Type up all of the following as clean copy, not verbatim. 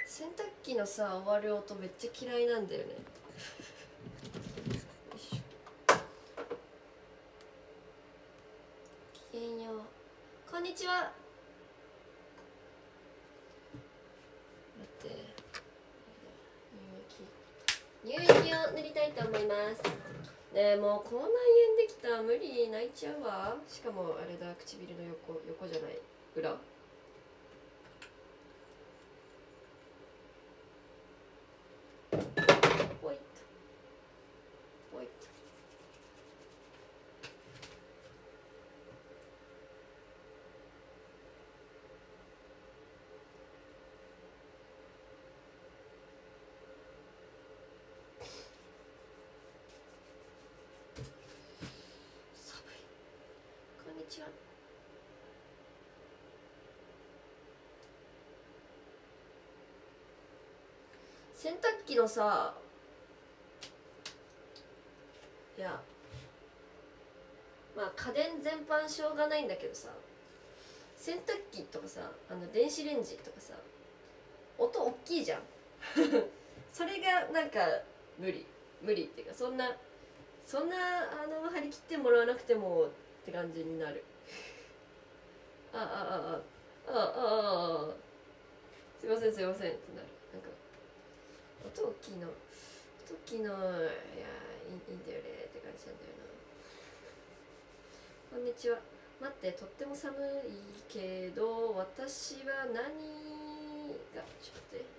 洗濯機のさ終わる音めっちゃ嫌いなんだよね。よいしょ。きげんよう。こんにちは。待って、乳液を塗りたいと思います。ねえ、もう口内炎できた。無理、泣いちゃうわ。しかもあれだ、唇の横じゃない、裏。ポイッとポイッと。寒い。こんにちは。洗濯機のさ、いやまあ家電全般しょうがないんだけどさ、洗濯機とかさ、電子レンジとかさ、音大きいじゃんそれがなんか無理っていうか、そんな張り切ってもらわなくてもって感じになるすいませんってなる。なんか音大きいのいやいいんだよねって感じなんだよな。こんにちは。待って、とっても寒いけど私は何がちょっと待って、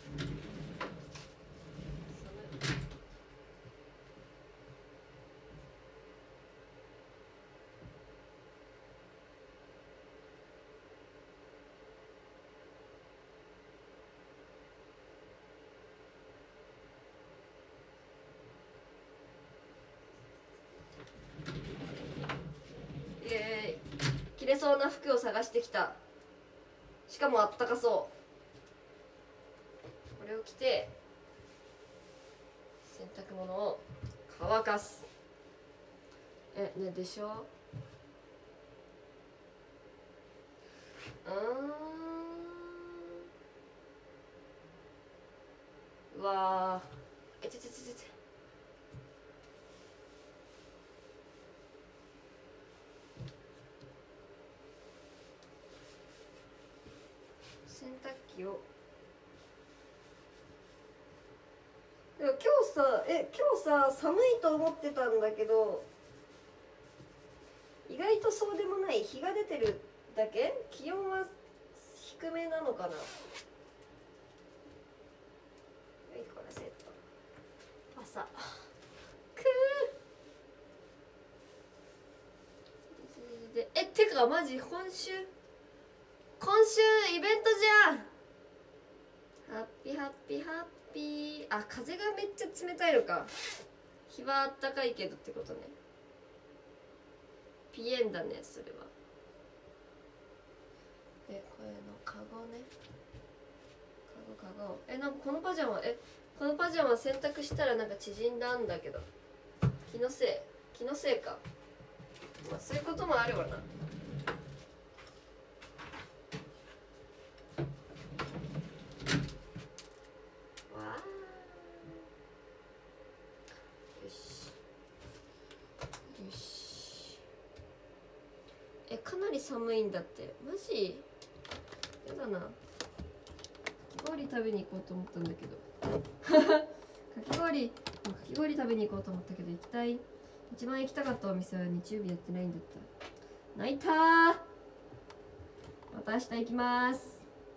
イエーイ。着れそうな服を探してきた。しかもあったかそう。これを着て洗濯物を乾かす。ねでしょ。うわー、洗濯機をでも今日さ寒いと思ってたんだけど、意外とそうでもない。日が出てるだけ。気温は低めなのかな。はい、これセット。朝てかマジ今週イベントじゃん。ハッピー。あ、風がめっちゃ冷たいのか。日はあったかいけどってことね。ピエンだね、それは。これのカゴね。カゴ。なんかこのパジャマ洗濯したらなんか縮んだんだけど、気のせいか。まあそういうこともあるわな。かなり寒いんだって。マジやだな。かき氷食べに行こうと思ったんだけどかき氷食べに行こうと思ったけど、一番行きたかったお店は日曜日やってないんだった。泣いたー。また明日行きます。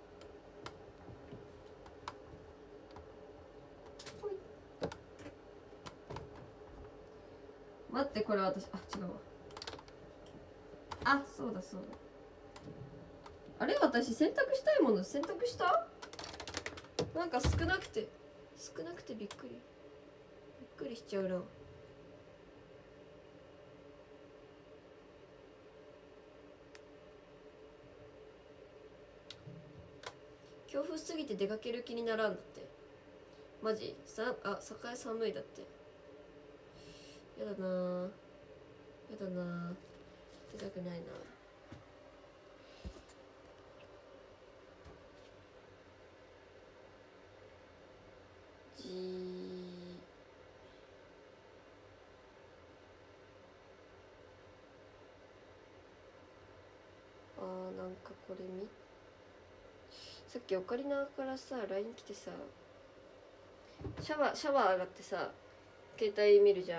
待って、これ私、違うわ。そうだ。あれ、私洗濯したいもの洗濯した？なんか少なくてびっくりしちゃうな。強風すぎて出かける気にならんだって。マジ栄寒いだって。やだな出たくないな。 これさっきオカリナからさ LINE 来てさ、シャワー上がってさ携帯見るじゃん。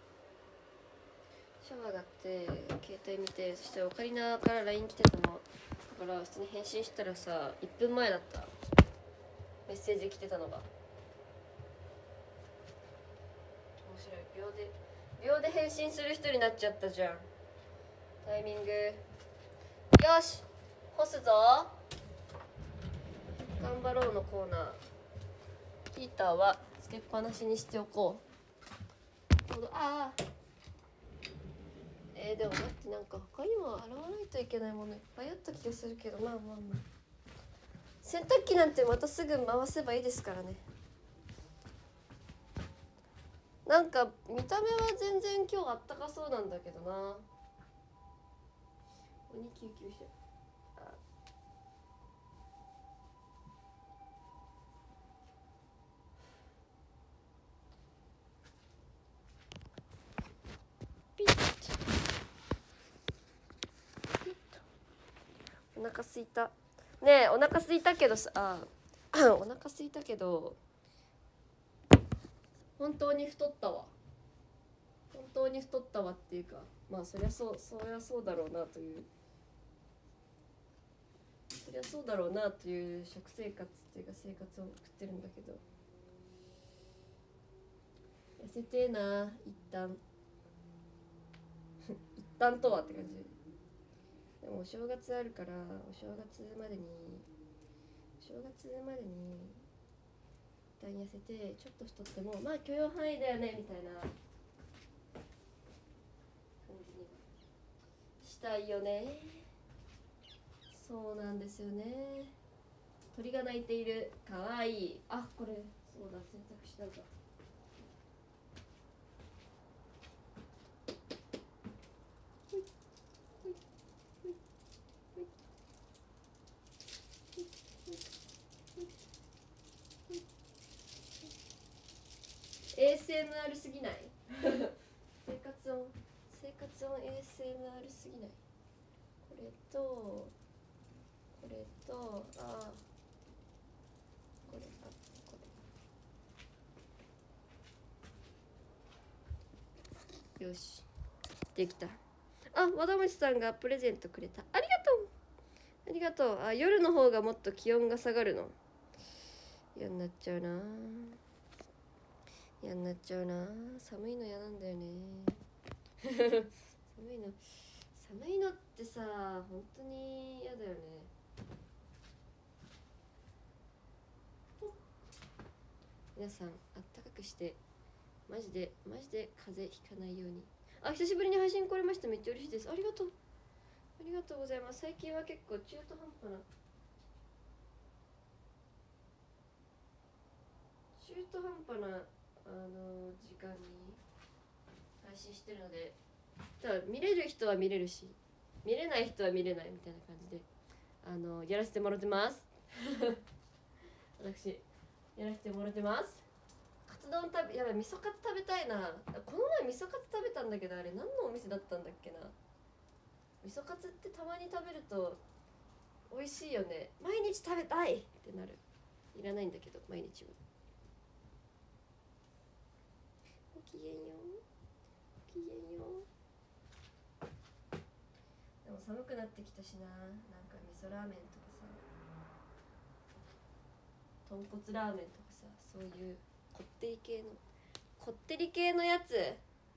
シャワー上がって携帯見て、そしたらオカリナから LINE 来てたの。だから普通に返信したらさ、1分前だった、メッセージ来てたのが。面白い。秒で返信する人になっちゃったじゃん。タイミングよし、干すぞ。頑張ろうのコーナー、ヒーターはつけっぱなしにしておこう。ああ、でも待って、なんか他にも洗わないといけないものいっぱいあった気がするけど、まあ洗濯機なんてまたすぐ回せばいいですからね。なんか見た目は全然今日あったかそうなんだけどな。鬼救急車。ピッお腹すいたねえ、お腹すいたけどさお腹すいたけど本当に太ったわ。本当に太ったわっていうか、まあそりゃそうだろうなという、そりゃそうだろうなという食生活っていうか生活を送ってるんだけど、痩せてえな一旦一旦とはって感じ。でもお正月あるから、お正月までに一旦痩せて、ちょっと太ってもまあ許容範囲だよねみたいな感じにしたいよね。そうなんですよね。鳥が鳴いている、かわいい。あ、これそうだ、洗濯したんだ。ASMR すぎない生活音 ASMR すぎない。これとこれよし、できた。あ、和田町さんがプレゼントくれた。ありがとう。あ、夜の方がもっと気温が下がるの。嫌になっちゃうな。寒いの嫌なんだよね寒いのってさ、本当に嫌だよね。皆さんあったかくして、マジで風邪ひかないように。あ、久しぶりに配信来れました。めっちゃ嬉しいです。ありがとうございます。最近は結構中途半端な時間に配信してるので、ただ見れる人は見れるし、見れない人は見れないみたいな感じでやらせてもらってます私やらせてもらってます。カツ丼やばい、味噌カツ食べたいな。この前味噌カツ食べたんだけど、あれ何のお店だったんだっけな。味噌カツってたまに食べると美味しいよね。毎日食べたいってなる。いらないんだけど毎日は。ごきげんよう。でも寒くなってきたしな。なんか味噌ラーメンとかさ、豚骨ラーメンとかさ、そういうこってり系のやつ。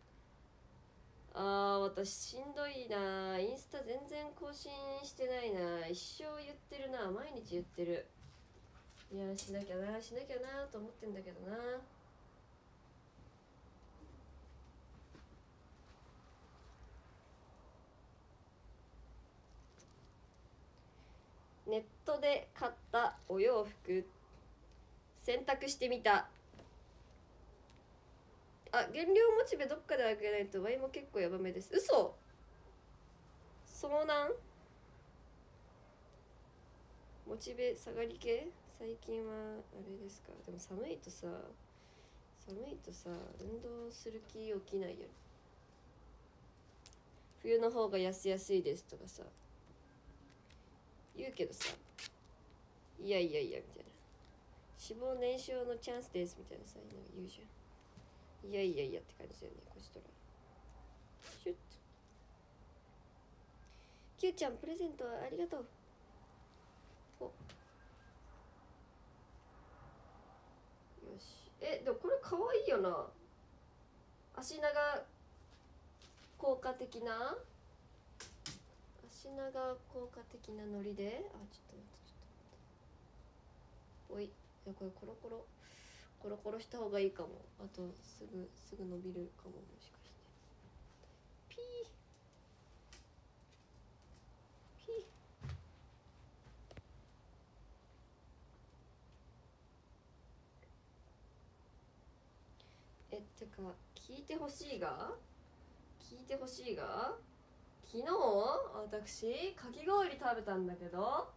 私しんどいな。インスタ全然更新してないな。一生言ってるな、毎日言ってる。いや、しなきゃなと思ってんだけどな。ネットで買ったお洋服洗濯してみた。原料モチベどっかであげないとワイも結構ヤバめです。嘘。そうなん。モチベ下がり系。最近はあれですか。でも寒いとさ運動する気起きないよ。冬の方が痩せやすいですとかさ言うけどさ、いやいやいやみたいな、脂肪燃焼のチャンスですみたいなさ、なんか言うじゃん。いやいやいやって感じだよね、こちとら。シュッと。キューちゃんプレゼントありがとう。お、よし。でもこれかわいいよな。足長効果的な、足長効果的なノリで、ちょっと待って、ちょっと待って、おい、これコロコロした方がいいかも。あとすぐ伸びるかも、もしかして。ピーてか聞いてほしいが昨日私かき氷食べたんだけど、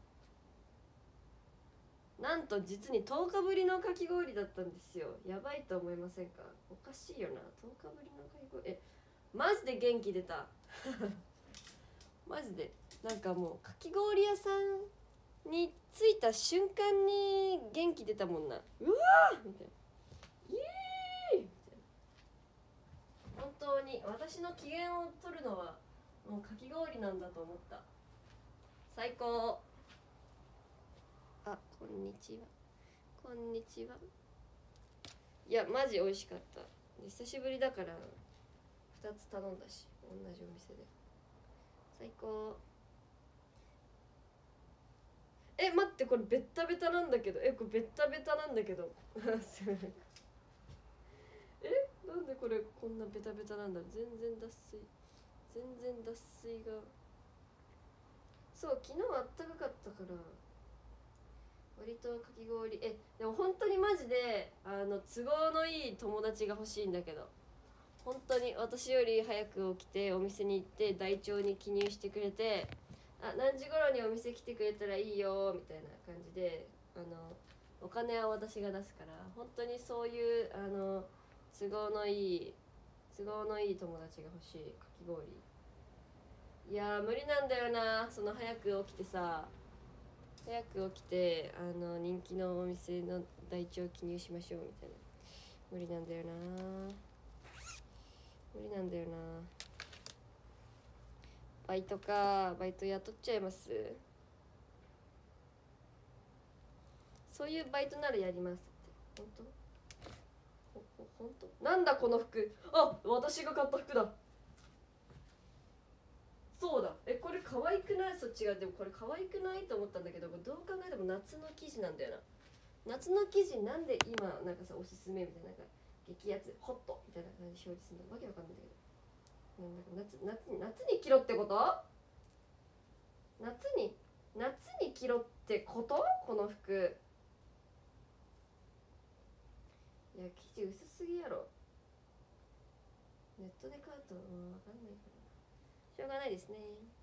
なんと実に10日ぶりのかき氷だったんですよ。やばいと思いませんか？おかしいよな。10日ぶりのかき氷、マジで元気出たマジでなんかもうかき氷屋さんに着いた瞬間に元気出たもんな。うわーみたいな、イエーイみたいな。本当に私の機嫌を取るのはもうかき氷なんだと思った。最高。こんにちは。いやマジ美味しかった。久しぶりだから2つ頼んだし、同じお店で。最高。待って、これベッタベタなんだけど、これベッタベタなんだけどすいません。なんでこれこんなベタベタなんだろう。全然脱水が。そう、昨日あったかかったから割とかき氷。でも本当にマジで都合のいい友達が欲しいんだけど、本当に私より早く起きてお店に行って台帳に記入してくれて、何時頃にお店来てくれたらいいよみたいな感じで、お金は私が出すから、本当にそういう都合のいい友達が欲しい。かき氷。いや無理なんだよな。その早く起きて人気のお店の台帳記入しましょうみたいな。無理なんだよな。バイト雇っちゃいます。そういうバイトならやりますって。本当なんだこの服。私が買った服だ。そうだ。これ可愛くない？そっちが。でもこれ可愛くないと思ったんだけど、どう考えても夏の生地なんだよな。夏の生地なんで今なんかさ、おすすめみたいな、なんか激アツホットみたいな感じで表示するのわけわかんないんだけど、なんか夏に着ろってこと？夏に着ろってこと？この服。いや生地薄すぎやろ。ネットで買うとわかんないからしょうがないですね。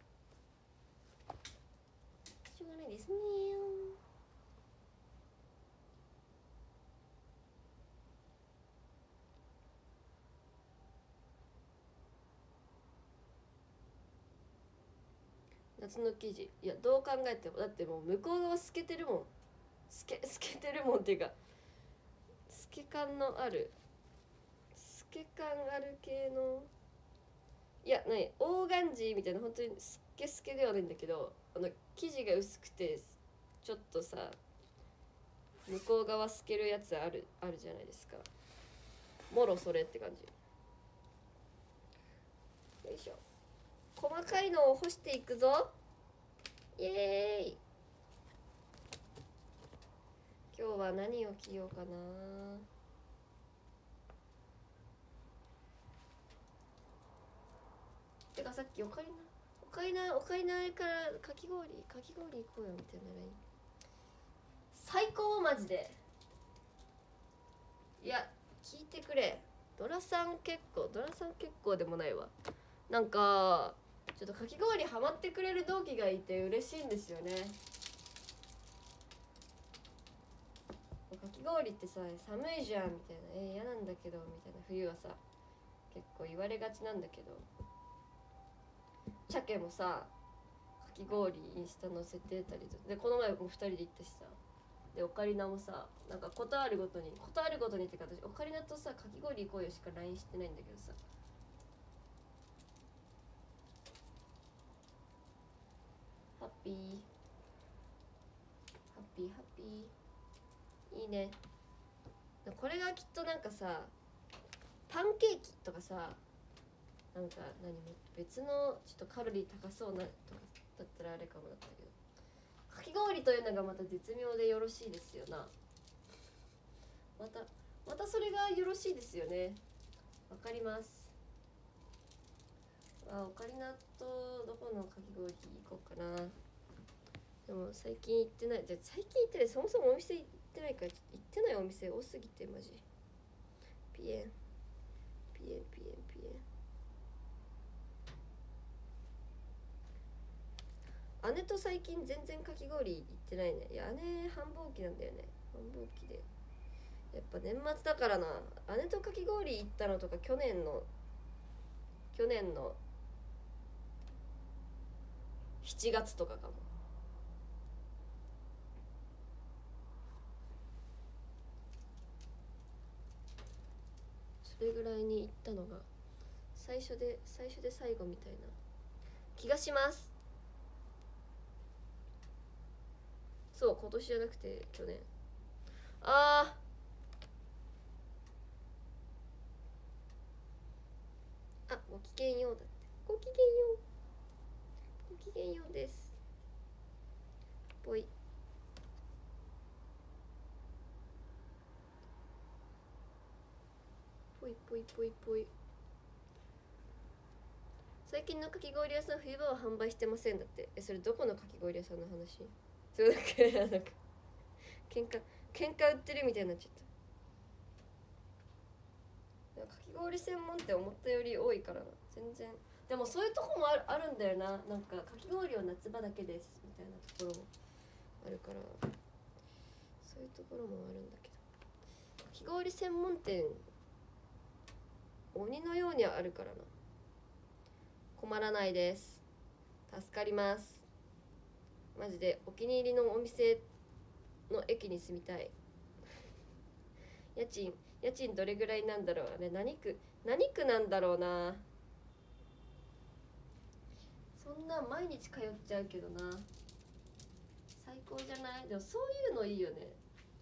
夏の生地、いやどう考えてもだってもう向こう側透けてるもん。透けてるもんっていうか、透け感ある系の。いや何オーガンジーみたいな、本当にスケスケではないんだけど、生地が薄くてちょっとさ、向こう側透けるやつあるじゃないですか。もろそれって感じ。よいしょ。細かいのを干していくぞ。イエーイ。今日は何を着ようかな。てかさっきおかえりなからかき氷行こうよみたいな LINE。 最高マジで。いや聞いてくれ。ドラさん結構でもないわ。なんかちょっとかき氷ハマってくれる同期がいて嬉しいんですよね。かき氷ってさ、寒いじゃんみたいな、嫌なんだけどみたいな、冬はさ結構言われがちなんだけど、鮭もさ、かき氷インスタ載せてたりとで、この前も2人で行ったしさ、でオカリナもさ、なんかことあるごとにってか、私オカリナとさかき氷行こうよしか LINE してないんだけどさ、ハッピーハッピーハッピー、いいね。これがきっとなんかさ、パンケーキとかさ、なんか何も別のちょっとカロリー高そうなとかだったらあれかもだったけど、かき氷というのがまた絶妙でよろしいですよな。またそれがよろしいですよね。わかります。オカリナとどこのかき氷行こうかな。でも最近行ってない。じゃ最近行ってない。そもそもお店行ってないから、行ってないお店多すぎてマジ。ピエン。姉と最近全然かき氷行ってないね。いや姉繁忙期なんだよね。繁忙期でやっぱ年末だからな。姉とかき氷行ったのとか去年の7月とかかも。それぐらいに行ったのが最初で最後みたいな気がします。そう、今年じゃなくて去年。ごきげんようだって。ごきげんようです。ぽい。最近のかき氷屋さん冬場は販売してませんだって。それどこのかき氷屋さんの話？そうだっけ？なんか喧嘩売ってるみたいになっちゃった。かき氷専門って思ったより多いからな。全然でもそういうとこもあるんだよな。なんかかき氷は夏場だけですみたいなところもあるから、そういうところもあるんだけど、かき氷専門店鬼のようにあるからな。困らないです。助かります。マジでお気に入りのお店の駅に住みたい。家賃どれぐらいなんだろう。あれ何区なんだろうな。そんな毎日通っちゃうけどな。最高じゃない？でもそういうのいいよね。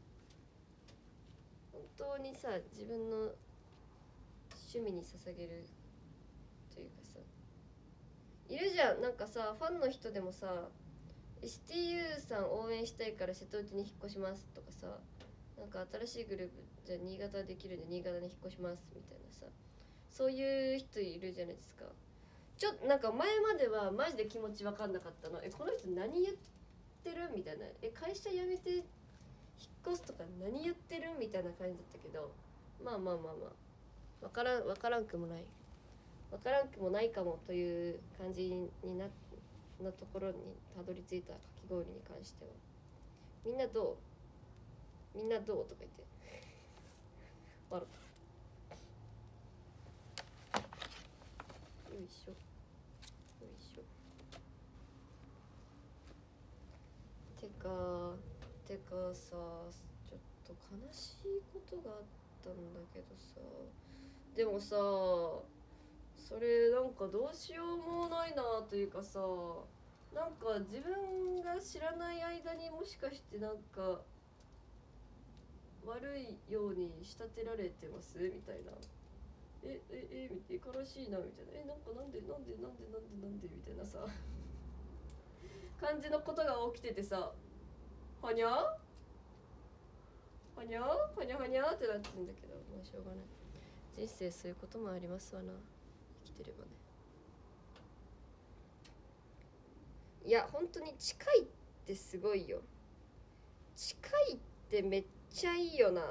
本当にさ、自分の趣味に捧げるというかさ、いるじゃん。なんかさ、ファンの人でもさ、STU さん応援したいから瀬戸内に引っ越しますとかさ、なんか新しいグループじゃあ新潟できるんで新潟に引っ越しますみたいなさ、そういう人いるじゃないですか。なんか前まではマジで気持ち分かんなかったの。この人何言ってるみたいな、会社辞めて引っ越すとか何言ってるみたいな感じだったけど、まあ分からんくもないかもという感じになところにたどり着いたかき氷に関しては、みんなどうとか言って笑った。よいしょ。てかさ、ちょっと悲しいことがあったんだけどさ、でもさ、それなんかどうしようもないなというかさ、なんか自分が知らない間にもしかしてなんか悪いように仕立てられてますみたいな、見て悲しいなみたいな、なんかなんでみたいなさ感じのことが起きててさ、はにゃってなってるんだけど、まあしょうがない。人生そういうこともありますわな、生きてればね。いや本当に近いってすごいよ。近いってめっちゃいいよな。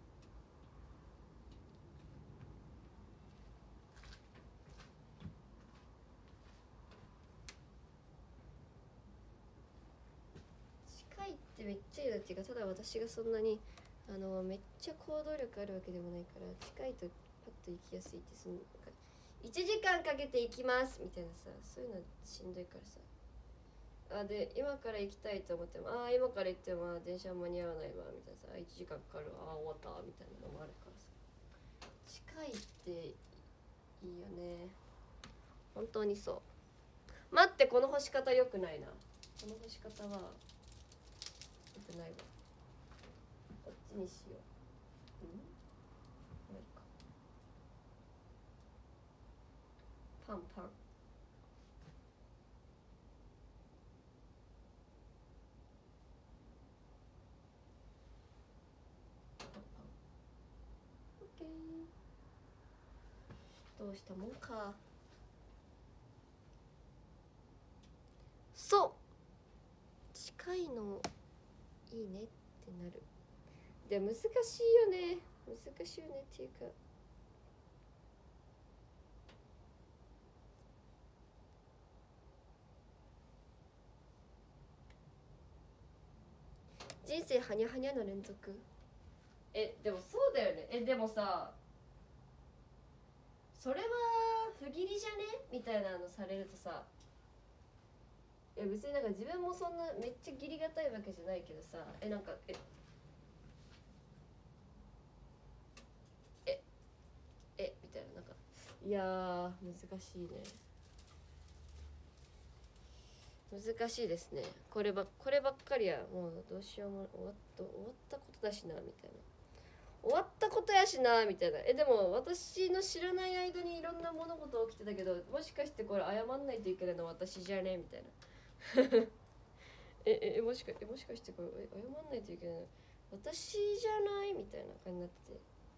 近いってめっちゃいいなっていうか、ただ私がそんなにめっちゃ行動力あるわけでもないから、近いとパッと行きやすいって、その1時間かけて行きますみたいなさ、そういうのしんどいからさ、 で今から行きたいと思っても今から行っても電車間に合わないわみたいなさ、1時間かかるわ終わったみたいなのもあるからさ、近いっていいよね本当に。そう、待って、この干し方良くないな。この干し方は良くないわ。こっちにしよう。これか。パンパン。オッケー。どうしたもんか。そう、近いのいいねってなる。で難しいよね、難しいよねっていうか、人生はにゃはにゃの連続。でもそうだよね。でもさ、それは不義理じゃねみたいなのされるとさ、別になんか自分もそんなめっちゃ義理がたいわけじゃないけどさ、なんかみたいな、なんかいやー難しいね、難しいですね。こればっかりはもうどうしようも終わったことだしなみたいな、終わったことやしなみたいな。でも私の知らない間にいろんな物事起きてたけど、もしかしてこれ謝んないといけないの私じゃねみたいなもしかしてこれ謝んないといけないの私じゃないみたいな感じになってて、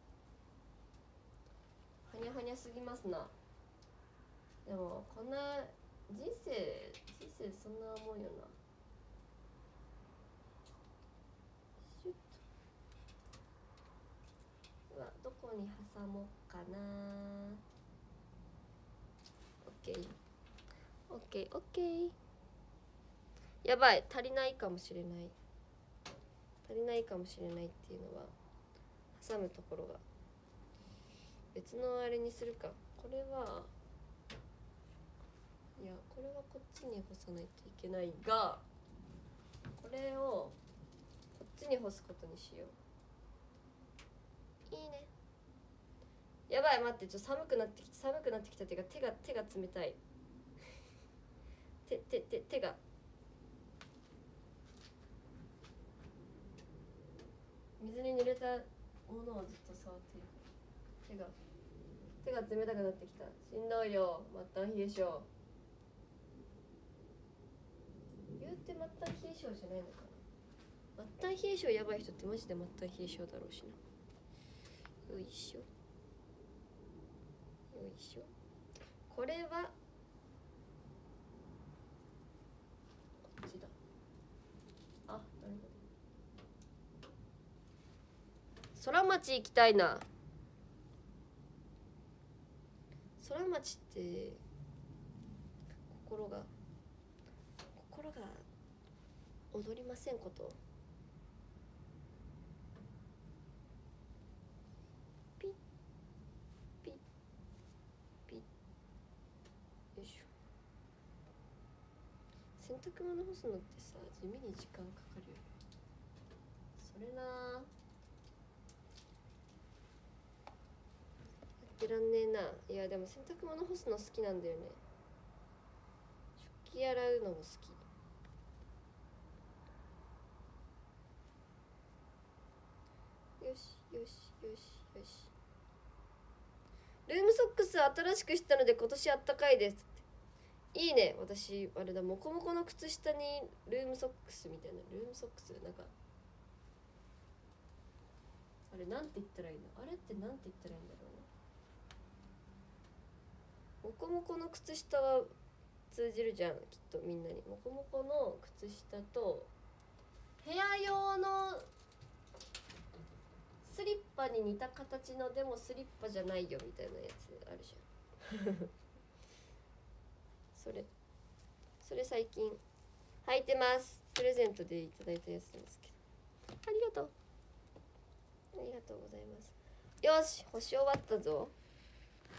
はにゃはにゃすぎますな。でもこんな人生そんなもんよな。シュッと、どこに挟もうかな。オッケーオッケーオッケー。やばい、足りないかもしれないっていうのは、挟むところが別のあれにするか。これはいや、これはこっちに干さないといけないが、これをこっちに干すことにしよう。いいね。やばい、待って、ちょっと寒くなってきたっていうか、手が冷たい手が水に濡れたものをずっと触ってる。手が冷たくなってきた。しんどいよ。末端冷え性。言うて末端冷え性じゃないのかな。末端冷え性やばい人ってマジで末端冷え性だろうしな。よいしょ。これはこっちだ。なるほど。空町行きたいな。空町って心が踊りませんこと。ピッピッピッ。よいしょ。洗濯物干すのってさ、地味に時間かかるよ。それなー、やってらんねえな。いやでも洗濯物干すの好きなんだよね。食器洗うのも好き。よし。ルームソックス新しくしたので今年あったかいですって。いいね。私あれだ、モコモコの靴下にルームソックスみたいな。ルームソックスなんかあれなんて言ったらいいの、あれってなんて言ったらいいんだろうな。モコモコの靴下は通じるじゃんきっとみんなに。モコモコの靴下と部屋用のスリッパに似た形のでもスリッパじゃないよみたいなやつあるじゃんそれ最近履いてます。プレゼントでいただいたやつなんですけど、ありがとうございます。よし、干し終わったぞ。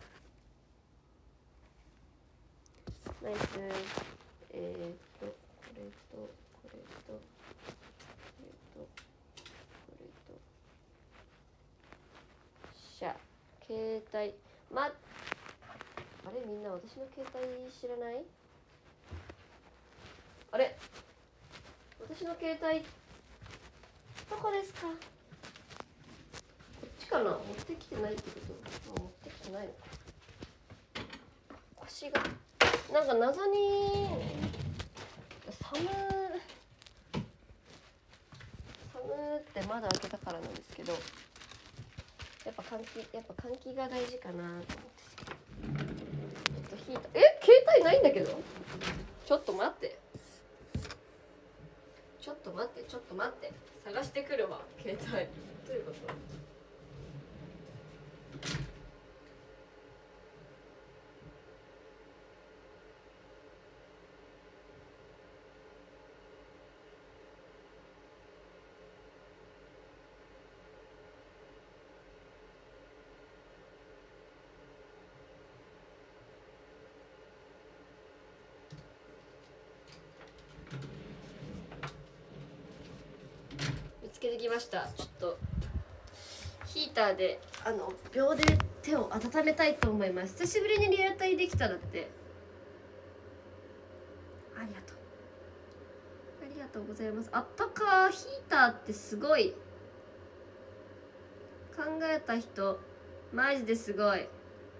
ナイス。これとこれとこれとこれとしゃ携帯あれみんな私の携帯知らない？あれ私の携帯どこですか？こっちかな？持ってきてないってこと？持ってきてないのか。腰がなんか謎に寒ってまだ開けたからなんですけど、やっぱ換気が大事かなと思って。ちょっとヒーター携帯ないんだけど。ちょっと待って探してくるわ携帯。どういうこと？見つけてきました。ちょっとヒーターで秒で手を温めたいと思います。久しぶりにリアタイできただって。ありがとうございます。あったかヒーターってすごい。考えた人マジですごい。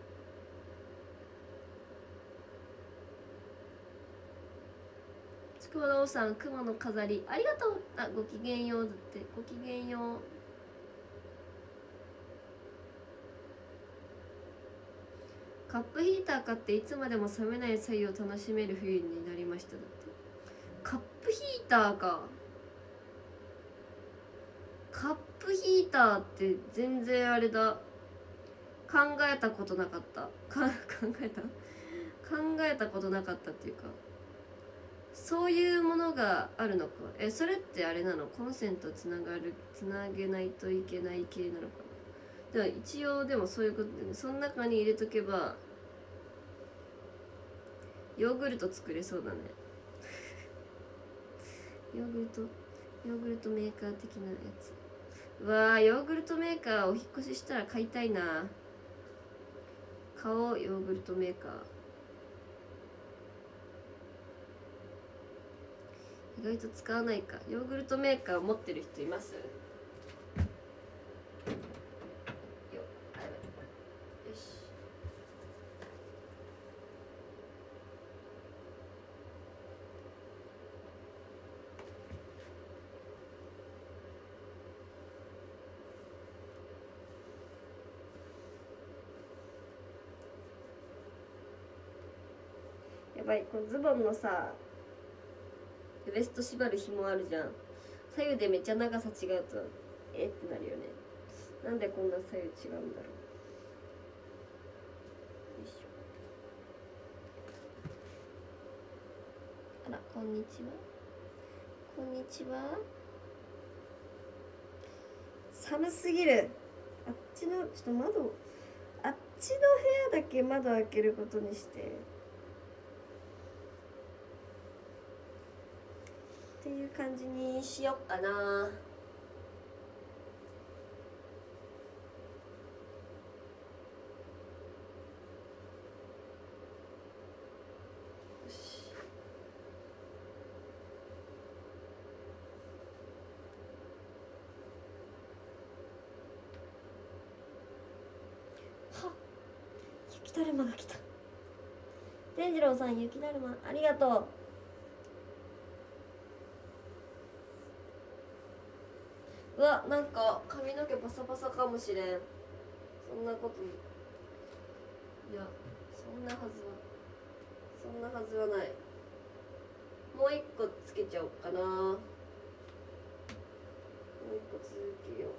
ちくわのおさん雲の飾りありがとう。ごきげんようだって。ごきげんよう。カップヒーター買っていつまでも冷めない白湯を楽しめる冬になりましただって。カップヒーターか。カップヒーターって全然あれだ。考えたことなかった。考えたことなかったっていうか、そういうものがあるのか。それってあれなの？コンセントつなげないといけない系なのかな。でも一応でもそういうことで、ね、その中に入れとけばヨーグルト作れそうだね。ヨーグルトメーカー的なやつ。うわー、ヨーグルトメーカーお引っ越ししたら買いたいな。買おう、ヨーグルトメーカー。意外と使わないか。ヨーグルトメーカー持ってる人います？よし。やばい、このズボンのさウエスト縛る紐あるじゃん。左右でめっちゃ長さ違うとってなるよね。なんでこんな左右違うんだろう。よいしょ。あら、こんにちは。こんにちは。寒すぎる。あっちのちょっとあっちの部屋だけ窓開けることにしてっていう感じにしよっかな。雪だるまが来た。伝次郎さん、雪だるまありがとう。うわ、なんか髪の毛パサパサかもしれん。そんなこと、いや、そんなはずはない。もう一個つけちゃおうかな。もう一個続けよう。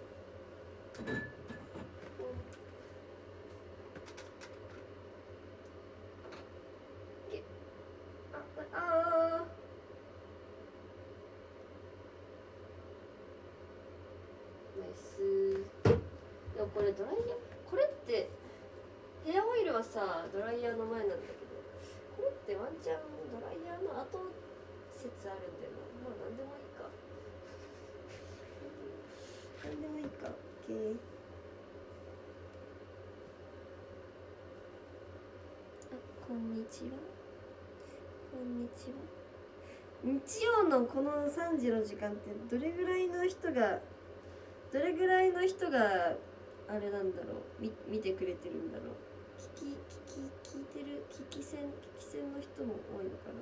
ナイス。でもこれドライヤー、これってヘアオイルはさドライヤーの前なんだけど、これってワンチャンドライヤーの後説あるんだよな。まあ何でもいいか。何でもいいか。OK。あ、こんにちは。こんにちは。日曜のこの3時の時間ってどれぐらいの人があれなんだろう、見てくれてるんだろう。聞いてる聞き戦の人も多いのかな。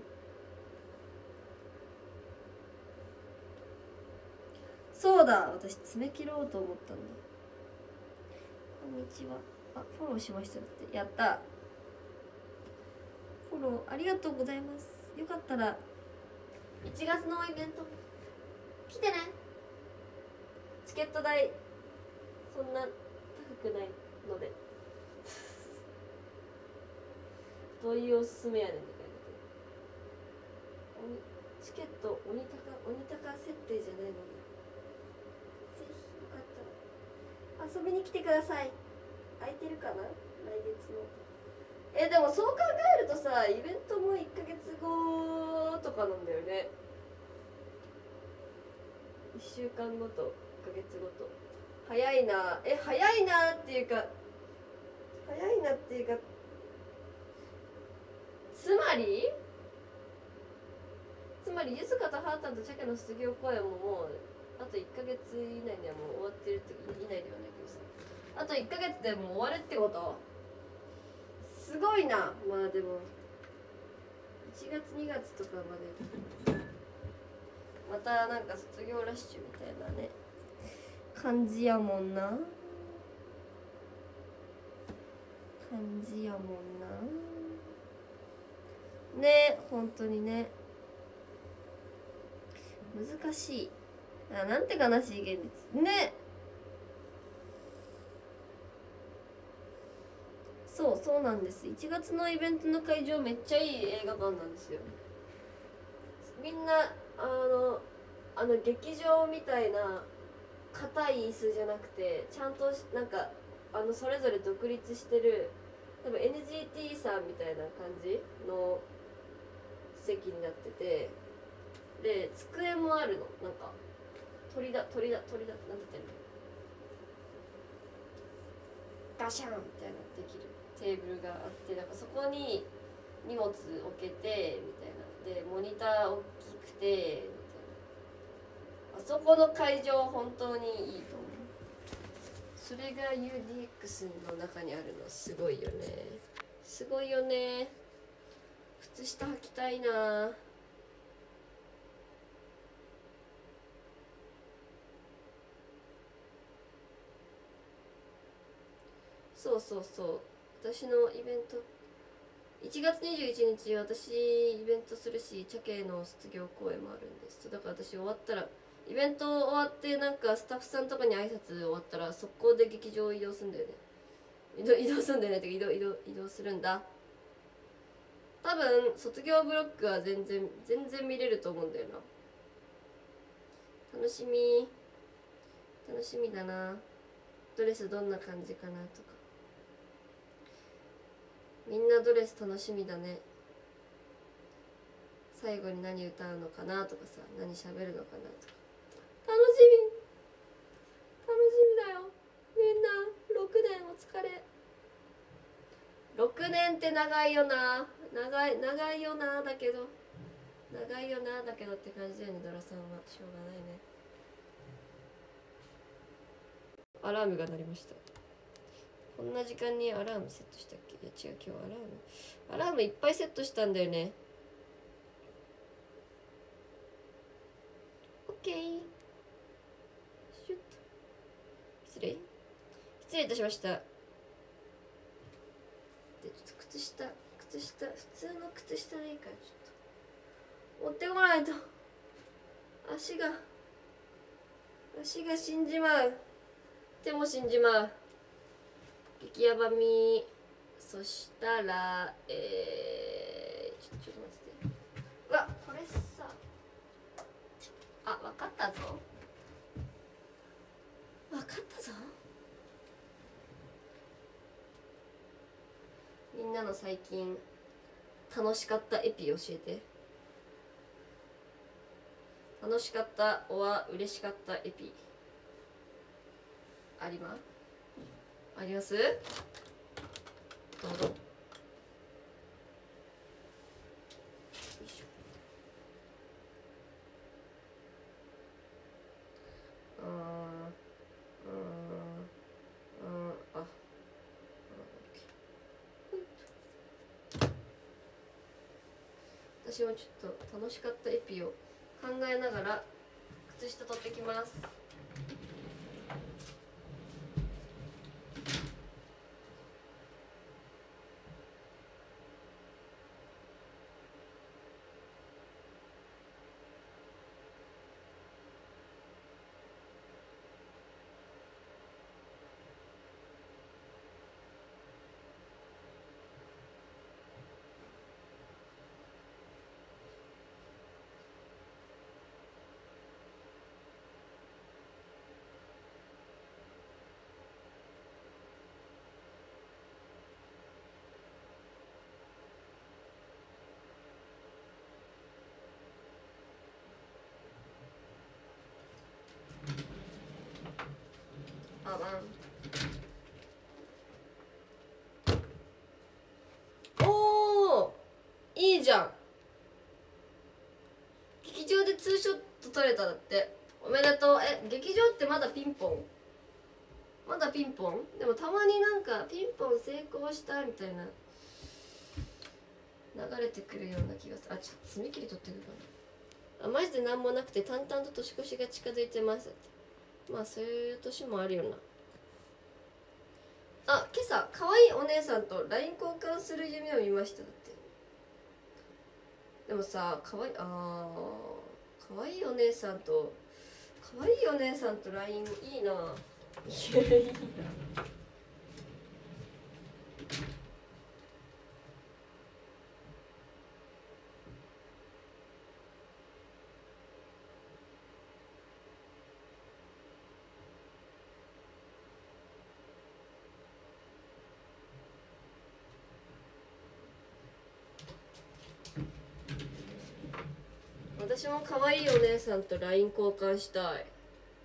そうだ、私爪切ろうと思ったんだ。こんにちは。あ、フォローしましたって。やった。フォローありがとうございます。よかったら1月のイベント来てね。チケット代そんな高くないのでどういうおすすめやねんって書いてて、チケット鬼高設定じゃないので、ぜひよかったら遊びに来てください。空いてるかな、来月の。でもそう考えるとさ、イベントも1ヶ月後とかなんだよね。1週間ごと1ヶ月ごと。早いな。早いなっていうかつまりゆずかとハータンとチャケの卒業公演ももうあと1ヶ月以内にはもう終わってるって、以内ではないけどさ、あと1ヶ月でもう終わるってこと？すごいな。まあでも1月2月とかまでまたなんか卒業ラッシュみたいなね感じやもんな。ね、本当にね、難しい。なんて悲しい現実ね。そうなんです。1月のイベントの会場めっちゃいい映画館なんですよ。みんな劇場みたいな硬い椅子じゃなくて、ちゃんとなんかそれぞれ独立してる、多分 NGT さんみたいな感じの席になってて、で机もあるの。なんか鳥だなんて言ってんの、ガシャンみたいなできるテーブルがあって、なんかそこに荷物置けてみたいな、でモニター大きくてみたいな、あそこの会場本当にいいと思う。それが UDX の中にあるのすごいよね。すごいよね。靴下履きたいな。そう私のイベント1月21日私イベントするし、チャケの卒業公演もあるんです。だから私終わったら、イベント終わってなんかスタッフさんとかに挨拶終わったら速攻で劇場移動するんだよね。移動するんだよねって移動するんだ。多分卒業ブロックは全然見れると思うんだよな。楽しみだな。ドレスどんな感じかなとか、みんなドレス楽しみだね。最後に何歌うのかなとかさ、何喋るのかなとか、楽しみだよ。みんな6年お疲れ。6年って長いよな。長いよなだけどって感じだよね。ドラさんはしょうがないね。アラームが鳴りました。こんな時間にアラームセットしたっけ？いや違う、今日アラームいっぱいセットしたんだよね。オッケー。シュッと失礼いたしました。でちょっと靴下普通の靴下でいいからちょっと持ってこないと足が死んじまう。手も死んじまう。激ヤバみ。そしたらちょっと待って。うわ、これさ、分かったぞ。みんなの最近楽しかったエピ教えて。 楽しかったおは嬉しかったエピありますどうぞ。私もちょっと楽しかったエピを考えながら靴下取ってきます。おー、いいじゃん。劇場でツーショット撮れただって。おめでとう。劇場ってまだピンポンでもたまになんかピンポン成功したみたいな流れてくるような気がする。ちょっと爪切り取ってくるかな。マジで何もなくて淡々と年越しが近づいてますって。まあそういう年もあるよな。今朝可愛いお姉さんと LINE 交換する夢を見ましただって。でもさ、可愛いお姉さんと LINE いいな。いや、いいな。私も可愛いお姉さんと LINE 交換したい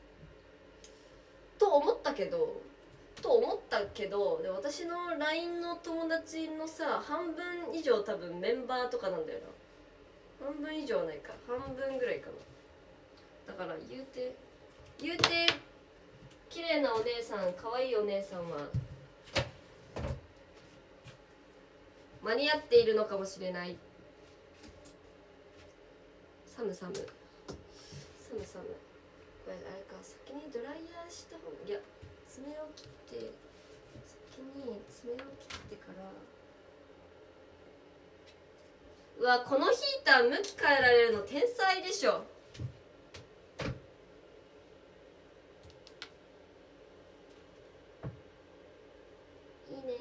と思ったけどで私の LINE の友達のさ半分以上多分メンバーとかなんだよな。半分以上はないか、半分ぐらいかな。だから言うて綺麗なお姉さん、可愛いお姉さんは間に合っているのかもしれない。寒い。これあれか、先にドライヤーした方が、いや、爪を切ってから。うわ、このヒーター向き変えられるの天才でしょ。いいね。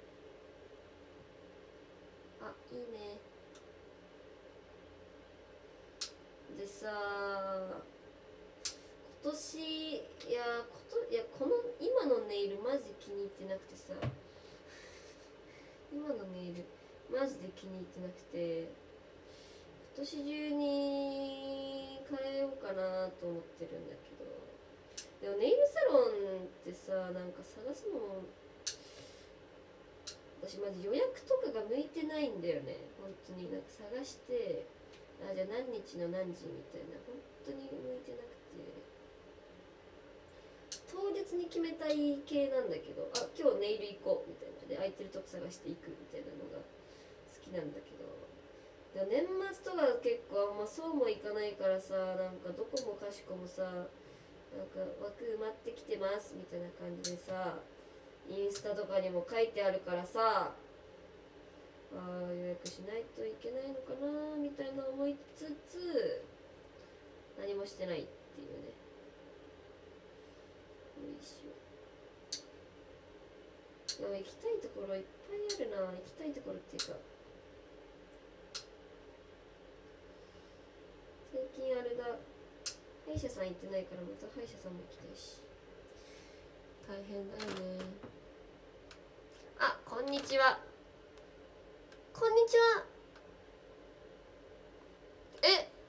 いいね。でさ、今年この今のネイルマジ気に入ってなくてさ、今のネイルマジで気に入ってなくて、今年中に変えようかなと思ってるんだけど、でもネイルサロンってさ、なんか探すのも私マジ予約とかが向いてないんだよね。本当になんか探してじゃあ何日の何時みたいな、本当に向いてなくて、当日に決めたい系なんだけど、今日ネイル行こうみたいなで、空いてるとこ探していくみたいなのが好きなんだけど、でも年末とか結構そうもいかないからさ、なんかどこもかしこもさ、なんか枠埋まってきてますみたいな感じでさ、インスタとかにも書いてあるからさ、予約しないといけないのかなみたいな思いつつ何もしてないっていうね。よいしょ。でも行きたいところいっぱいあるな。行きたいところっていうか、最近あれだ、歯医者さん行ってないからまた歯医者さんも行きたいし、大変だよね。こんにちは。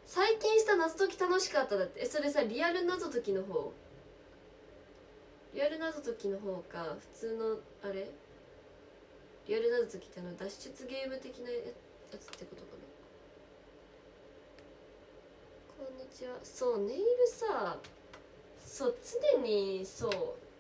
最近した謎解き楽しかっただって。それさ、リアル謎解きの方、リアル謎解きの方か普通のあれ、リアル謎解きって脱出ゲーム的なやつってことかな。こんにちは。そう、ネイルさ、そう常にそう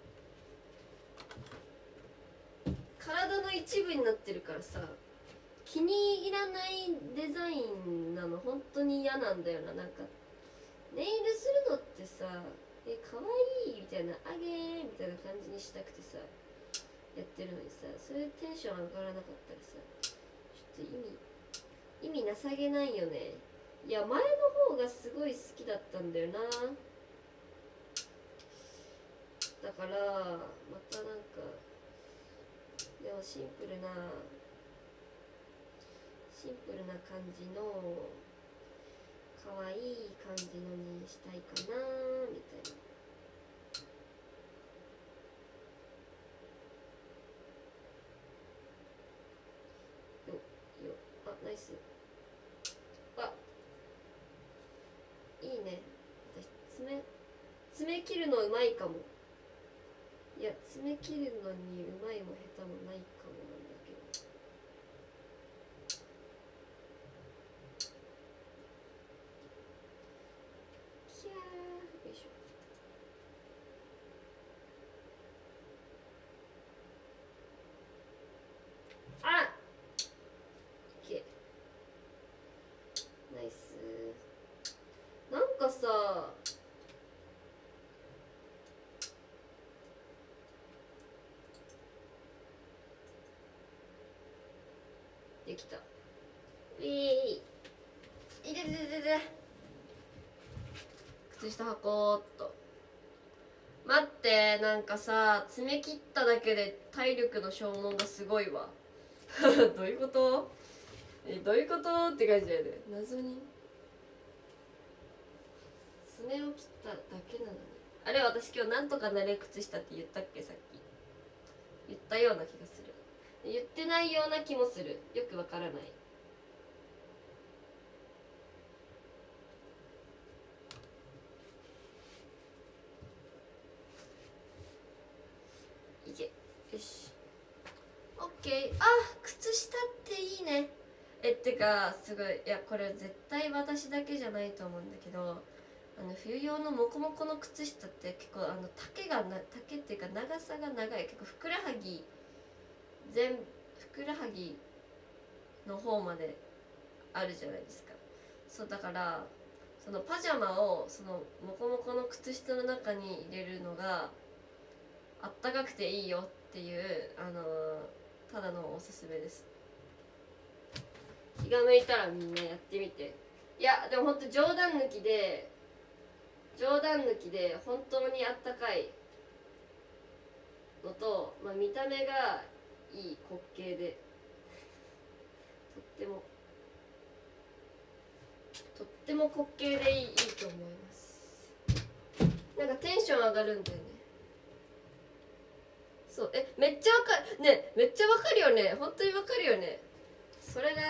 体の一部になってるからさ、気に入らないデザインなの本当に嫌なんだよな。なんかネイルするのってさ、可愛いみたいな、あげーみたいな感じにしたくてさやってるのにさ、それでテンション上がらなかったりさ、ちょっと意味なさげないよね。いや、前の方がすごい好きだったんだよな。だからまたなんか、でもシンプルな感じの可愛い感じのにしたいかなみたいな。よあ、ナイス。あ、いいね。私爪切るのうまいかも。いや、爪切るのにうまいも下手もないかもなんだけど。キャー、よいしょ。あ、オッケー、ナイス。なんかさ、できた。いててててて、靴下履こうっと。待って、なんかさ、爪切っただけで体力の消耗がすごいわ。どういうこと？どういうことって感じだよね。謎に爪を切っただけなのに。あれ、私今日なんとかなれ靴下って言ったっけ？さっき言ったような気がする。言ってないような気もする。よくわからない。いけ、よし、オッケー。あ、靴下っていいね。ってかすごい、いやこれ絶対私だけじゃないと思うんだけど、冬用のモコモコの靴下って結構丈っていうか長さが長い、結構ふくらはぎの方まであるじゃないですか。そうだから、そのパジャマをそのモコモコの靴下の中に入れるのがあったかくていいよっていう、ただのおすすめです。気が向いたらみんなやってみて。いやでもほんと冗談抜きで本当にあったかいのと、まあ、見た目がいい滑稽でとっても滑稽でいいと思います。なんかテンション上がるんだよね。そう、めっちゃわかるね。めっちゃわかるよね。本当にわかるよね。それだ。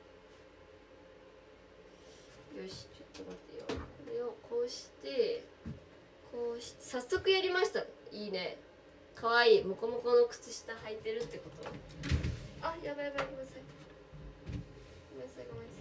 よし、ちょっと待ってよ。これをこうして早速やりました。いいね。かわいいモコモコの靴下履いてるってこと。あ、やばいやばい、ごめんなさいごめんなさいごめんなさ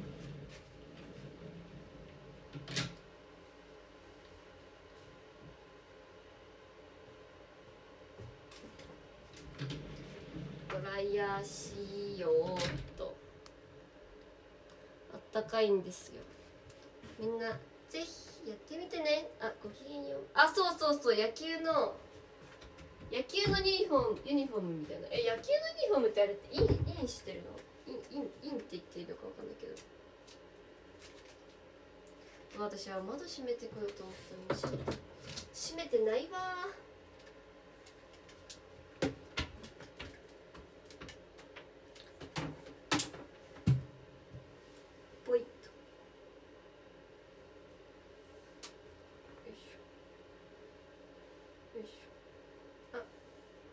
い。ドライヤーしようっと。あったかいんですよ。みんなぜひやってみてね。あ、ごきげんよう。あ、そうそうそう、野球のユニフォームみたいな。野球のユニフォームってあれってインしてるの？インって言っていいのかわかんないけど、私は窓閉めてこようと思ったのに閉めてないわ。ポイッと。よいしょよいしょ。あ、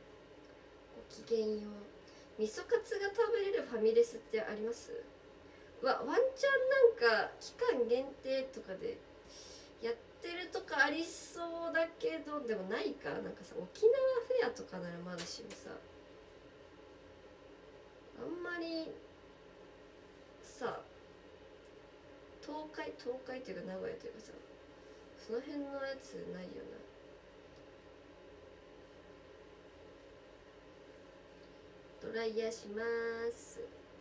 ごきげんよう。味噌カツが食べれるファミレスってあります？ ワンチャンなんか期間限定とかでやってるとかありそうだけど、でもないか。なんかさ、沖縄フェアとかならまだしもさ、あんまりさ、東海っていうか名古屋というかさ、その辺のやつないよな。ドライヤーします。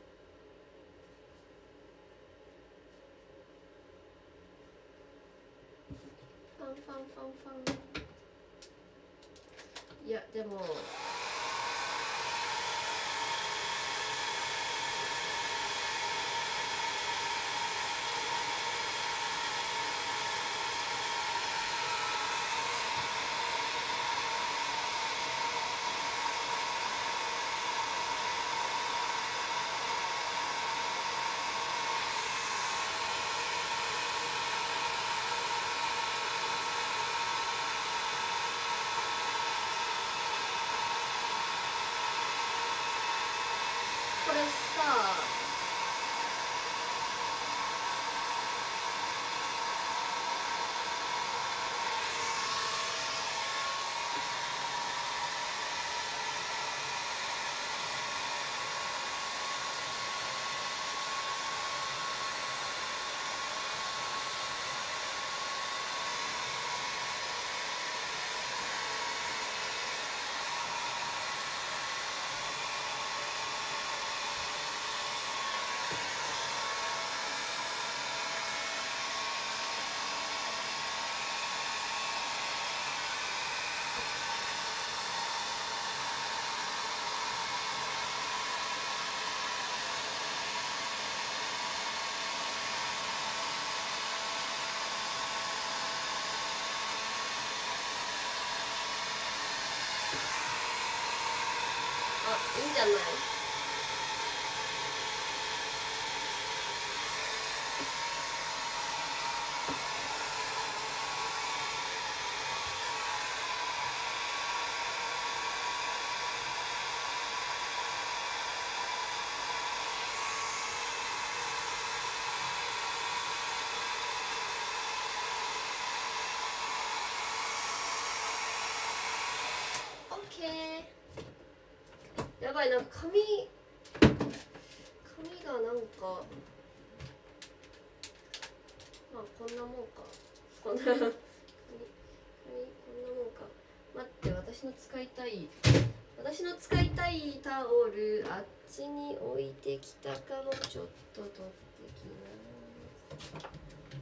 ファンファンファンファン。いやでもこれさ、あ、いいんじゃない。オッケー。やばい、なんか髪がなんか、まあこんなもんか。こんな髪こんなもんか。待って、私の使いたいタオルあっちに置いてきたかも。ちょっと取ってきます。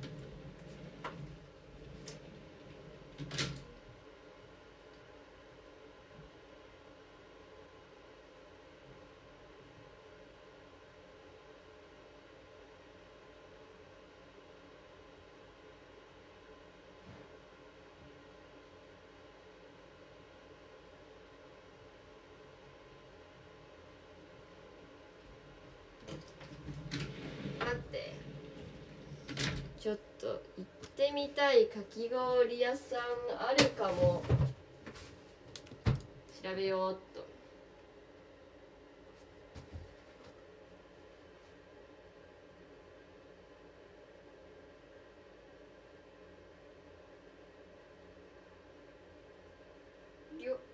待って、ちょっと行ってみたいかき氷屋さんあるかも。調べようっと。りょ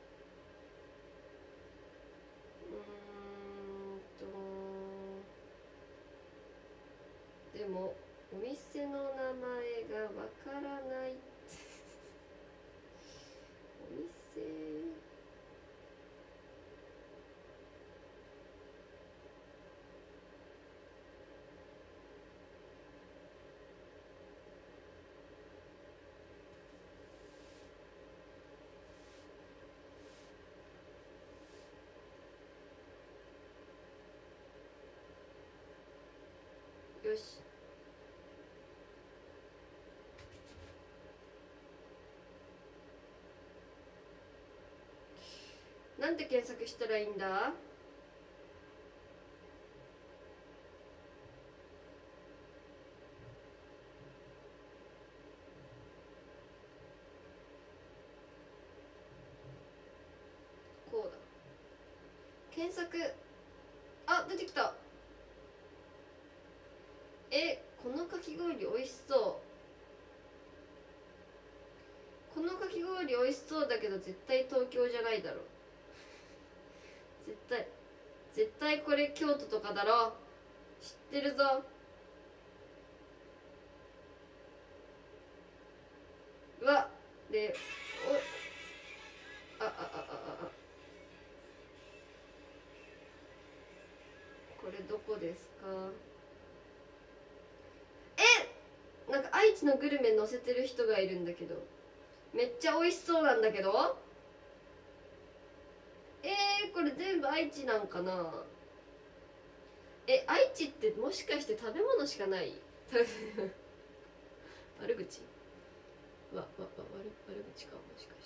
でもお店の名前がわからないお店、よし。なんて検索したらいいんだ。こうだ。検索。あ、出てきた。 このかき氷美味しそう。このかき氷美味しそうだけど絶対東京じゃないだろ。絶対これ京都とかだろ。知ってるぞ。うわでこれどこですか。なんか愛知のグルメ載せてる人がいるんだけど、めっちゃ美味しそうなんだけど。これ全部愛知なんかな。愛知ってもしかして食べ物しかない悪口悪口か、もしか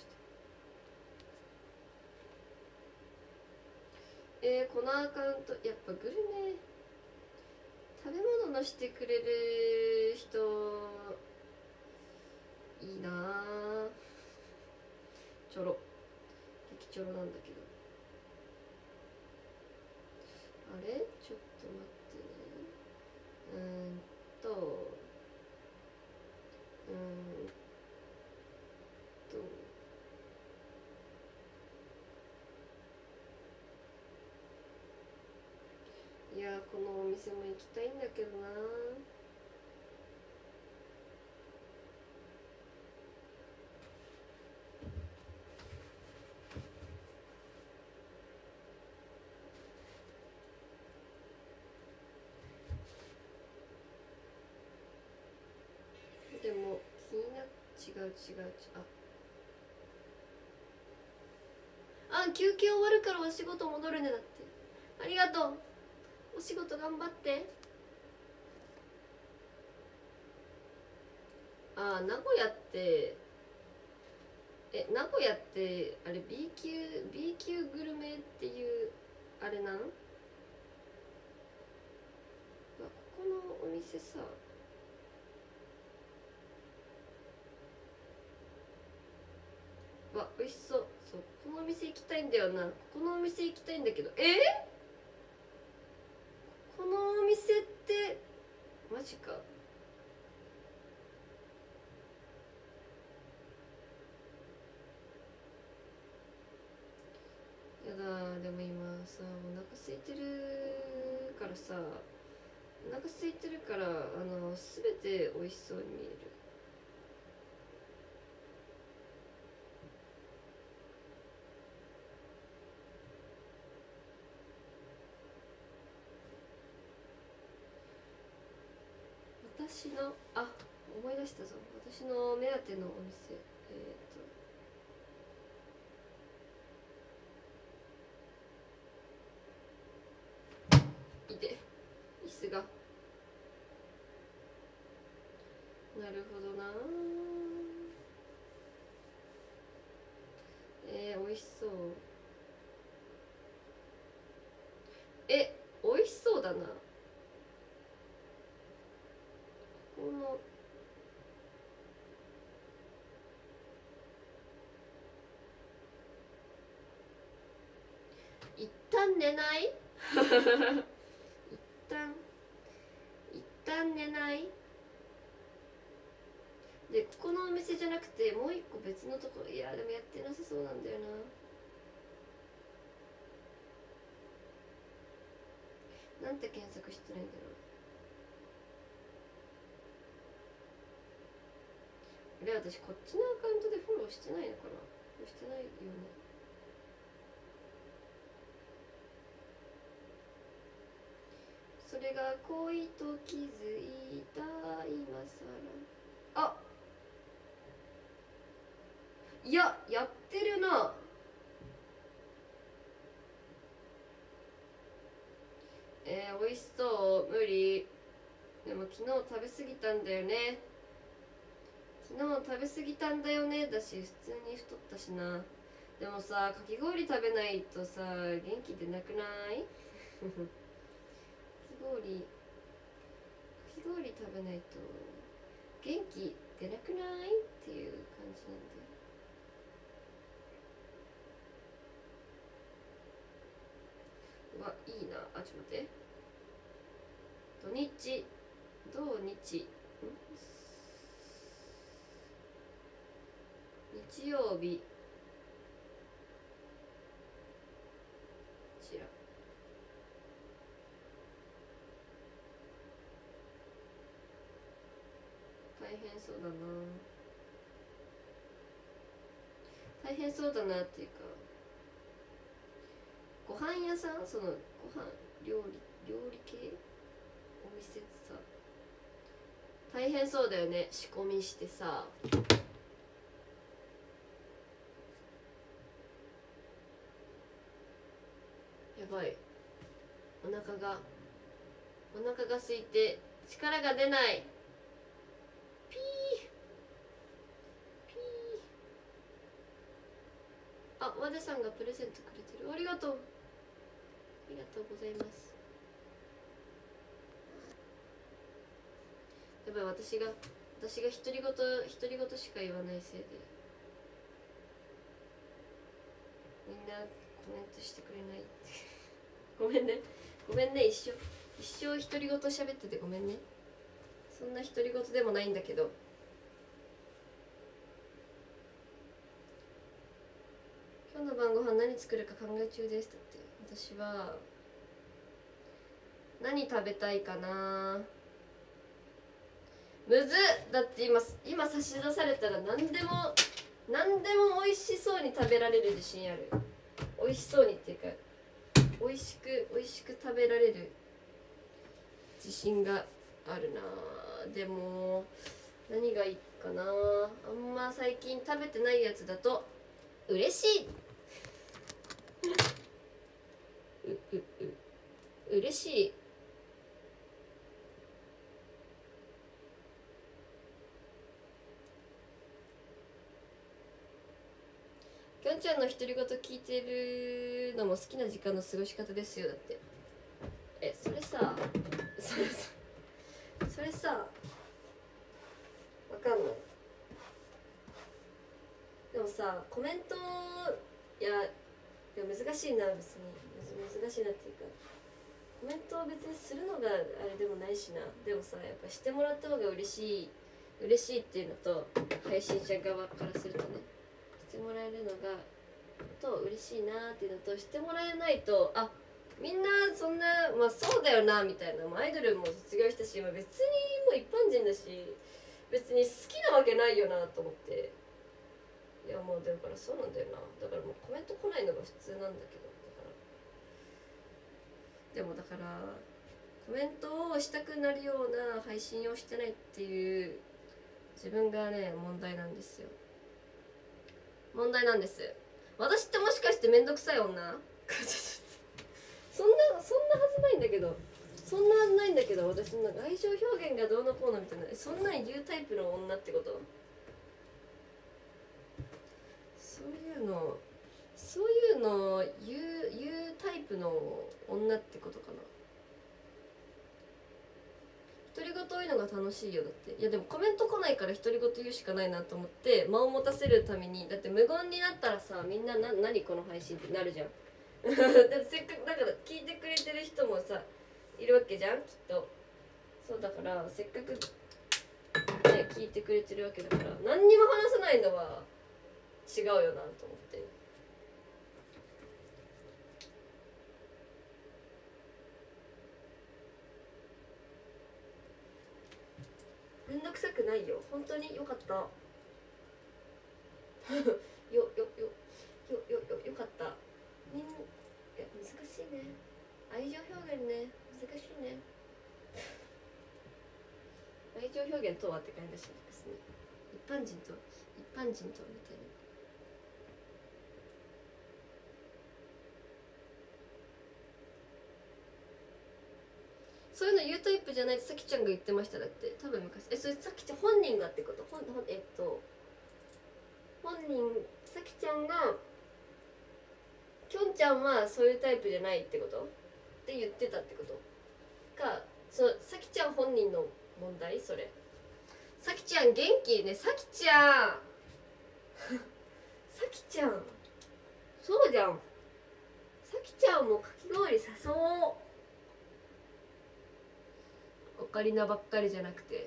して。このアカウントやっぱグルメ食べ物のしてくれる人いいなあ。ちょろ激ちょろなんだけど。あれちょっと待ってね。いやこのお店も行きたいんだけどな。でも気になっ違う休憩終わるからお仕事戻るね。だってありがとう。お仕事頑張って。名古屋ってあれ B 級グルメっていうあれなん。ここのお店さ美味しそう。そうこのお店行きたいんだよな。このお店行きたいんだけどこのお店ってマジか。やだ。でも今さお腹空いてるからさ、全て美味しそうに見える。私の思い出したぞ。私の目当てのお店いて椅子が。なるほどな。美味しそう。美味しそうだな。この一旦寝ない一旦寝ないで、ここのお店じゃなくてもう一個別のところ。いやでもやってなさそうなんだよな。なんて検索してないんだろう。私こっちのアカウントでフォローしてないのかな。してないよね。それが恋と気づいた今さら。いややってるな。美味しそう。無理。でも昨日食べ過ぎたんだよね。だし普通に太ったしな。でもさかき氷食べないとさ元気出なくないかき氷食べないと元気出なくないっていう感じなんだよ。いいな。ちょっと待って。土日曜日、こちら大変そうだな、大変そうだなっていうか、ご飯屋さん、そのご飯料理系お店さ、大変そうだよね。仕込みしてさ、やばい、お腹が空いて力が出ない。ピーピー。あ、和田さんがプレゼントくれてる。ありがとう、ありがとうございます。やばい、私が独り言しか言わないせいでみんなコメントしてくれないごめんね、ごめんね、一生独り言喋っててごめんね。そんな独り言でもないんだけど、今日の晩ご飯何作るか考え中です。だって私は何食べたいかな。むずっ。だって今差し出されたら何でも美味しそうに食べられる自信ある。美味しそうにっていうか、美味しく食べられる自信があるな。でも何がいいかな。あんま最近食べてないやつだと嬉しい嬉しい。きょんちゃんの独り言聞いてるのも好きな時間の過ごし方ですよ。だってそれさわかんない。でもさ、コメントいや難しいな。別に難しいなっていうか、コメントを別にするのがあれでもないしな。でもさ、やっぱしてもらった方が嬉しいっていうのと、配信者側からするとね、してもらえるのがと嬉しいなっていうのと、してもらえないと、あ、みんなそんな、まあそうだよなみたいな、アイドルも卒業したし、別にもう一般人だし別に好きなわけないよなと思って。いやもうだからそうなんだよな。だからもうコメント来ないのが普通なんだけど、だからコメントをしたくなるような配信をしてないっていう自分がね、問題なんですよ。問題なんです。私ってもしかしてめんどくさい女そんなはずないんだけど、私の愛情表現がどうのこうのみたいな、そんなん言うタイプの女ってこと？そういうの言うタイプの女ってことかな。独り言多いのが楽しいよ。だって、いやでもコメント来ないから独り言言うしかないなと思って間を持たせるために、だって無言になったらさ、みんな何この配信ってなるじゃんだってせっかくだから聞いてくれてる人もさいるわけじゃん、きっと。そうだからせっかくね聞いてくれてるわけだから、何にも話さないのは違うよなと思って。めんどくさくないよ、本当によかったよかった。いや難しいね、愛情表現ね、難しいね愛情表現とはって感じがしますね。一般人とみたいな。そういうの言うタイプじゃないってさきちゃんが言ってました。だって多分昔それさきちゃん本人がってこと？本人さきちゃんがきょんちゃんはそういうタイプじゃないってことって言ってたってことか。そうさきちゃん本人の問題。それさきちゃん元気ね。さきちゃんそうじゃん。さきちゃんもかき氷誘おう。おカリナばっかりじゃなくて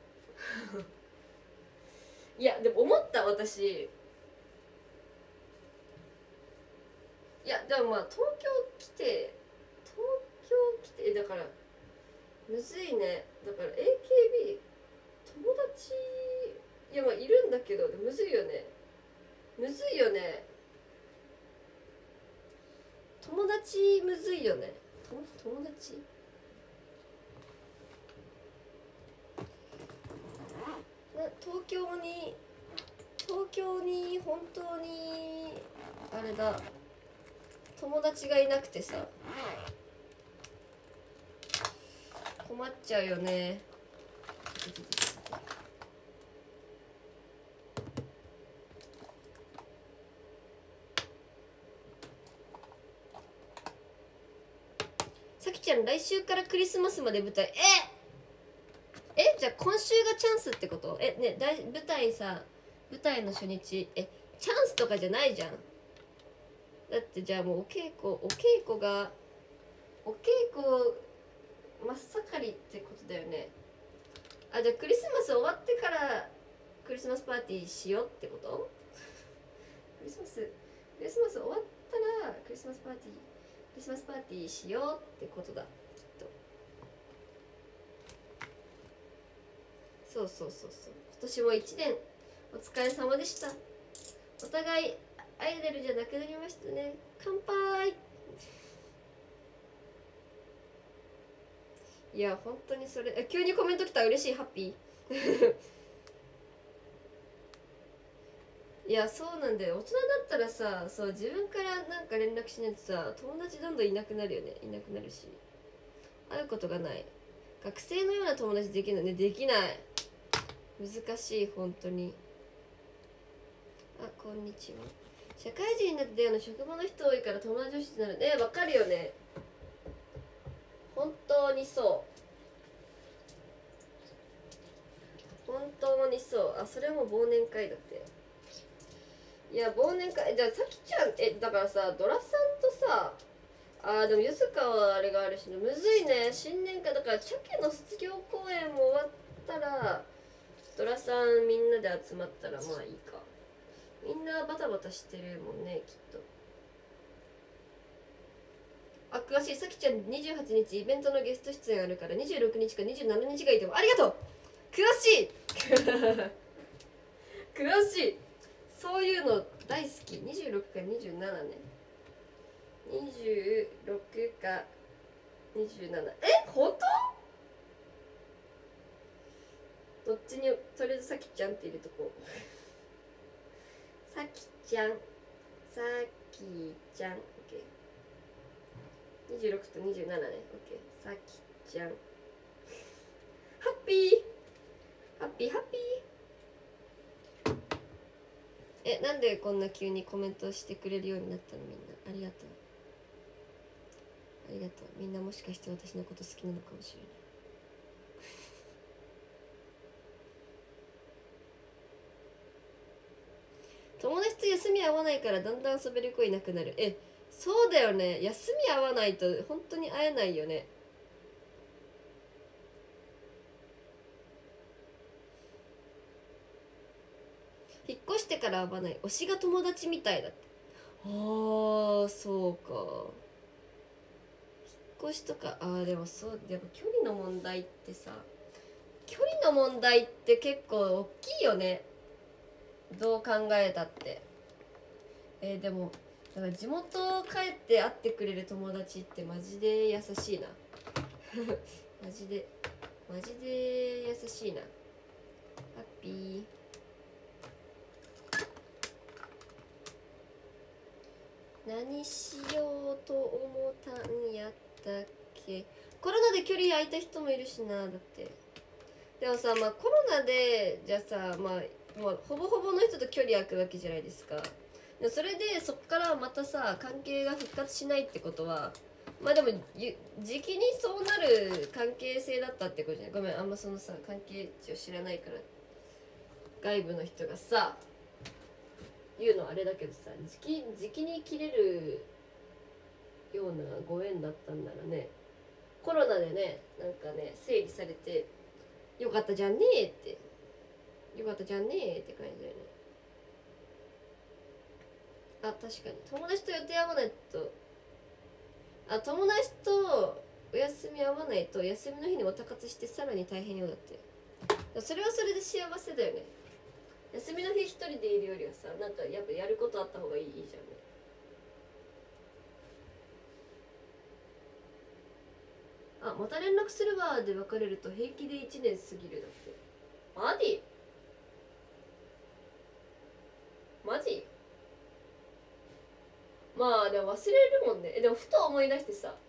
いやでも思った私、いやでもまあ東京来てだからむずいね。だから AKB 友達いやまあいるんだけどむずいよね。友達むずいよね。友達東京に本当にあれだ友達がいなくてさ困っちゃうよね。さきちゃん来週からクリスマスまで舞台じゃあ今週がチャンスってこと？ね舞台の初日チャンスとかじゃないじゃん。だってじゃあもうお稽古真っ盛りってことだよね。じゃあクリスマス終わってからクリスマスパーティーしようってこと？クリスマス終わったらクリスマスパーティーしようってことだきっと。そう今年も1年お疲れ様でした。お互いアイドルじゃなくなりましたね。乾杯。いや本当にそれ急にコメント来た。嬉しい。ハッピーいやそうなんだよ。大人だったらさそう自分からなんか連絡しないとさ友達どんどんいなくなるよね。いなくなるし会うことがない。学生のような友達できるのね。できない。難しい本当に。こんにちは。社会人になって職場の人多いから友達同士になるね。わかるよね。本当にそれも忘年会だって。いや忘年会じゃあさきちゃんだからさドラさんとさでもゆずかはあれがあるしね。むずいね。新年会だからチャケの卒業公演も終わったらドラさんみんなで集まったらまあいいか。みんなバタバタしてるもんねきっと。詳しい。さきちゃん28日イベントのゲスト出演あるから26日か27日がいいと思う。ありがとう。詳しい詳しい。そういうの大好き。26か27ね。26か27。本当？どっちにとりあえずさきちゃんって入れとこうさきちゃん OK。26と27ね。 OK。 さきちゃんハッピーなんでこんな急にコメントしてくれるようになったの？みんなありがとう。みんなもしかして私のこと好きなのかもしれない友達と休み合わないからだんだん遊べる子いなくなる。そうだよね。休み合わないと本当に会えないよね。引っ越してから会わない。推しが友達みたいだって。そうか。引っ越しとかでも距離の問題って結構大きいよね。どう考えたって。でもだから地元帰って会ってくれる友達ってマジで優しいなマジで優しいな。ハッピー。何しようと思ったんやったっけ。コロナで距離空いた人もいるしな。だってでもさコロナでじゃあさもうほぼほぼの人と距離空くわけじゃないですか。でそれでそっからまたさ関係が復活しないってことはでも時期にそうなる関係性だったってことじゃない。ごめんあんまそのさ関係値を知らないから外部の人がさ言うのあれだけどさ時期に切れるようなご縁だったんならねコロナでねなんかね整理されてよかったじゃんねーってよかったじゃんねーって感じだよね。あ、確かに友達と予定合わないと友達とお休み合わないと休みの日にオタ活してさらに大変よだって。それはそれで幸せだよね。休みの日一人でいるよりはさなんかやっぱやることあった方がいいじゃんね。また連絡するわで別れると平気で1年過ぎるだって。マジまあでも忘れるもんね。でもふと思い出してさ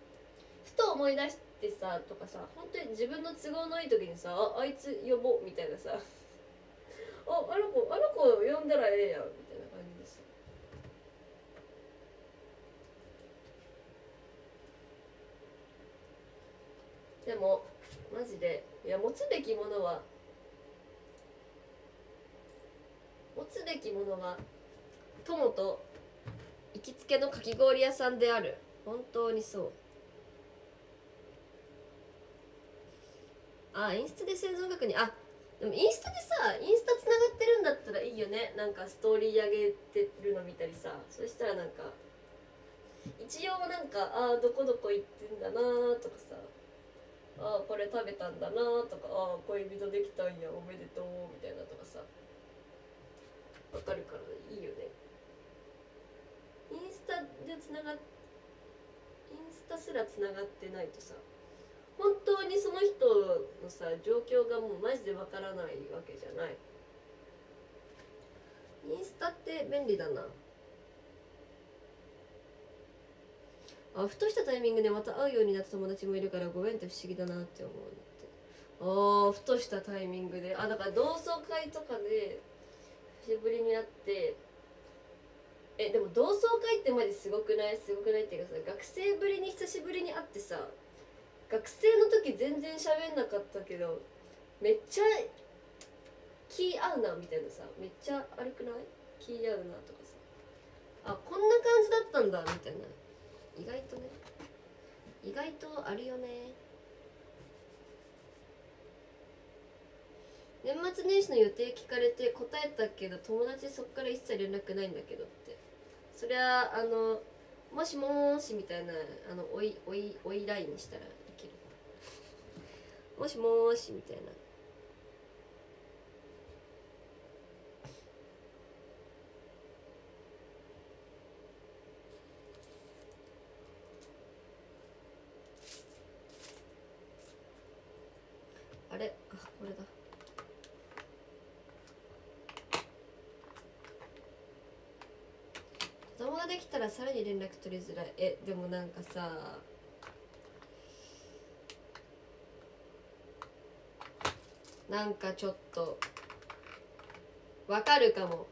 とかさ本当に自分の都合のいい時にさあいつ呼ぼうみたいなさあの子呼んだらええやんみたいな感じでさ。でもマジでいや持つべきものは友と行きつけのかき氷屋さんである。本当にそう。インスタで生存確認。でもインスタでさインスタつながってるんだったらいいよね。なんかストーリー上げてるの見たりさ。そしたらなんか一応なんかどこどこ行ってんだなとかさこれ食べたんだなとか恋人できたんやおめでとうみたいなとかさわかるからいいよね。インスタすらつながってないとさ本当にその人のさ状況がもうマジでわからないわけじゃない。インスタって便利だな。ふとしたタイミングでまた会うようになった友達もいるからご縁って不思議だなって思うって。ふとしたタイミングでだから同窓会とかで久しぶりに会ってでも同窓会ってマジすごくないっていうかさ学生ぶりに久しぶりに会ってさ学生の時全然喋んなかったけどめっちゃ気合うなみたいなさめっちゃ悪くない気合うなとかさこんな感じだったんだみたいな意外とあるよね。年末年始の予定聞かれて答えたけど友達そっから一切連絡ないんだけどって。そりゃもしもーしみたいなおいラインにしたらいける。もしもーしみたいな。あれこれだ。子供ができたらさらに連絡取りづらい。でもなんかさなんかちょっとわかるかも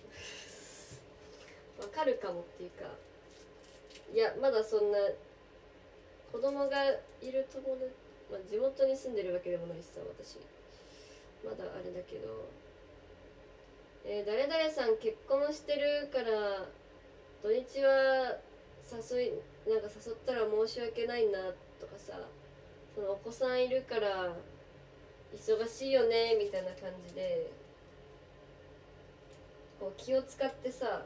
っていうかいやまだそんな子供がいる友達、地元に住んでるわけでもないしさ私まだあれだけど誰々さん結婚してるから土日は誘ったら申し訳ないなとかさそのお子さんいるから忙しいよねみたいな感じでこう気を使ってさ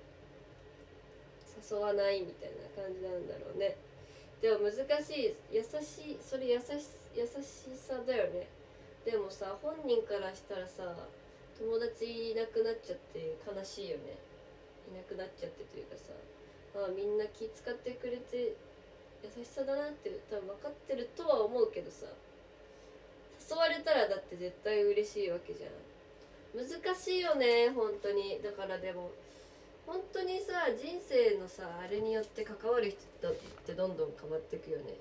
誘わないみたいな感じなんだろうね。でも難しい優しさだよね。でもさ本人からしたらさ友達いなくなっちゃって悲しいよね。いなくなっちゃってというかさみんな気使ってくれて優しさだなって多分分かってるとは思うけどさ誘われたらだって絶対嬉しいわけじゃん。難しいよね本当に。だからでも本当にさ人生のさあれによって関わる人ってどんどん変わっていくよね。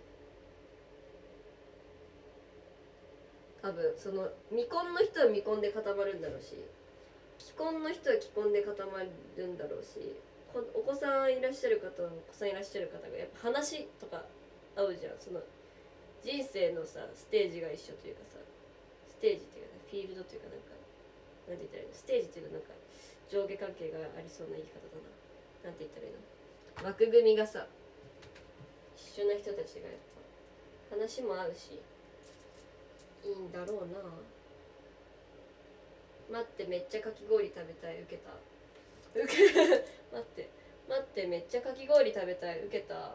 多分その未婚の人は未婚で固まるんだろうし既婚の人は既婚で固まるんだろうしお子さんいらっしゃる方はお子さんいらっしゃる方がやっぱ話とか合うじゃん。その人生のさステージが一緒というかさステージっていうか、フィールドというかなんて言ったらいいのステージっていうか上下関係がありそうな言い方だな。なんて言ったらいいの枠組みがさ一緒な人たちがやっ話も合うしいいんだろうな。待ってめっちゃかき氷食べたい。受けた待ってめっちゃかき氷食べたい。受けた。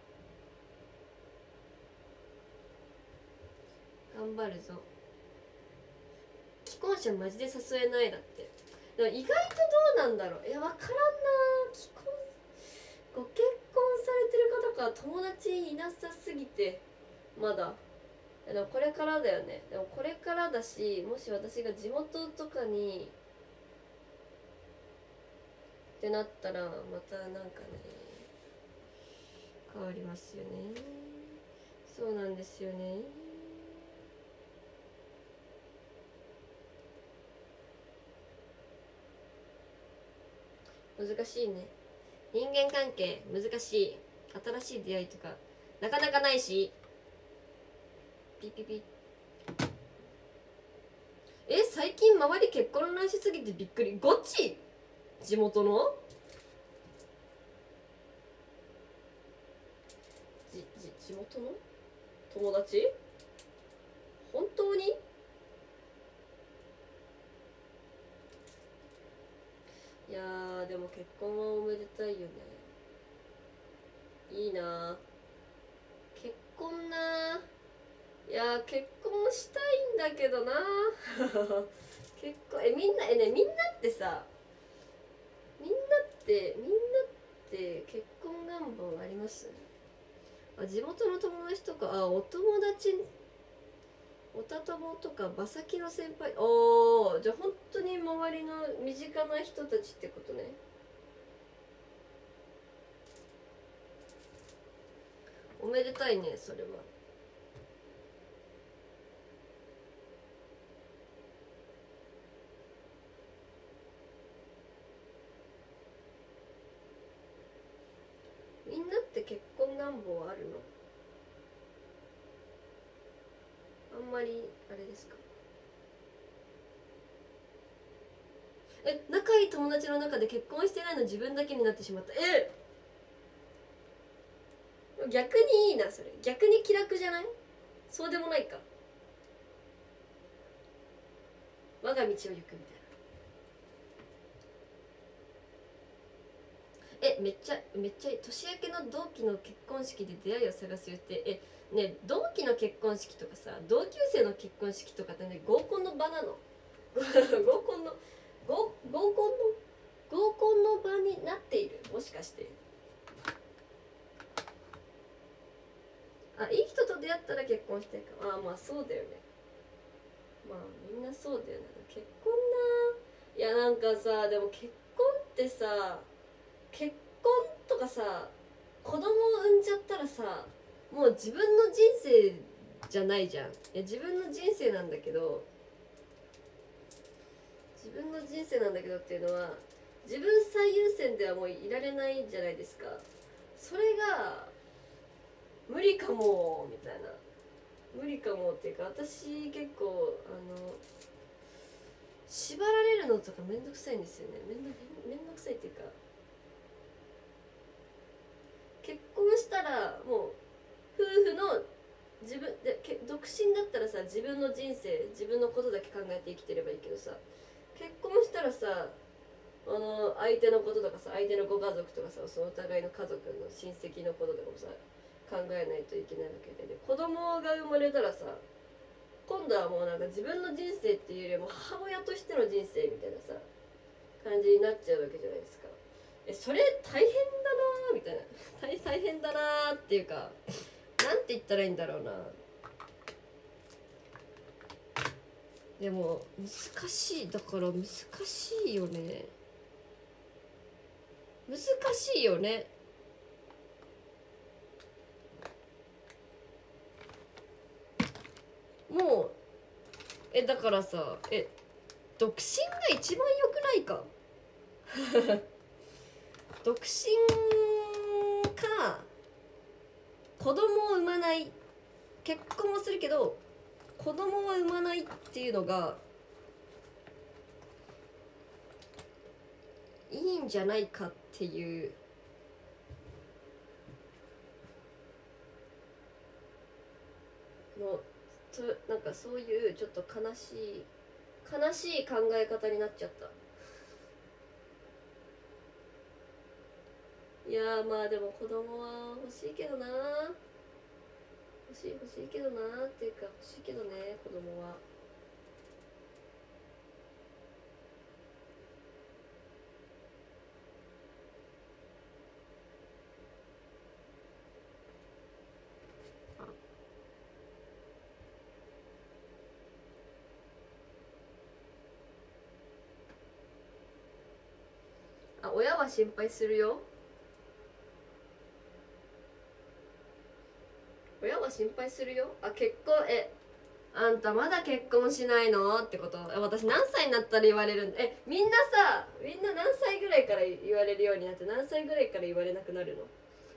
頑張るぞ。既婚者マジで誘えないだって。でも意外とどうなんだろう。いや分からんな。既婚ご結婚されてる方か友達いなさすぎてまだ。でもこれからだよね。でもこれからだし、もし私が地元とかにってなったらまたなんかね変わりますよね。そうなんですよね。難しいね。人間関係難しい。新しい出会いとかなかなかないし。ピピピ。最近周り結婚乱しすぎてびっくり。ゴッチ地元の地元の友達本当に。いやーでも結婚はおめでたいよね。いいな結婚な。いやー結婚したいんだけどな結婚みんなみんなってさみんなって結婚願望あります？あ、地元の友達とか、あ、お友達、おた友とか馬先の先輩。おー、じゃあ本当に周りの身近な人たちってことね。おめでたいねそれは。みんなって結婚願望あるの？あんまりあれですか？仲いい友達の中で結婚してないの自分だけになってしまった。逆にいいなそれ。逆に気楽じゃない？そうでもないか。我が道を行くみたいな。めっちゃ年明けの同期の結婚式で出会いを探す予定。ね、同期の結婚式とかさ、同級生の結婚式とかってね、合コンの場なの合コンの場になっている。もしかしていい人と出会ったら結婚してるか。まあそうだよね。まあみんなそうだよね。結婚な。いやなんかさ、でも結婚ってさ、結婚とかさ、子供を産んじゃったらさ、もう自分の人生じゃないじゃん。自分の人生なんだけどっていうのは、自分最優先ではもういられないじゃないですか。それが無理かもみたいな。無理かもっていうか、私結構縛られるのとかめんどくさいんですよね。めんどくさいっていうか、結婚したらもう夫婦の自分で独身だったらさ、自分の人生自分のことだけ考えて生きてればいいけどさ、結婚したらさ、相手のこととかさ、相手のご家族とかさ、そのお互いの家族の親戚のこととかもさ考えないといけないわけで、子供が生まれたらさ、今度はもうなんか自分の人生っていうよりも母親としての人生みたいなさ感じになっちゃうわけじゃないですか。それ大変だなみたいな大変だなっていうか、なんて言ったらいいんだろうな。でも難しい。だから難しいよね。難しいよね。もうだからさ、独身が一番良くないか独身か子供を産まない、結婚はするけど子供は産まないっていうのがいいんじゃないかっていう。 のなんかそういうちょっと悲しい考え方になっちゃった。いやー、まあでも子供は欲しいけどな、欲しいけどなっていうか、欲しいけどね、子供は。あ、親は心配するよ。親は心配するよ。あ、結婚、あんたまだ結婚しないのってこと？私何歳になったら言われるんだ？みんな何歳ぐらいから言われるようになって、何歳ぐらいから言われなくなるの？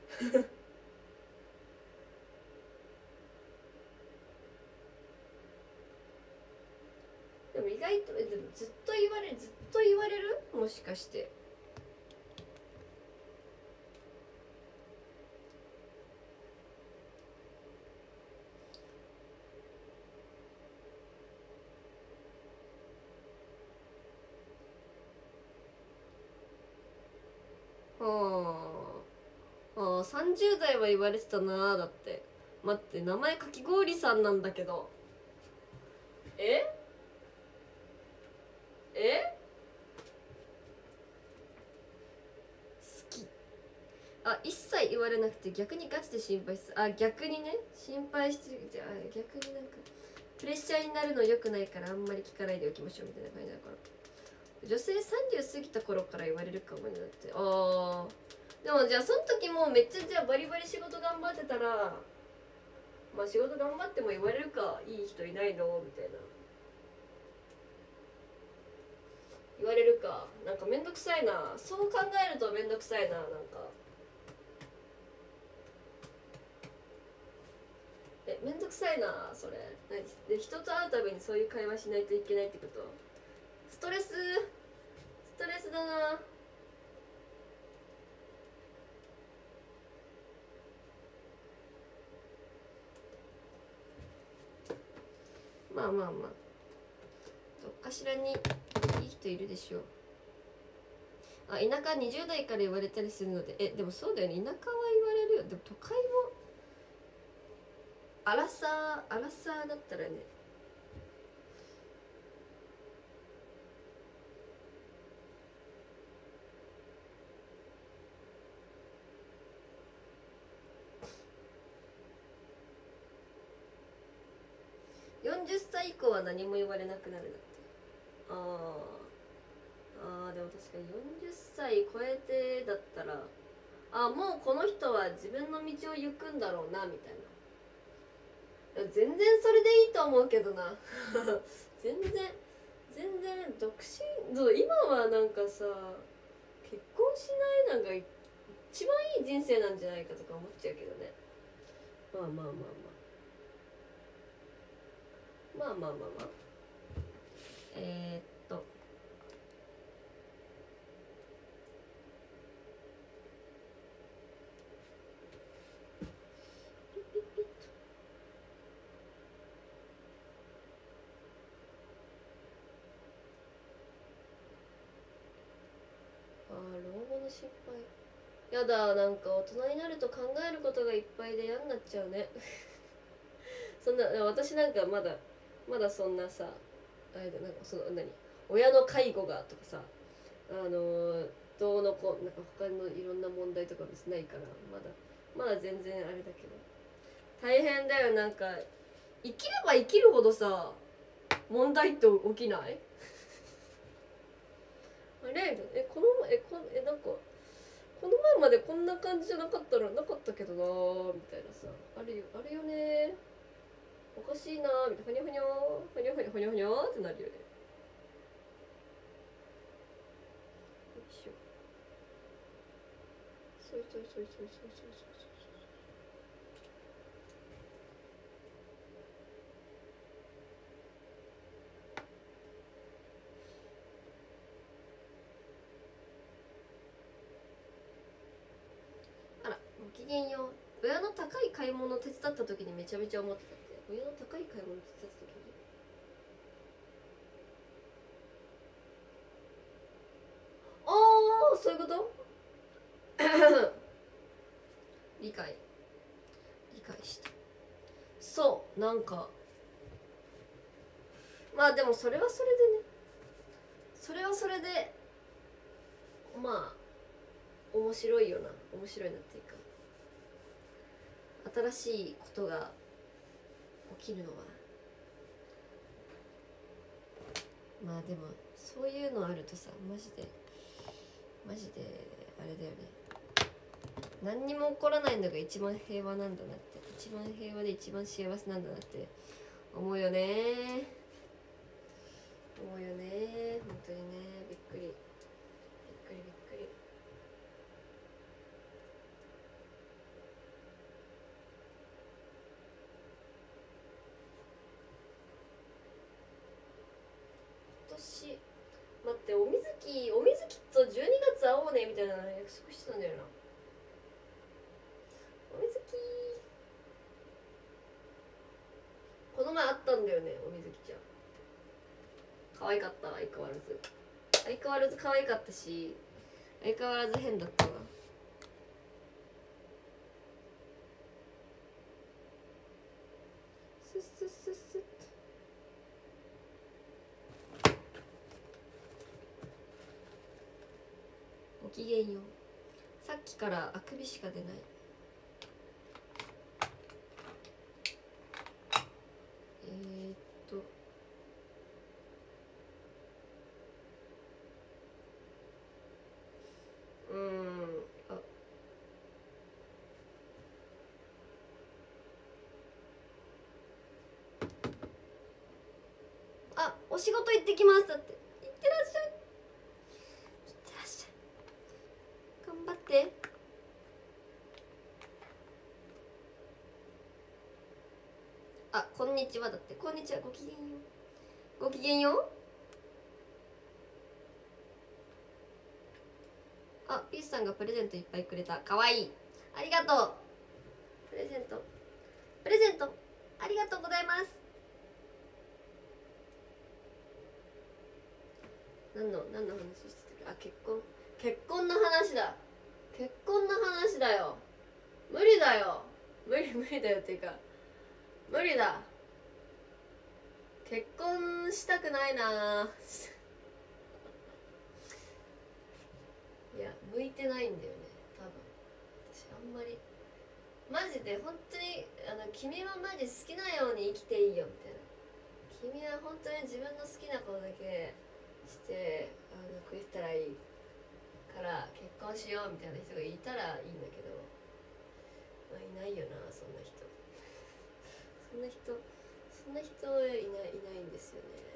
でも意外とでもずっと言われる、もしかして。30代は言われてたな。だって待って、名前かき氷さんなんだけど。え好き。あ、一切言われなくて逆にガチで心配する。あ、逆にね、心配してる。じゃあ逆になんかプレッシャーになるの良くないから、あんまり聞かないでおきましょうみたいな感じだから。女性30過ぎた頃から言われるかもになって。ああ、でもじゃあその時もめっちゃじゃあバリバリ仕事頑張ってたら、まあ仕事頑張っても言われるか、いい人いないのみたいな言われるか。なんかめんどくさいな、そう考えるとめんどくさいな。なんかめんどくさいなそれ。で人と会うたびにそういう会話しないといけないってこと？ストレスだな。まあまあまあ、どっかしらにいい人いるでしょう。あ、田舎20代から言われたりするので。でもそうだよね、田舎は言われるよ。でも都会もアラサーだったらね。40歳以降は何も言われなくなるだって。でも確かに40歳超えてだったら、もうこの人は自分の道を行くんだろうなみたいな。全然それでいいと思うけどな。全然独身、今はなんかさ、結婚しないなんか一番いい人生なんじゃないかとか思っちゃうけどね。まあまあまあまあまあまあまあまあ。えー、っと老後の心配。やだ、なんか大人になると考えることがいっぱいで嫌になっちゃうね。そんな、私なんかまだそんなさ、あれだ、なんかその親の介護がとかさ、どうのこうなんか他のいろんな問題とか別にないから、まだ全然あれだけど、大変だよ。なんか生きれば生きるほどさ、問題って起きない？あれなんかこの前までこんな感じじゃなかったけどなーみたいなさ、あるよね。おかしいなーみたいな、ふにゃふにゃってなるよね。よいしょ。そうあら、ごきげんよう。親の高い買い物を手伝った時にめちゃめちゃ思ってたって。 親の高い買い物手伝った時にああそういうこと理解した。そうなんかまあでもそれはそれでね、それはそれでまあ面白いよな、面白いなっていうか、新しいことが起きるのはまあでもそういうのあるとさ、マジであれだよね、何にも起こらないのが一番平和なんだなって、一番平和で一番幸せなんだなって思うよね、思うよね、本当にね。びっくり。今年待って、おみずきと12月会おうねみたいな約束してたんだよな。おみずきこの前会ったんだよね、おみずきちゃん。可愛かった、相変わらず可愛かったし、相変わらず変だったわ。スッスッスッスッ。ごきげんよう。さっきからあくびしか出ない。お仕事行ってきますだって。行ってらっしゃい、頑張って。あ、こんにちはだって。こんにちは、ごきげんよう。ごきげんよう。あ、ピースさんがプレゼントいっぱいくれた。かわいい、ありがとう。プレゼントありがとうございます。何の話してたっけ。あ、結婚の話だ。結婚の話だよ。無理だよっていうか無理だ。結婚したくないないや、向いてないんだよね、多分。私あんまりマジで本当に君はマジ好きなように生きていいよみたいな、君は本当に自分の好きなことだけして食えたらいいから結婚しようみたいな人がいたらいいんだけど、まあ、いないよな、そんな人いないんですよね。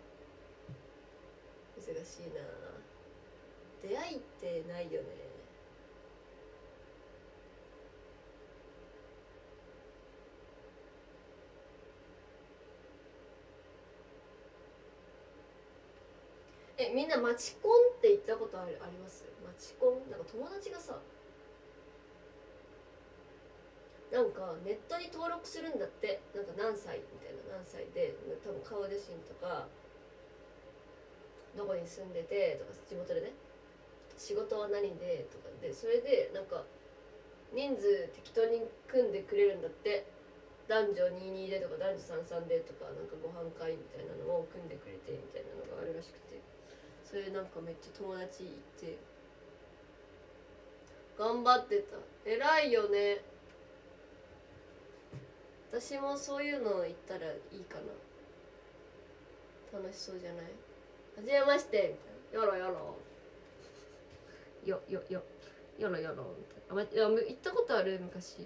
難しいな、出会いってないよね。みんなマチコンって言ったことあります？マチコンなんか友達がさ、なんかネットに登録するんだって。なんか何歳みたいな、何歳で多分顔写真とかどこに住んでてとか、地元でね、仕事は何でとかで、それでなんか人数適当に組んでくれるんだって。男女22でとか男女33でとか、なんかご飯会みたいなのを組んでくれてみたいなのがあるらしくて、それなんかめっちゃ友達いて頑張ってた。偉いよね。私もそういうの行ったらいいかな。楽しそうじゃない？はじめましてみたいな、よろみたいな。いや、行ったことある昔。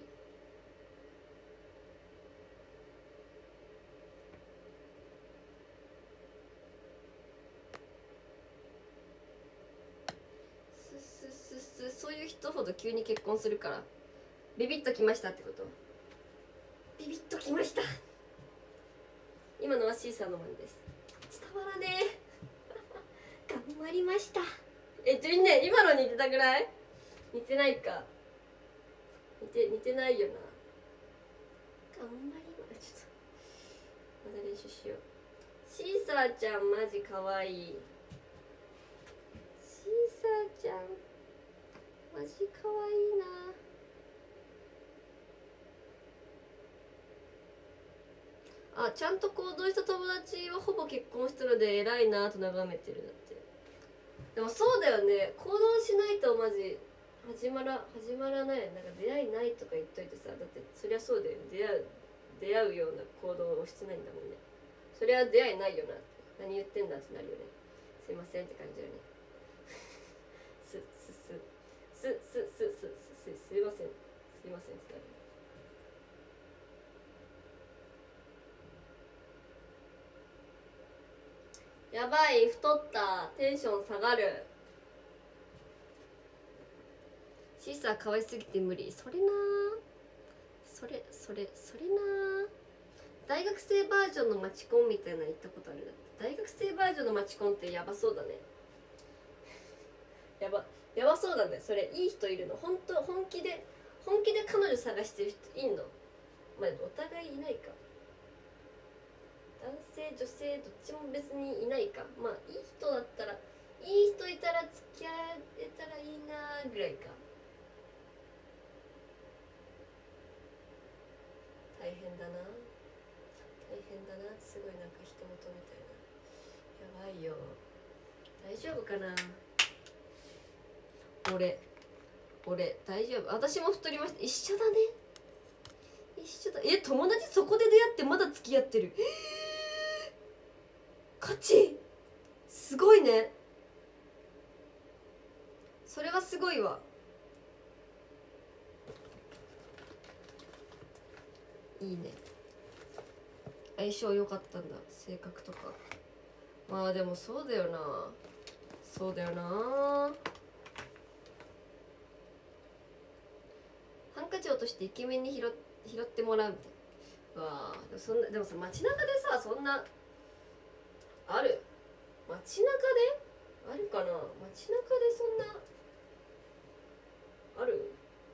そういう人ほど急に結婚するからビビッときましたってこと。ビビッときました。今のはシーサーの真似です。伝わらねえ頑張りました。ね、今の似てたぐらい？似てないか。似てないよな。頑張りました。 また練習しよう。シーサーちゃんマジかわいい。シーサーちゃんマジかわいいな。あ、ちゃんと行動した友達はほぼ結婚したので偉いなと眺めてる。だってでもそうだよね、行動しないとマジ始まらない。なんか出会いないとか言っといてさ、だってそりゃそうだよね。出会うような行動をしてないんだもんね。そりゃ出会いないよなって、何言ってんだってなるよね。すいませんって感じだよね。すいませんってなる。やばい、太った、テンション下がる。シーサー可愛すぎて無理。それな、それな。大学生バージョンのマチコンみたいなの行ったことある。大学生バージョンのマチコンってやばそうだね。やばそうだね。それいい人いるの？本気で彼女探してる人いんの？まあお互いいないか。男性女性どっちも別にいないか。まあいい人だったら、いい人いたら付き合えたらいいなぐらいか。大変だな、すごいなんか人事みたいな。やばいよ。大丈夫かな。俺大丈夫。私も太りました。一緒だね。友達そこで出会ってまだ付き合ってる。勝ちすごいね。それはすごいわ。いいね。相性良かったんだ、性格とか。まあでもそうだよな。ハンカチ落としてイケメンに拾ってもらうみたいな。わあ、でもさ、街中でさ、そんなある？街中であるかな。街中でそんなある？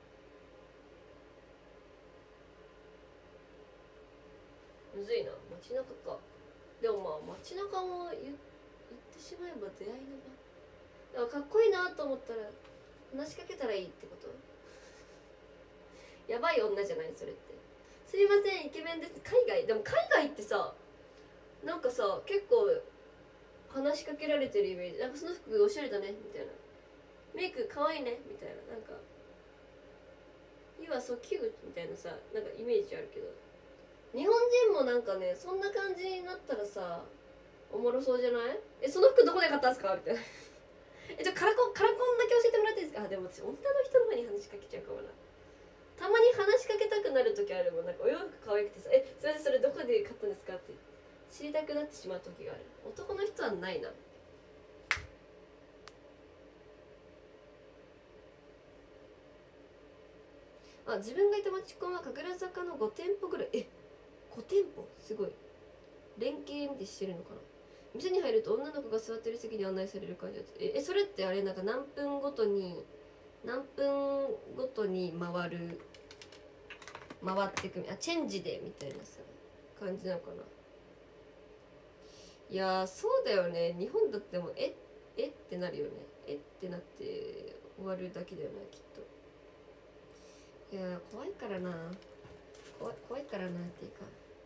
むずいな。街中か。でもまあ街中も言ってしまえば出会いの場。だからかっこいいなと思ったら話しかけたらいいってこと？やばい女じゃないそれって。すいませんイケメンです。でも海外ってさ、なんかさ結構話しかけられてるイメージ。なんかその服おしゃれだねみたいな、メイクかわいいねみたいな、なんか You are so cute みたいなさ、なんかイメージあるけど、日本人もなんかねそんな感じになったらさおもろそうじゃない？その服どこで買ったんすかみたいな。カラコンだけ教えてもらっていいですか？でも私女の人の方に話しかけちゃうかもな。たまに話しかけたくなる時あるもん。なんかお洋服可愛くてさ、すいませんそれどこで買ったんですかって知りたくなってしまう時がある。男の人はないな。あ、自分がいた町コンは神楽坂の5店舗ぐらい。5店舗すごい。連携見てしてるのかな。店に入ると女の子が座ってる席に案内される感じだった。それってあれなんか何分ごとに回ってくチェンジでみたいなさ感じなのかな。いやそうだよね。日本だってもってなるよね。ってなって終わるだけだよねきっと。いや怖いからなっていうか、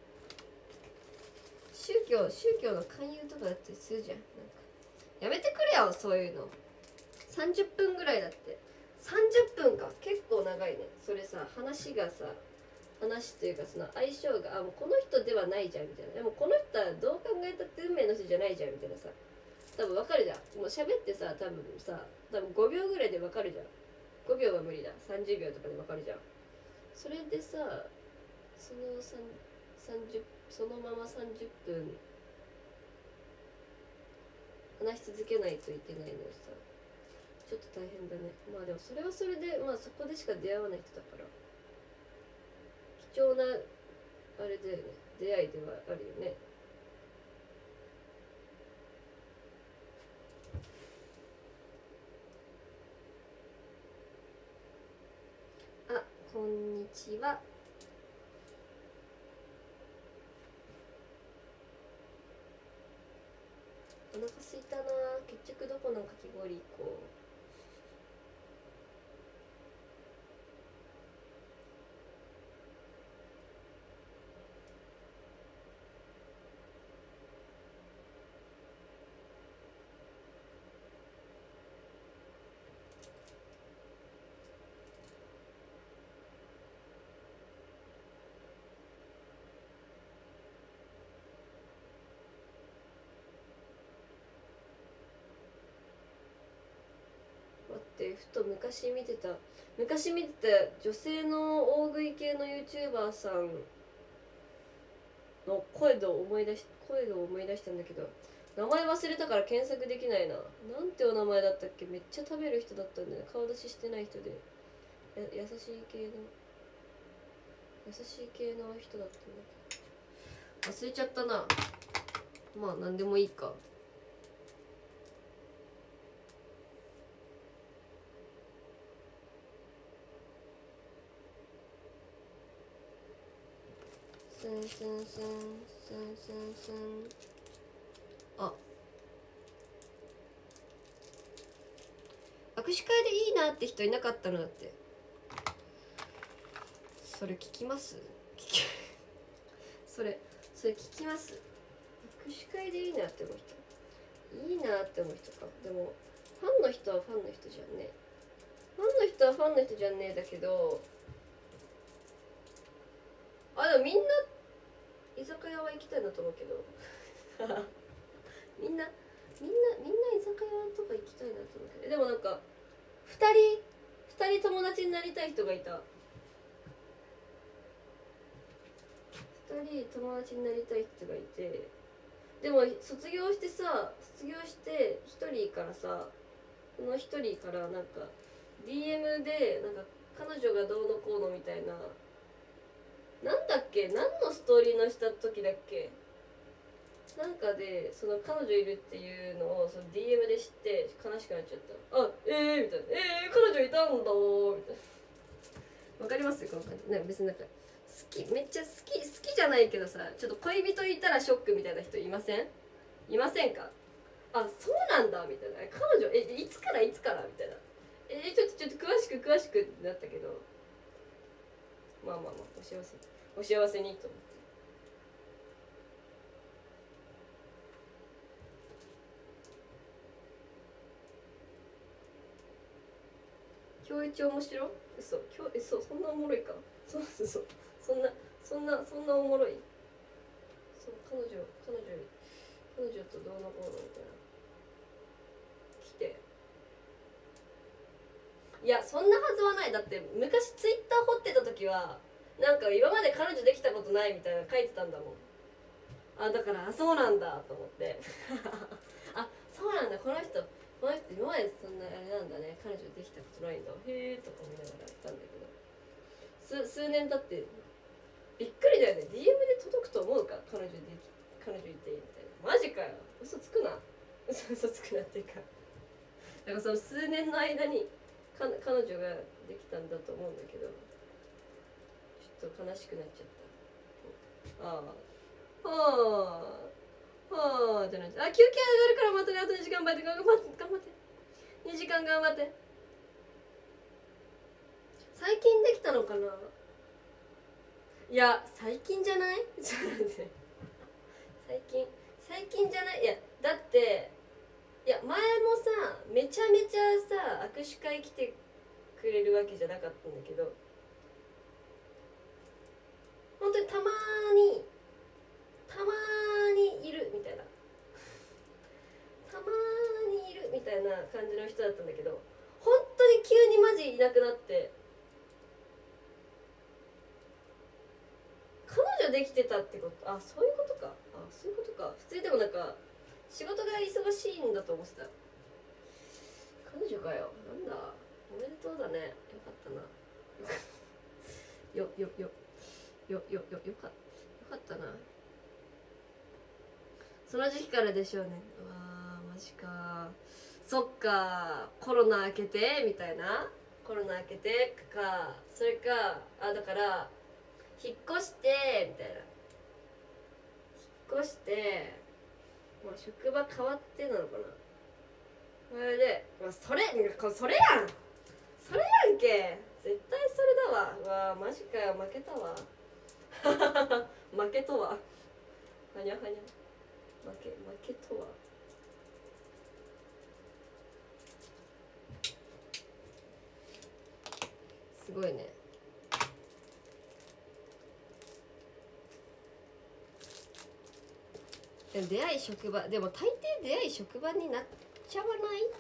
宗教の勧誘とかだったりするじゃん。なんかやめてくれよそういうの。30分ぐらいだって。30分か、結構長いね。それさ話というかその相性がもうこの人ではないじゃんみたいな。でもこの人はどう考えたって運命の人じゃないじゃんみたいなさ、多分わかるじゃん。もう喋ってさ多分5秒ぐらいでわかるじゃん。5秒は無理だ、30秒とかでわかるじゃん。それでさそのまま30分話し続けないといけないのさ、ちょっと大変だね。まあでもそれはそれで、まあそこでしか出会わない人だから貴重なあれだよね、出会いではあるよね。あ、こんにちは。 お腹すいたな。結局どこのかき氷行こう。ってふと昔見てた女性の大食い系の YouTuber さんの声を思い出したんだけど、名前忘れたから検索できないな。なんてお名前だったっけ。めっちゃ食べる人だったんだよね。顔出ししてない人で優しい系の人だったんだけど忘れちゃったな。まあ何でもいいか。スンスンスンスンスンスン。あ、握手会でいいなって人いなかったのだって。それ聞きますそれ聞きます。握手会でいいなって思う人、いいなって思う人か。でもファンの人はファンの人じゃんね。ファンの人はファンの人じゃんね。だけどでもみんな居酒屋は行きたいなと思うけどみんな居酒屋とか行きたいなと思うけど、でもなんか2人友達になりたい人がいた。2人友達になりたい人がいて、でも卒業して1人からさ、その1人からなんか DM でなんか彼女がどうのこうのみたいな、なんだっけ、何のストーリーのした時だっけ、なんかでその彼女いるっていうのをその DM で知って悲しくなっちゃった。みたいな、彼女いたんだみたいな。わかりますこの感じ。なんか別になんかめっちゃ好きじゃないけどさ、ちょっと恋人いたらショックみたいな人いませんか。そうなんだみたいな。彼女いつからみたいな。ちょっと詳しくってなったけど、まあお幸せにと思って。今日一面白い。嘘そんなおもろいか。そんなおもろい。そう彼女とどうのこうのみたいな来て、いやそんなはずはない。だって昔ツイッター掘ってた時はなんか今まで彼女できたことないみたいな書いてたんだもん。だからそうなんだと思ってそうなんだ、この人今までそんなあれなんだね、彼女できたことないんだ、へえとか思いながらやったんだけど、数年経ってびっくりだよね。 DM で届くと思うか、彼女いてみたいな。マジかよ、嘘つくなっていうか、だからその数年の間に彼女ができたんだと思うんだけど、ちょっと悲しくなっちゃった。じゃない。休憩上がるからまたね。あと2時間頑張って2時間頑張って。最近できたのかな。いや最近じゃない最近じゃない。いやだって前もさ、めちゃめちゃさ握手会来てくれるわけじゃなかったんだけど、本当にたまにいるみたいな、感じの人だったんだけど、本当に急にマジいなくなって、彼女できてたってこと。そういうことか。普通にでもなんか仕事が忙しいんだと思ってた。彼女かよ。なんだ、おめでとうだね。よかったなよかったな。その時期からでしょうね。マジか。そっか、コロナ明けてみたいな。コロナ明けてか、それか、だから引っ越してみたいな。引っ越してまあ職場変わってなのかな。それで、まあ、それやんけ、絶対それだわ。うわマジかよ、負けたわ負けとははにゃはにゃ、負けとは。すごいね。出会い職場、でも大抵出会い職場になっちゃわ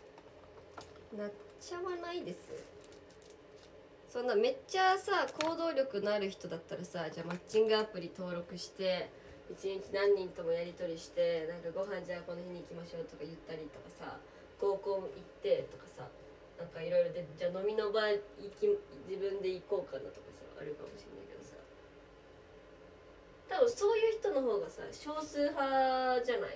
ないです。そんなめっちゃさ行動力のある人だったらさ、じゃあマッチングアプリ登録して一日何人ともやり取りして、なんかご飯じゃあこの日に行きましょうとか言ったりとかさ、合コン行ってとかさ、なんかいろいろで、じゃあ飲みの場自分で行こうかなとかさ、あるかもしれないけどさ、多分そういう人の方がさ少数派じゃない。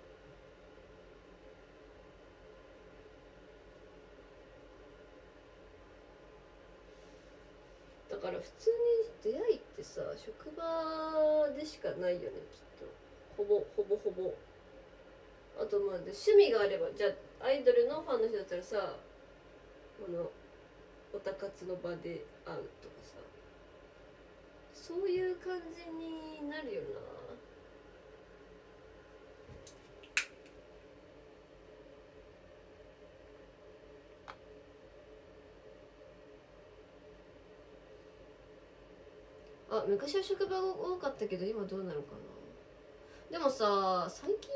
だから普通に出会いってさ職場でしかないよね、きっと。ほぼ。あとまあ趣味があれば、じゃあアイドルのファンの人だったらさ、オタ活の場で会うとかさ、そういう感じになるよな。あ、昔は職場が多かったけど今どうなのかな。でもさ、最近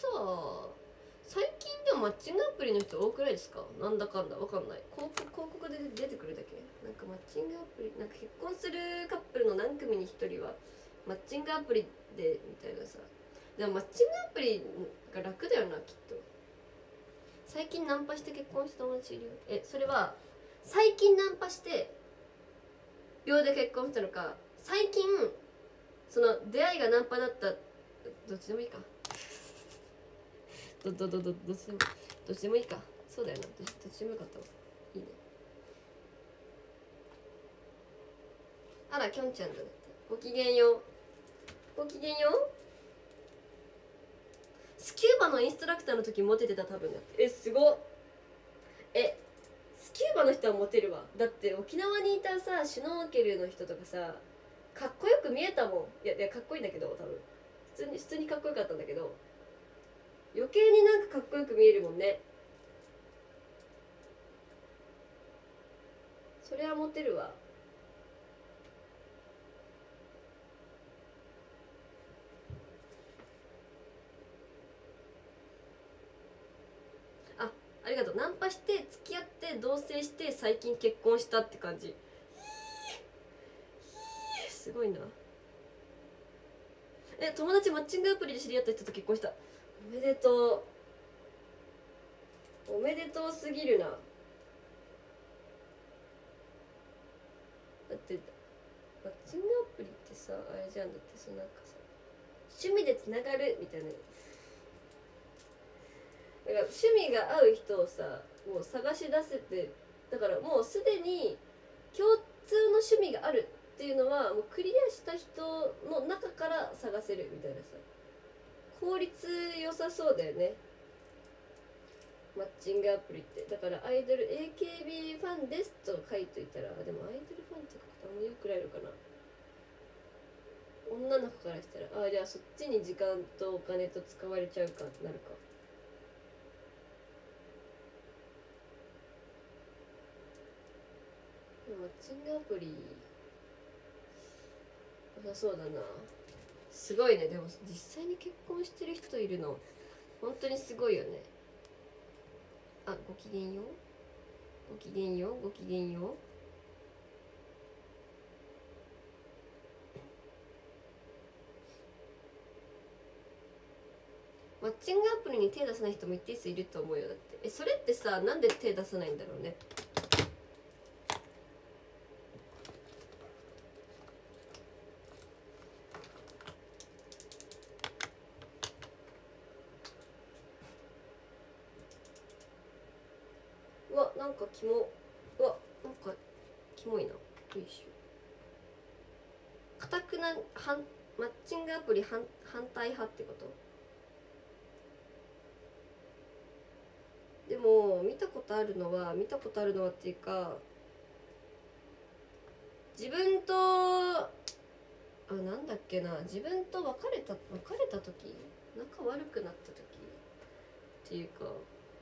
でもマッチングアプリの人多くないですか？なんだかんだわかんない。広告で出てくるだけ。なんかマッチングアプリ、なんか結婚するカップルの何組に1人はマッチングアプリでみたいなさ。でもマッチングアプリが楽だよな、きっと。最近ナンパして結婚した友達いるよ。それは最近ナンパして秒で結婚したのか、最近その出会いがナンパだった、どっちでもいいか。どっちでもいいか。そうだよな、どっちでもよかったわ。いいね。あら、きょんちゃんだって。ごきげんよう。スキューバのインストラクターの時モテてた、多分だって。すごっ。スキューバの人はモテるわ。だって沖縄にいたさシュノーケルの人とかさ、かっこよく見えたもん。いやかっこいいんだけど、多分普通にかっこよかったんだけど、余計になんかかっこよく見えるもんね。それはモテるわ。ありがとう。ナンパして付き合って同棲して最近結婚したって感じ。すごいな。友達マッチングアプリで知り合った人と結婚した。おめでとうすぎるな。だってマッチングアプリってさ、あれじゃん。だってさ、なんかさ趣味でつながるみたいな。だから趣味が合う人をさもう探し出せて、だからもうすでに共通の趣味があるっていうのはもうクリアした人の中から探せるみたいなさ、効率良さそうだよね、マッチングアプリって。だからアイドル AKB ファンですと書いといたら、でもアイドルファンって書くとあんまよくないのかな。女の子からしたらじゃあそっちに時間とお金と使われちゃうかってなるか。マッチングアプリ良さそうだな。すごいね。でも実際に結婚してる人いるの本当にすごいよね。ごきげんよう。マッチングアプリに手出さない人も一定数いると思うよ。だってそれってさ、なんで手出さないんだろうね。うわ、なんかキモ。うわ、なんかキモいな。よいしょ。かたくなマッチングアプリ反対派ってこと？ も見たことあるのはっていうか、自分となんだっけな、自分と別れた時、仲悪くなった時っていうか、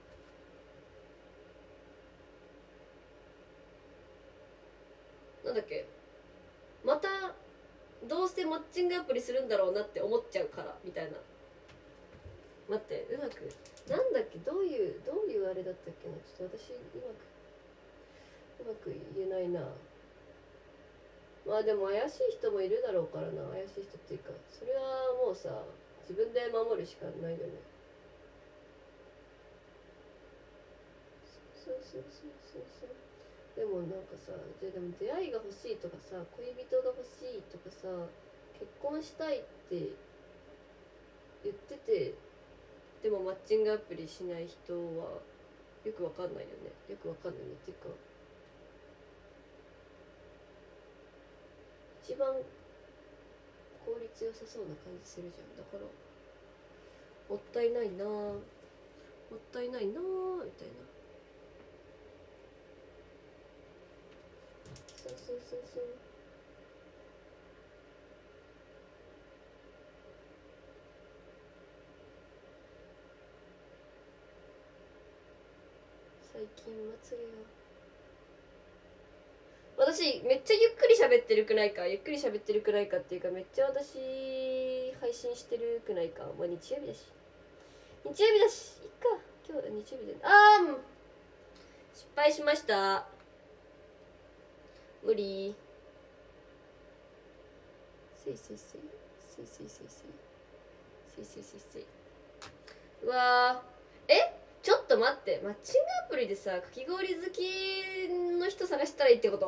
なんだっけ、またどうせマッチングアプリするんだろうなって思っちゃうからみたいな。待って、うまくなんだっけ、どういうあれだったっけな、ちょっと私うまく言えないな。まあでも怪しい人もいるだろうからな。怪しい人っていうか、それはもうさ、自分で守るしかないよね。そうでもなんかさ、じゃあでも出会いが欲しいとかさ、恋人が欲しいとかさ、結婚したいって言ってて、でもマッチングアプリしない人はよくわかんないよね。よくわかんないねっていうか、一番効率良さそうな感じするじゃん。だからもったいないなもったいないなみたいな。そう最近祭りが、私めっちゃゆっくり喋ってるくないかっていうか、めっちゃ私配信してるくないか。まあ日曜日だしいっか、今日日曜日で、もう失敗しました。無理。せい。うわー、ちょっと待って、マッチングアプリでさ、かき氷好きの人探したらいいってこと？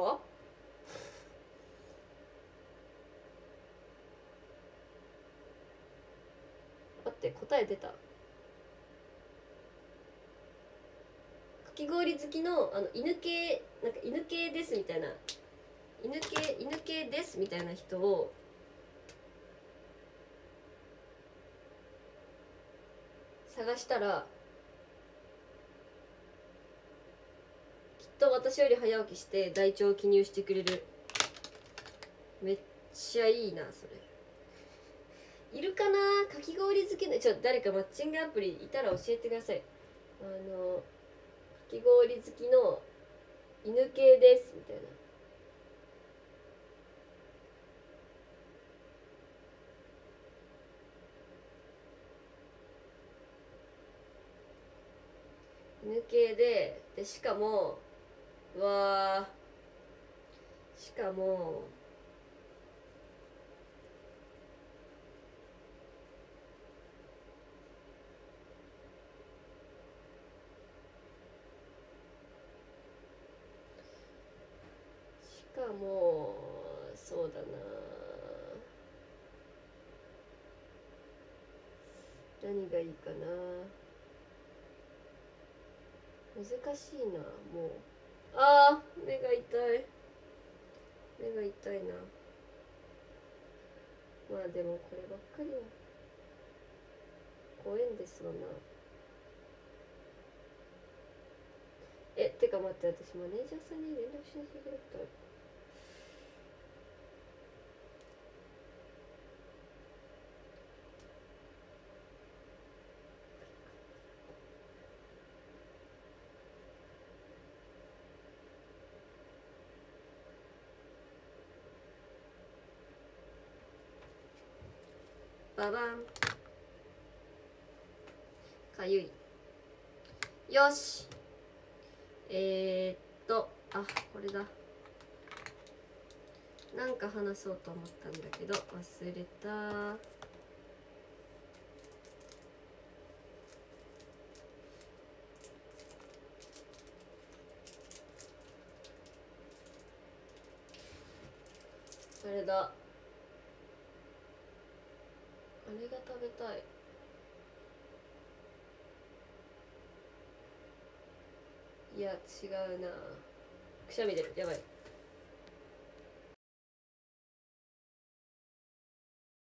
待って、答え出た。かき氷好きの犬系、なんか犬系ですみたいな、犬系ですみたいな人を探したら、きっと私より早起きして台帳を記入してくれる。めっちゃいいなそれ。いるかな、かき氷好きの誰かマッチングアプリいたら教えてください。かき氷好きの犬系ですみたいな。犬系でしかも、しかもそうだな、何がいいかな。難しいな。もう目が痛いな。まあでもこればっかりはご縁ですわな。てか待って、私マネージャーさんに連絡しなきゃいけなくてある。ババン、かゆい。よし、これだ。なんか話そうと思ったんだけど忘れた。あれだ、あれが食べたい。いや違うな、くしゃみ出る、やばい。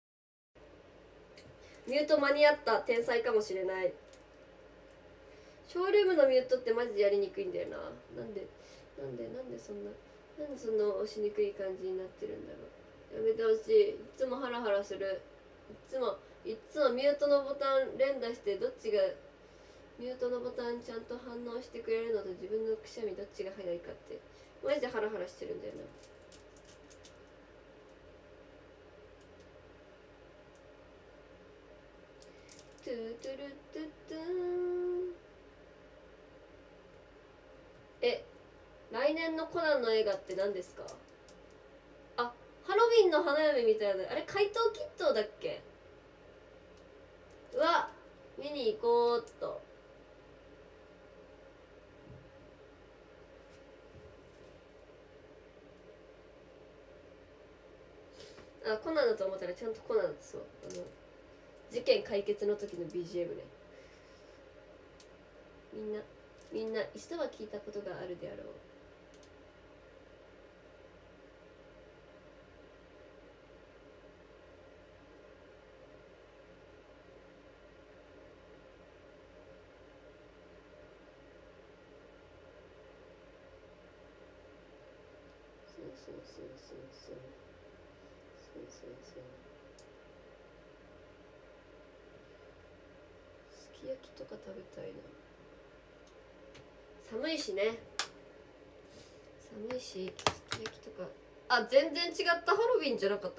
ミュート間に合った、天才かもしれない。 ショールームのミュートってマジでやりにくいんだよな。なんでそんな押しにくい感じになってるんだろう。やめてほしい。いつもハラハラする。いつもミュートのボタン連打して、どっちがミュートのボタンちゃんと反応してくれるのと自分のくしゃみどっちが早いかってマジでハラハラしてるんだよな。トゥトゥルトゥトゥン。来年のコナンの映画って何ですか？あ、ハロウィンの花嫁みたいな、あれ怪盗キットだっけ？うわ、見に行こうっと。あ、コナンだと思ったらちゃんとコナンだ。そう、事件解決の時の BGM ね。みんな一度は聞いたことがあるであろう。すき焼きとか食べたいな。寒いしね。寒いし、すき焼きとか。あ、全然違った。ハロウィンじゃなかった。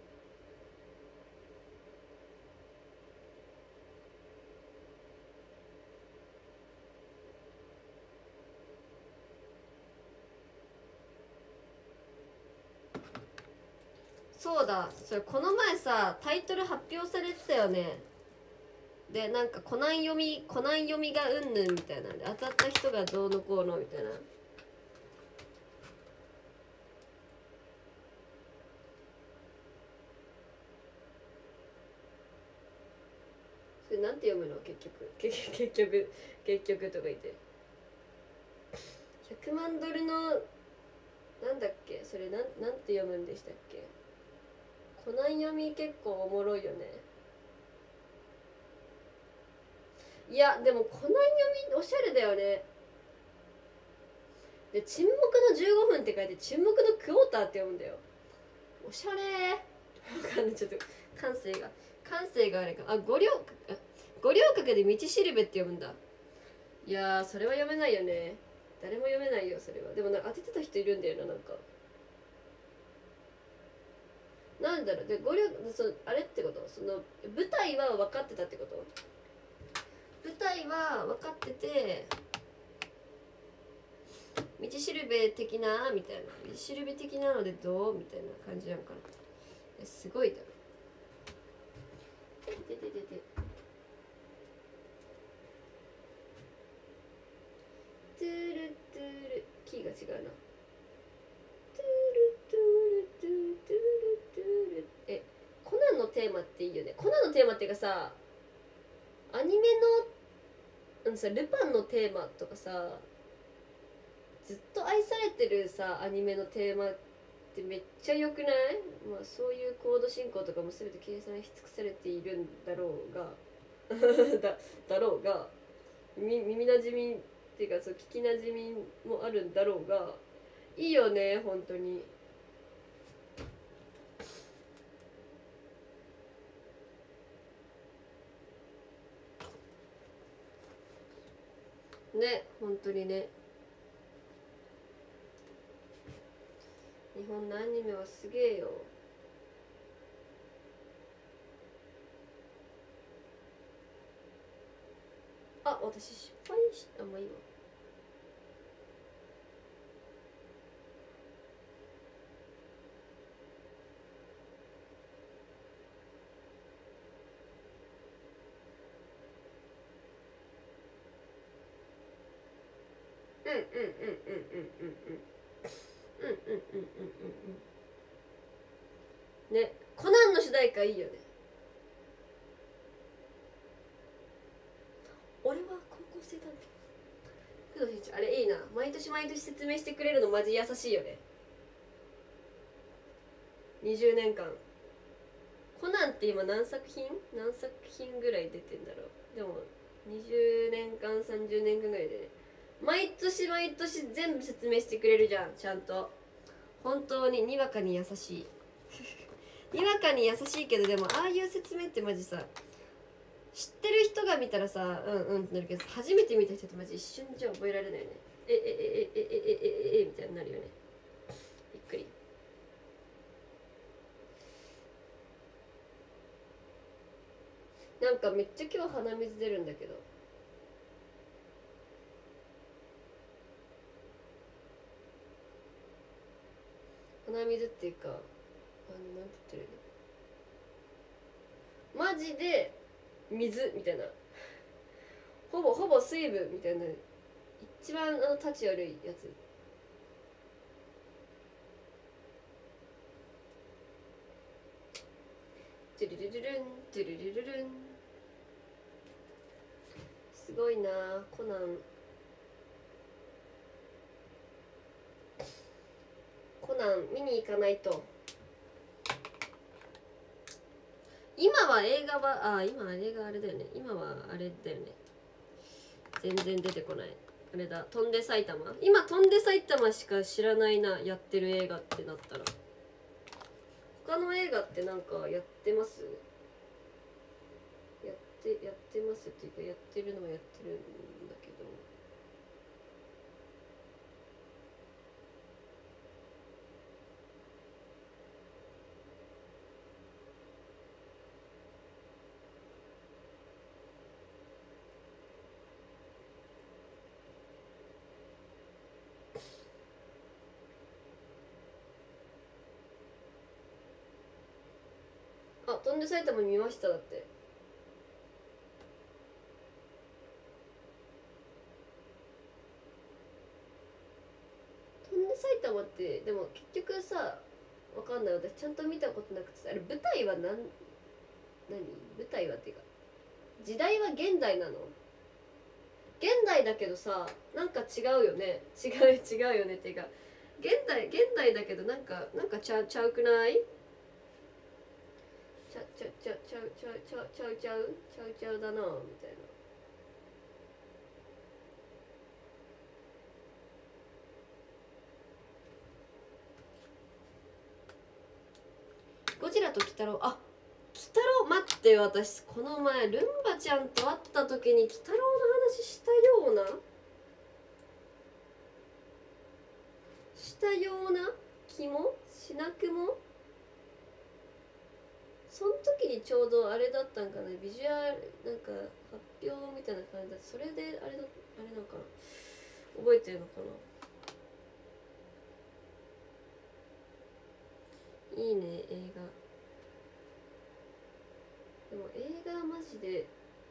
そうだ、それこの前さタイトル発表されてたよね。でなんかコナン読みがうんぬんみたいなんで、当たった人がどうのこうのみたいな。それなんて読むの？結局とか言って100万ドルのなんだっけ、それなんて読むんでしたっけ？コナン読み結構おもろいよね。いやでもコナン読みおしゃれだよね。で沈黙の15分って書いて沈黙のクォーターって読むんだよ。おしゃれー。わかんない、ちょっと感性があれか。あ、五稜郭で道しるべって読むんだ。いやーそれは読めないよね。誰も読めないよそれは。でも当ててた人いるんだよな。なんかなんだろう。であれってこと、その舞台は分かってたってこと？舞台は分かってて道しるべ的なみたいな、道しるべ的なのでどうみたいな感じなんかな。すごいだろ。トゥルトゥルキーが違うな。トゥルトゥルトゥルトゥルトゥル。コナンのテーマっていいよね。コナンのテーマっていうかさ、アニメのルパンのテーマとかさ、ずっと愛されてるさアニメのテーマってめっちゃ良くない？まあそういうコード進行とかも全て計算し尽くされているんだろうがだろうが、耳なじみっていうかそう聞きなじみもあるんだろうが、いいよね本当に。ね、本当にね。日本のアニメはすげえよ。あ、私失敗し、あ、まあいいわ。うんうんうんうんうんうんうんね。コナンの主題歌いいよね。俺は高校生だね。工藤選手あれいいな。毎年説明してくれるのマジ優しいよね。20年間コナンって今何作品ぐらい出てんだろう。でも 20年間30年間ぐらいで毎年毎年全部説明してくれるじゃん。ちゃんと本当ににわかに優しいにわかに優しいけど、でもああいう説明ってマジさ、知ってる人が見たらさうんうんってなるけど、初めて見た人ってマジ一瞬じゃ覚えられないよね。みたいになるよね。びっくり。なんかめっちゃ今日鼻水出るんだけど、鼻水っていうかなんて言ってるの、マジで水みたいな、ほぼ水分みたいな、一番タチ悪いやつ。トゥルルルルントゥルルルルン。すごいなコナン。コナン見に行かないと。今は映画は今映画あれだよね。今はあれだよね。全然出てこない。あれだ、飛んで埼玉。今飛んで埼玉しか知らないな、やってる映画ってなったら。他の映画ってなんかやってます？やってますっていうか、やってるのはやってるんだけど。あ、飛んで埼玉見ましただって。飛んで埼玉ってでも結局さ、わかんない、私ちゃんと見たことなくて、あれ舞台は何舞台はっていうか時代は現代なの？現代だけどさ、なんか違うよね。違うよねっていうか、現代だけどなんかちゃうくない？ちゃうだなみたいな。ゴジラと鬼太郎、あ、鬼太郎、待って、私この前ルンバちゃんと会った時に鬼太郎の話したような気もしなくも。その時にちょうどあれだったんかな、ビジュアルなんか発表みたいな感じだ。それであれなのかな、覚えてるのかな。いいね映画。でも映画マジで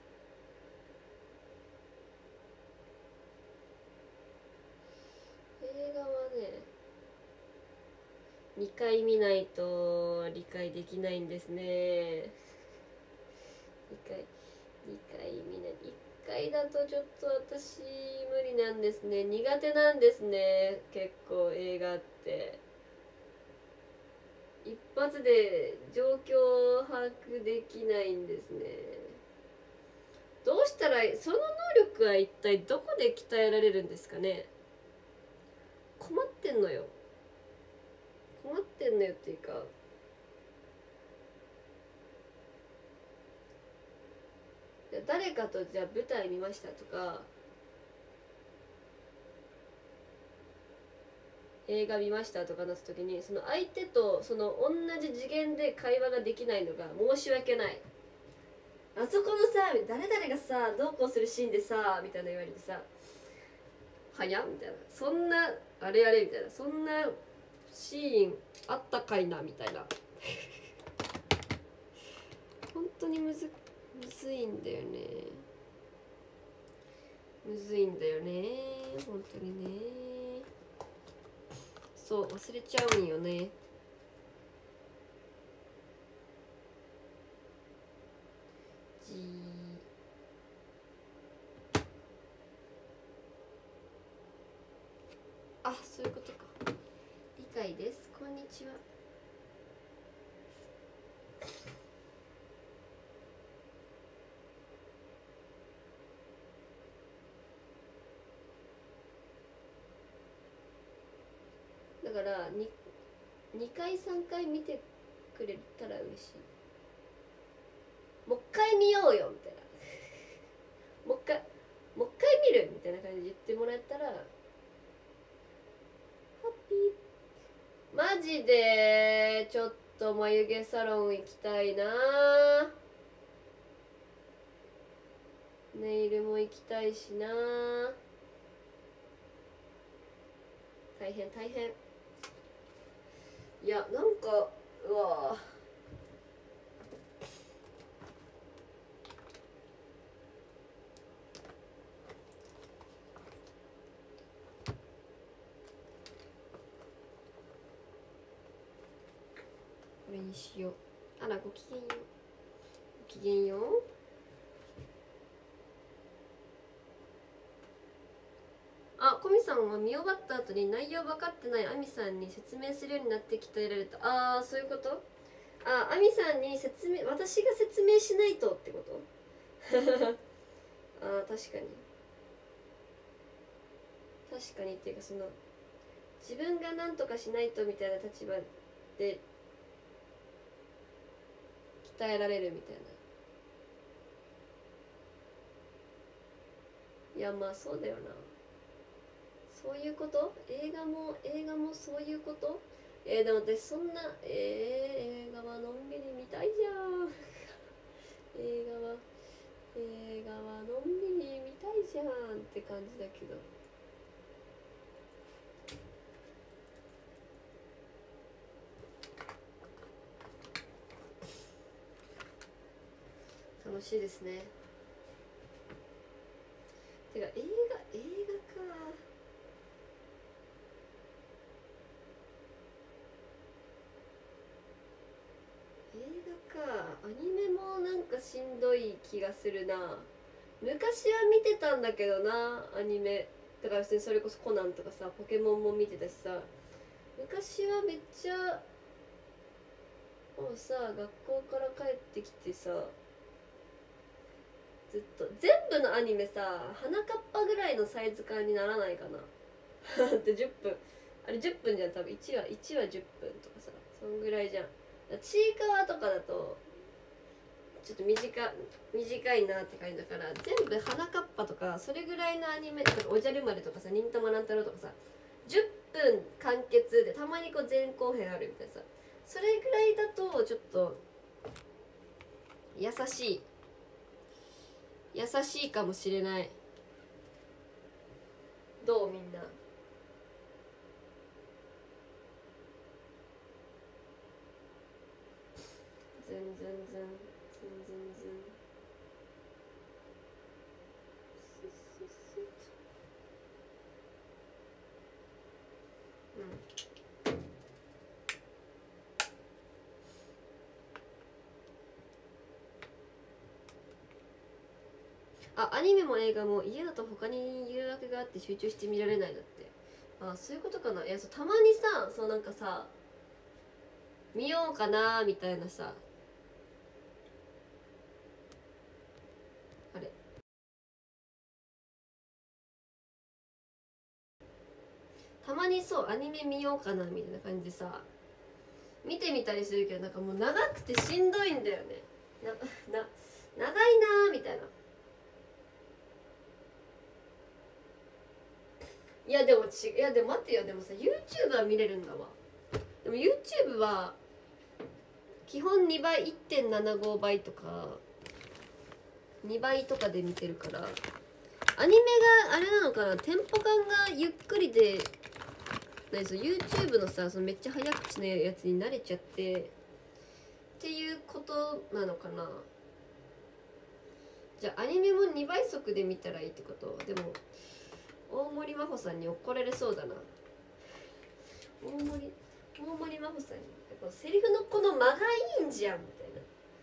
映画はね、2回見ないと理解できないんですね。2回見ない。1回だとちょっと私無理なんですね。苦手なんですね、結構映画って。一発で状況を把握できないんですね。どうしたら、その能力は一体どこで鍛えられるんですかね。困ってんのよっていうか、誰かとじゃあ舞台見ましたとか映画見ましたとかなった時に、その相手とその同じ次元で会話ができないのが申し訳ない。あそこのさ、誰々がさどうこうするシーンでさみたいな言われてさ、はやみたいな、そんなあれみたいな、そんなシーンあったかいなみたいな本当にむずいんだよね。本当にね。そう、忘れちゃうんよね。あ、そういうことか。理解です。こんにちは。 ら 2回3回見てくれたら嬉しい。もう一回見ようよみたいなもう一回見るみたいな感じで言ってもらえたらハッピー。マジでちょっと眉毛サロン行きたいな。ネイルも行きたいしな。大変大変。いやなんかうわこれにしよう。あらごきげんよう。ごきげんよう。あ、コミさんは見終わった後に内容分かってないアミさんに説明するようになって鍛えられた。ああ、そういうこと。あ、アミさんに私が説明しないとってことああ、確かにっていうか、その自分が何とかしないとみたいな立場で鍛えられるみたいな。いやまあそうだよな。そういうこと。映画もそういうこと。でも私そんな映画はのんびり見たいじゃん映画はのんびり見たいじゃんって感じだけど。楽しいですね。てか映画か。アニメもなんかしんどい気がするな。昔は見てたんだけどな、アニメ。だからそれこそコナンとかさ、ポケモンも見てたしさ、昔はめっちゃもうさ、学校から帰ってきてさ、ずっと全部のアニメさ、花かっぱぐらいのサイズ感にならないかなって10分、あれ10分じゃん多分。1話10分とかさ、そんぐらいじゃん。ちいかわとかだとちょっと短いなって感じだから、全部花かっぱとかそれぐらいのアニメとか、おじゃる丸とかさ、忍たま乱太郎とかさ、10分完結でたまにこう前後編あるみたいなさ、それぐらいだとちょっと優しいかもしれない。どうみんな。全然あ、アニメも映画も家だと他に誘惑があって集中して見られないだって。あ、そういうことかな。いや、そう、たまにさ、そうなんかさ、見ようかなみたいなさ、あれ、たまにそうアニメ見ようかなみたいな感じでさ、見てみたりするけど、なんかもう長くてしんどいんだよね。長いなみたいな。いやでも待ってよ。でもさ YouTube は見れるんだわ。でも YouTube は基本2倍 1.75 倍とか2倍とかで見てるから、アニメがあれなのかな、テンポ感がゆっくりで、YouTube のさ、そのめっちゃ早口のやつに慣れちゃってっていうことなのかな。じゃあアニメも2倍速で見たらいいってこと。でも大森真帆さんに怒られそうだな。大森真帆さんにセリフのこの間がいいんじゃんみたいな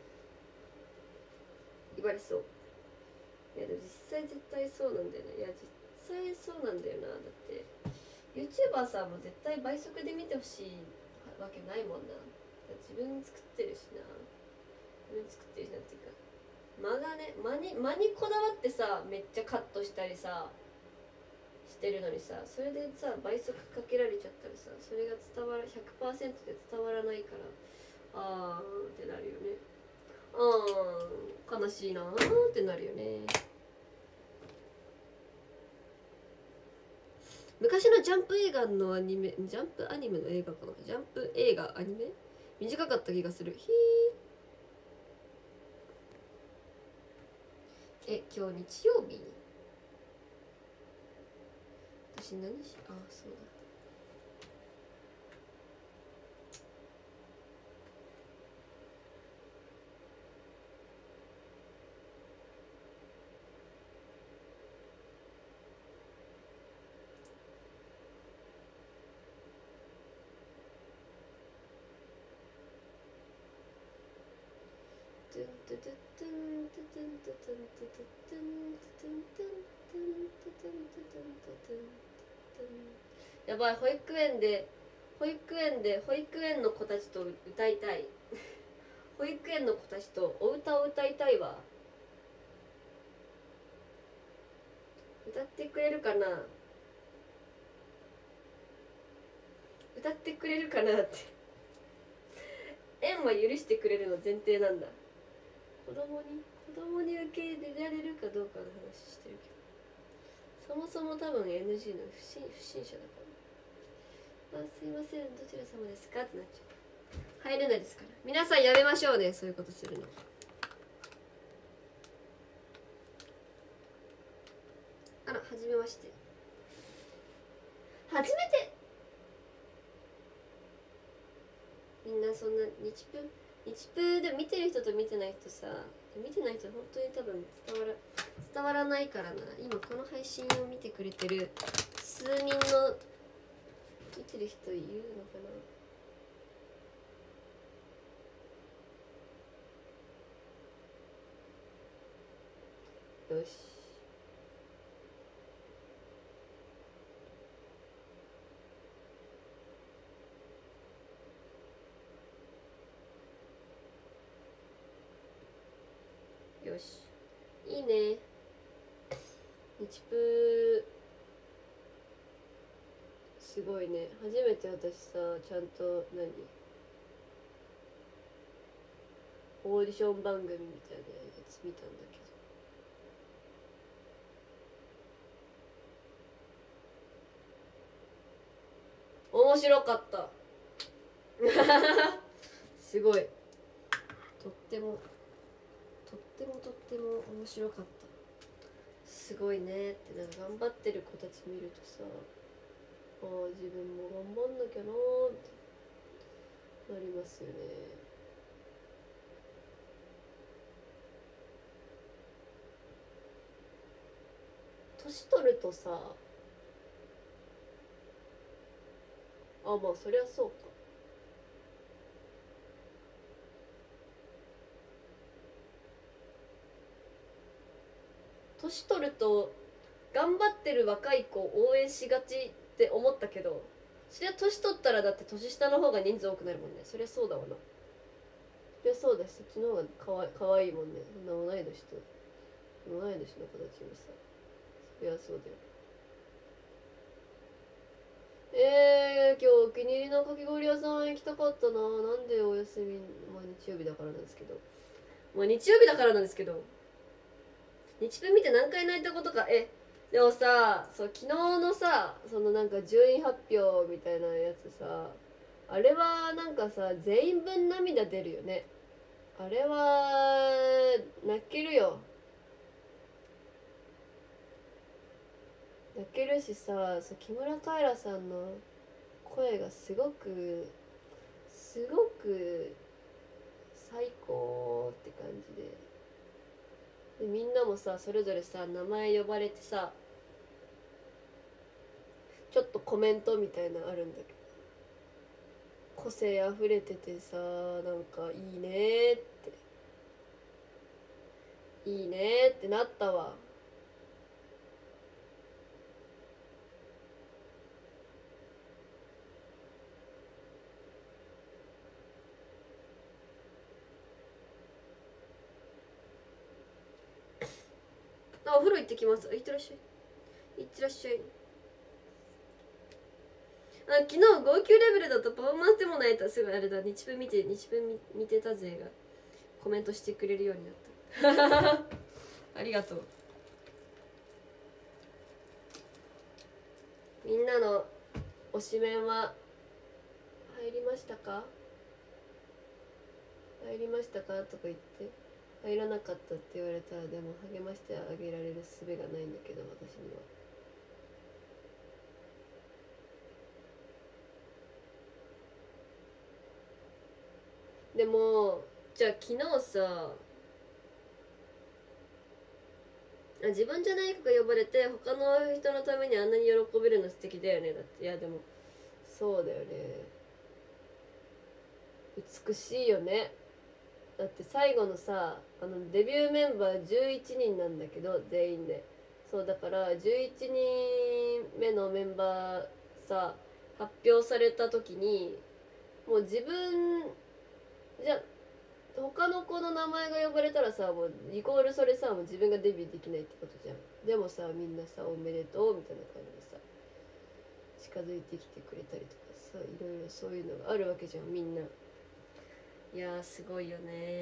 言われそう。いやでも実際絶対そうなんだよね。いや実際そうなんだよな。だって YouTuber さんも絶対倍速で見てほしいわけないもんな。自分作ってるしな。っていうか間がね、間にこだわってさ、めっちゃカットしたりさ、 してるのにさ、それでさ倍速かけられちゃったらさ、それが100% で伝わらないから、あーってなるよね。悲しいなーってなるよね。昔のジャンプ映画のアニメ、ジャンプアニメの映画かな、ジャンプ映画アニメ短かった気がする。今日日曜日、私何し、あ、そうだ。やばい、保育園の子たちと歌いたい。保育園の子たちとお歌を歌いたいわ。歌ってくれるかな、歌ってくれるかなって。園は許してくれるの前提なんだ。子供に受け入れられるかどうかの話してるけど、そもそも多分 NG の不審者だから。あ、すいません、どちら様ですかってなっちゃう。入れないですから。皆さんやめましょうね、そういうことするの。あら、はじめまして。初めて。みんなそんな日プで見てる人と見てない人さ、見てない人本当に多分伝わらないからな。今この配信を見てくれてる数人の見てる人いるのかな。よし、よし、いいね。日プすごいね。初めて私さ、ちゃんとオーディション番組みたいなやつ見たんだけど、面白かった。すごい、とっても面白かった。すごいねって、なんか頑張ってる子たち見るとさ、ああ自分も頑張んなきゃなーってなりますよね。年取るとさ、あ、まあそりゃそうか。年取ると頑張ってる若い子を応援しがちって思ったけど、そりゃ年取ったらだって年下の方が人数多くなるもんね。そりゃそうだわな。そりゃそうだし、そっちの方がかわいいもんね。そんな同い年の子たちもさ、そりゃそうだよ。今日お気に入りのかき氷屋さん行きたかったな。なんでお休み、まあ日曜日だからなんですけど、日分見て何回泣いたことか。でもさ、そう昨日のさ、そのなんか順位発表みたいなやつさ、あれはなんかさ、全員分涙出るよね。あれは泣けるよ。泣けるしさ、そう木村カエラさんの声がすごく最高って感じで、みんなもさそれぞれさ名前呼ばれてさ、ちょっとコメントみたいなのあるんだけど、個性あふれててさ、なんかいいねってなったわ。あ、お風呂行ってきます。行ってらっしゃい。 あ、昨日号泣レベルだとパフォーマンスでもないとすぐあれだ、日分見てたぜがコメントしてくれるようになったありがとう。みんなの推しメンは入りましたかとか言って、入らなかったって言われたらでも励ましてあげられる術がないんだけど、私には。でもじゃあ昨日さ、自分じゃない子が呼ばれて他の人のためにあんなに喜べるの素敵だよね。だって、いやでもそうだよね、美しいよね。だって最後のさ、デビューメンバー11人なんだけど全員で、そうだから11人目のメンバーさ発表された時に、もう自分じゃ他の子の名前が呼ばれたらさ、もうイコールそれさ、もう自分がデビューできないってことじゃん。でもさ、みんなさおめでとうみたいな感じでさ近づいてきてくれたりとかさ、いろいろそういうのがあるわけじゃん、みんな。いやーすごいよね。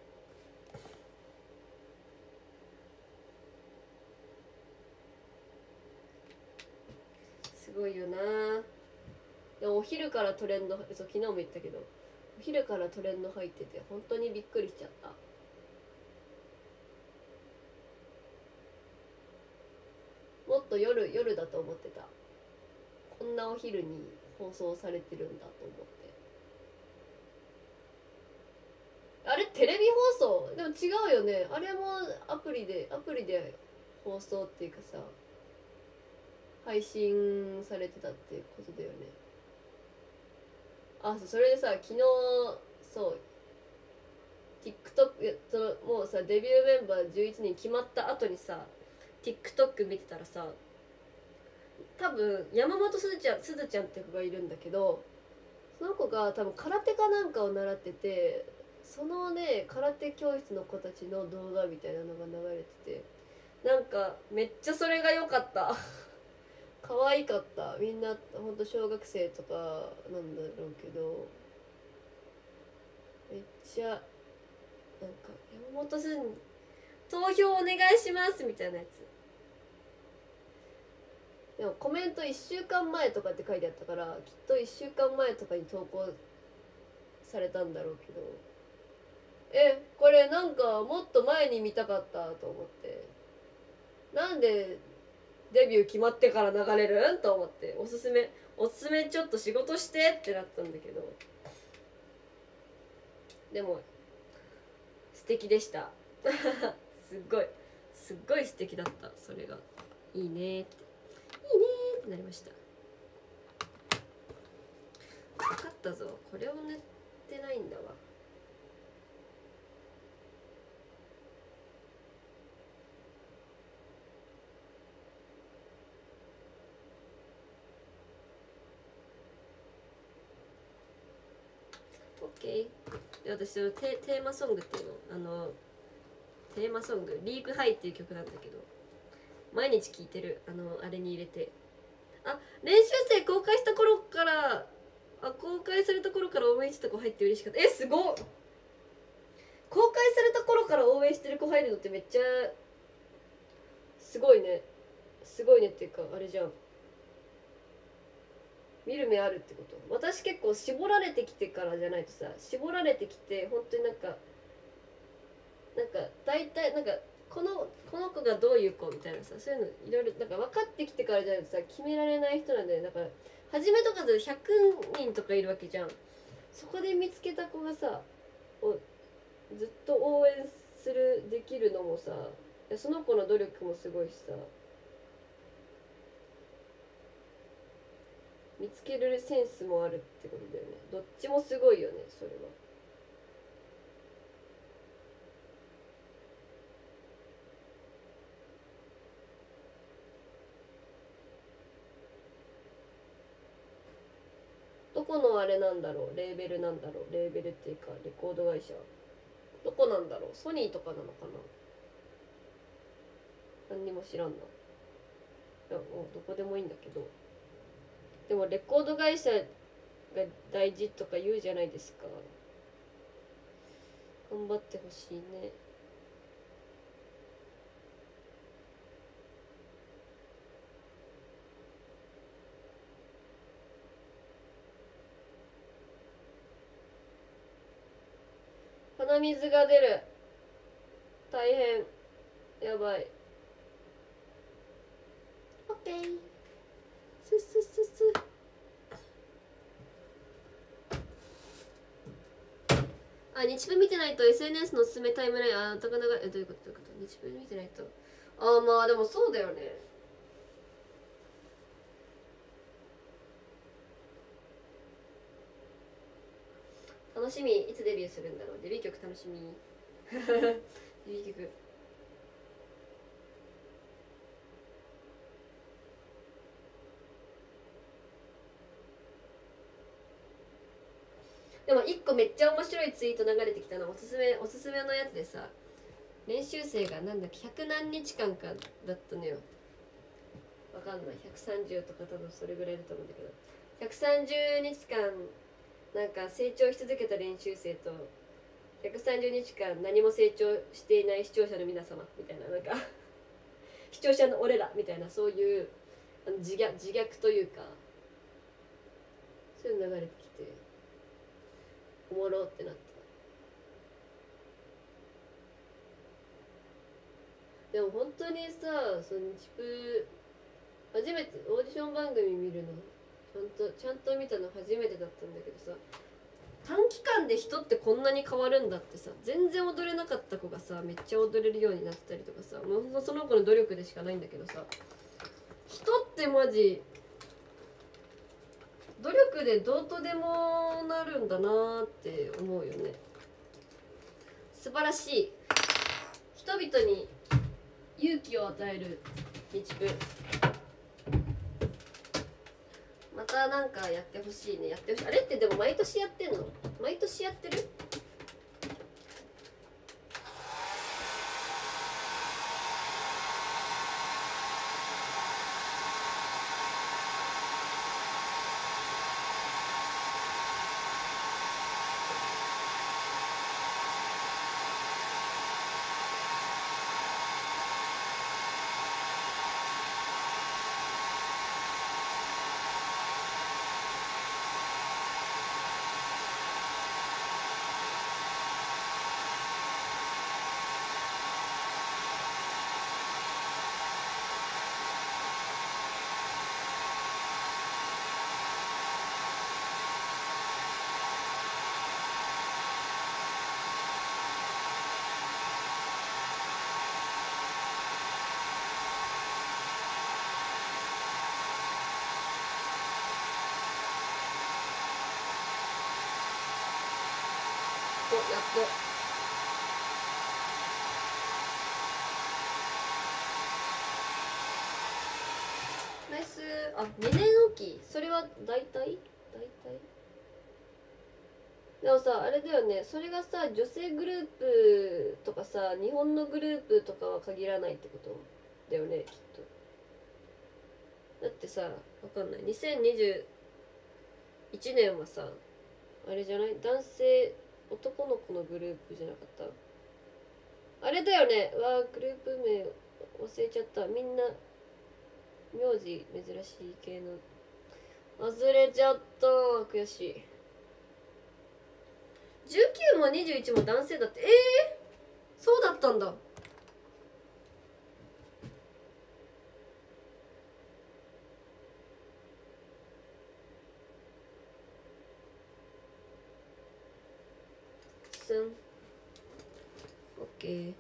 すごいよな。でもお昼からトレンド、そう昨日も言ったけど、お昼からトレンド入ってて本当にびっくりしちゃった。もっと夜だと思ってた。こんなお昼に放送されてるんだと思って。あれテレビ放送でも違うよね。あれもアプリで放送っていうかさ、配信されてたっていうことだよね。あ、それでさ、昨日そう TikTok、もうさデビューメンバー11人決まった後にさ TikTok 見てたらさ、多分山本すずちゃんって子がいるんだけど、その子が多分空手かなんかを習ってて、そのね空手教室の子たちの動画みたいなのが流れてて、なんかめっちゃそれが良かった可愛かった。みんなほんと小学生とかなんだろうけど、めっちゃなんか山本すずに投票お願いしますみたいなやつ。でもコメント1週間前とかって書いてあったから、きっと1週間前とかに投稿されたんだろうけど、これなんかもっと前に見たかったと思って、なんでデビュー決まってから流れるんと思って、おすすめちょっと仕事してってなったんだけど、でも素敵でしたすっごい素敵だった。それがいいねってなりました。分かったぞ、これを塗ってないんだわ。OK で、私そのテーマソングっていうの、テーマソングリープハイっていう曲なんだけど、毎日聴いてる。あれに入れて、練習生公開した頃から、公開された頃から応援してた子入って嬉しかった。すごっ。公開された頃から応援してる子入るのってめっちゃすごいね。すごいねっていうか、あれじゃん、見る目あるってこと。私結構絞られてきてからじゃないとさ、絞られてきて本当になんか大体なんかこの子がどういう子みたいなさ、そういうのいろいろなんか分かってきてからじゃないとさ決められない人なんだよ。だから初めとかで100人とかいるわけじゃん。そこで見つけた子がさずっと応援できるのもさ、その子の努力もすごいしさ、見つけるセンスもあるってことだよね。どっちもすごいよね、それは。どこのあれなんだろう、レーベルなんだろう、レーベルっていうかレコード会社どこなんだろう。ソニーとかなのかな。何にも知らんな。いやもうどこでもいいんだけど、 でもレコード会社が大事とか言うじゃないですか。頑張ってほしいね。鼻水が出る。大変。やばい。オッケー。スッスッスッスッ。あ、日文見てないと SNS のおすすめタイムライン、あ、高長い、どういうことどういうこと、日文見てないと。あ、まあでもそうだよね。楽しみ。いつデビューするんだろう。デビュー曲楽しみ。デビュー曲。でも一個めっちゃ面白いツイート流れてきたの。おすすめのやつでさ、練習生がなんだっけ、100何日間かだったのよ。わかんない、130とか多分それぐらいだと思うんだけど、130日間なんか成長し続けた練習生と130日間何も成長していない視聴者の皆様みたいな、なんか視聴者の俺らみたいな、そういう自虐というか、そういうの流れてきておもろってなった。でも本当にさ、そのチプ初めてオーディション番組見るのちゃんと見たの初めてだったんだけどさ、短期間で人ってこんなに変わるんだってさ、全然踊れなかった子がさめっちゃ踊れるようになってたりとかさ、もうその子の努力でしかないんだけどさ、人ってマジ努力でどうとでもなるんだなーって思うよね。素晴らしい。人々に勇気を与える日プ。またなんかやってほしいね。やってほしい。あれってでも毎年やってんの？毎年やってる？やっとナイス。あ、2年おき。それは大体でもさ、あれだよね、それがさ女性グループとかさ日本のグループとかは限らないってことだよね、きっと。だってさ、わかんない、2021年はさあれじゃない、男性男の子のグループじゃなかった？あれだよね。わー、グループ名忘れちゃった。みんな名字珍しい系の忘れちゃった。悔しい。19も21も男性だって。そうだったんだ。すん。オッケー。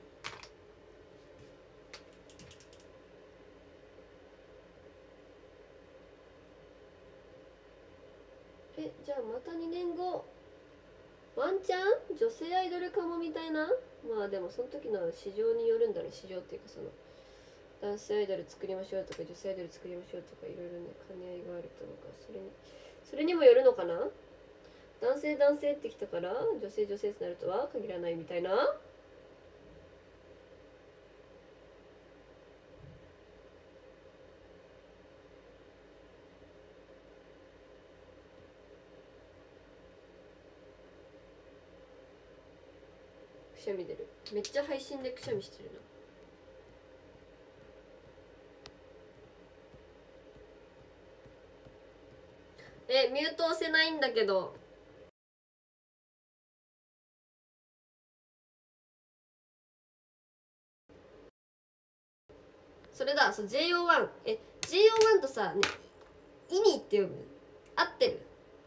じゃあまた2年後ワンチャン女性アイドルかもみたいな。まあでもその時の市場によるんだね。市場っていうか、その男性アイドル作りましょうとか女性アイドル作りましょうとかいろいろね、兼ね合いがあると思うから、それにもよるのかな。男性ってきたから女性ってなるとは限らないみたいな。 くしゃみ出る。めっちゃ配信でくしゃみしてるな。ミュート押せないんだけど。それだ、そう JO1。JO1 とさ、ね、イニって読む？合ってる？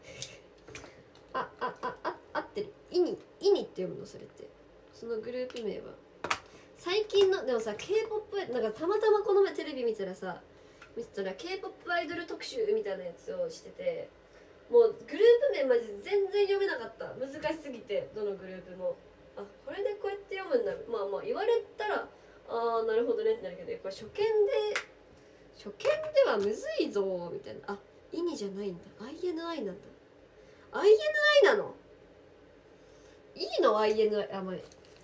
合ってる。イニって読むの？それって。そのグループ名は。最近の、でもさ、K-POP、なんかたまたまこの前テレビ見てたら K-POP アイドル特集みたいなやつをしてて、もうグループ名マジ全然読めなかった。難しすぎて、どのグループも。あ、これでこうやって読むんだ。まあ言われたら、ああなるほどねってなるけど、これ初見ではむずいぞみたいな。あ、イニじゃないんだ。INI なんだ。INI なの？いいの？ INI。 あ、ま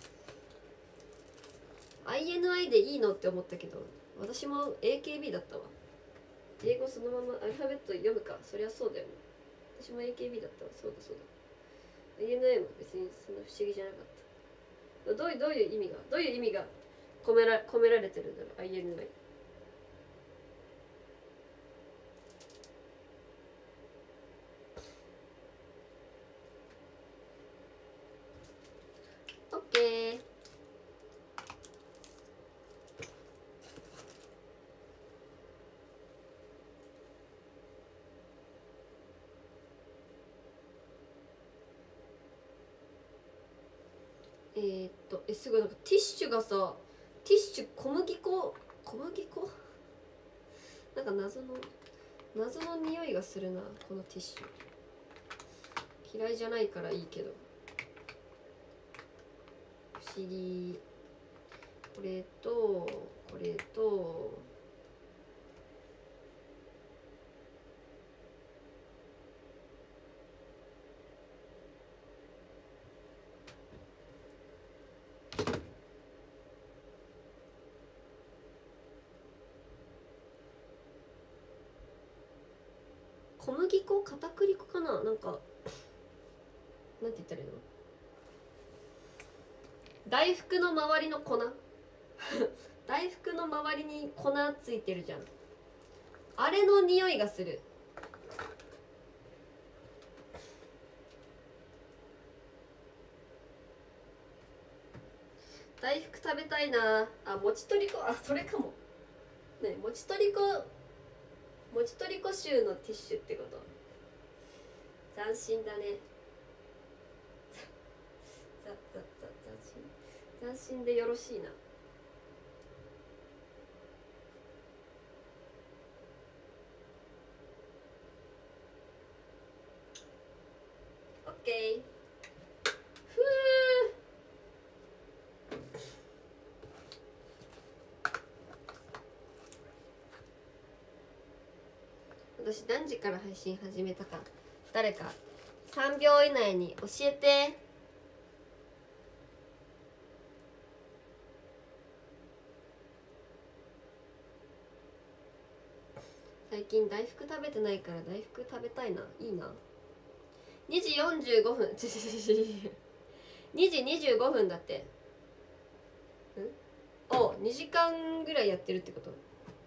あ INI でいいのって思ったけど、私も AKB だったわ。英語そのままアルファベット読むか。そりゃそうだよね。私も AKB だったわ。そうだ。INI も別にそんな不思議じゃなかった。どういう意味が込められてるんだろう、 INI。 OK。すごいなんかティッシュがさ、小麦粉なんか謎の匂いがするな、このティッシュ。嫌いじゃないからいいけど、不思議。これと小麦粉、片栗粉かな、なんかなんて言ったらいいの、大福の周りの粉大福の周りに粉ついてるじゃん。あれの匂いがする。大福食べたいなあ。もちとり粉、あ、それかもね。もちとり粉臭のティッシュってこと。斬新だね。斬新でよろしいな。オッケー。ふう。私何時から配信始めたか、誰か3秒以内に教えて。最近大福食べてないから大福食べたいな。いいな。2時45分2時25分だって。2時間ぐらいやってるってこと。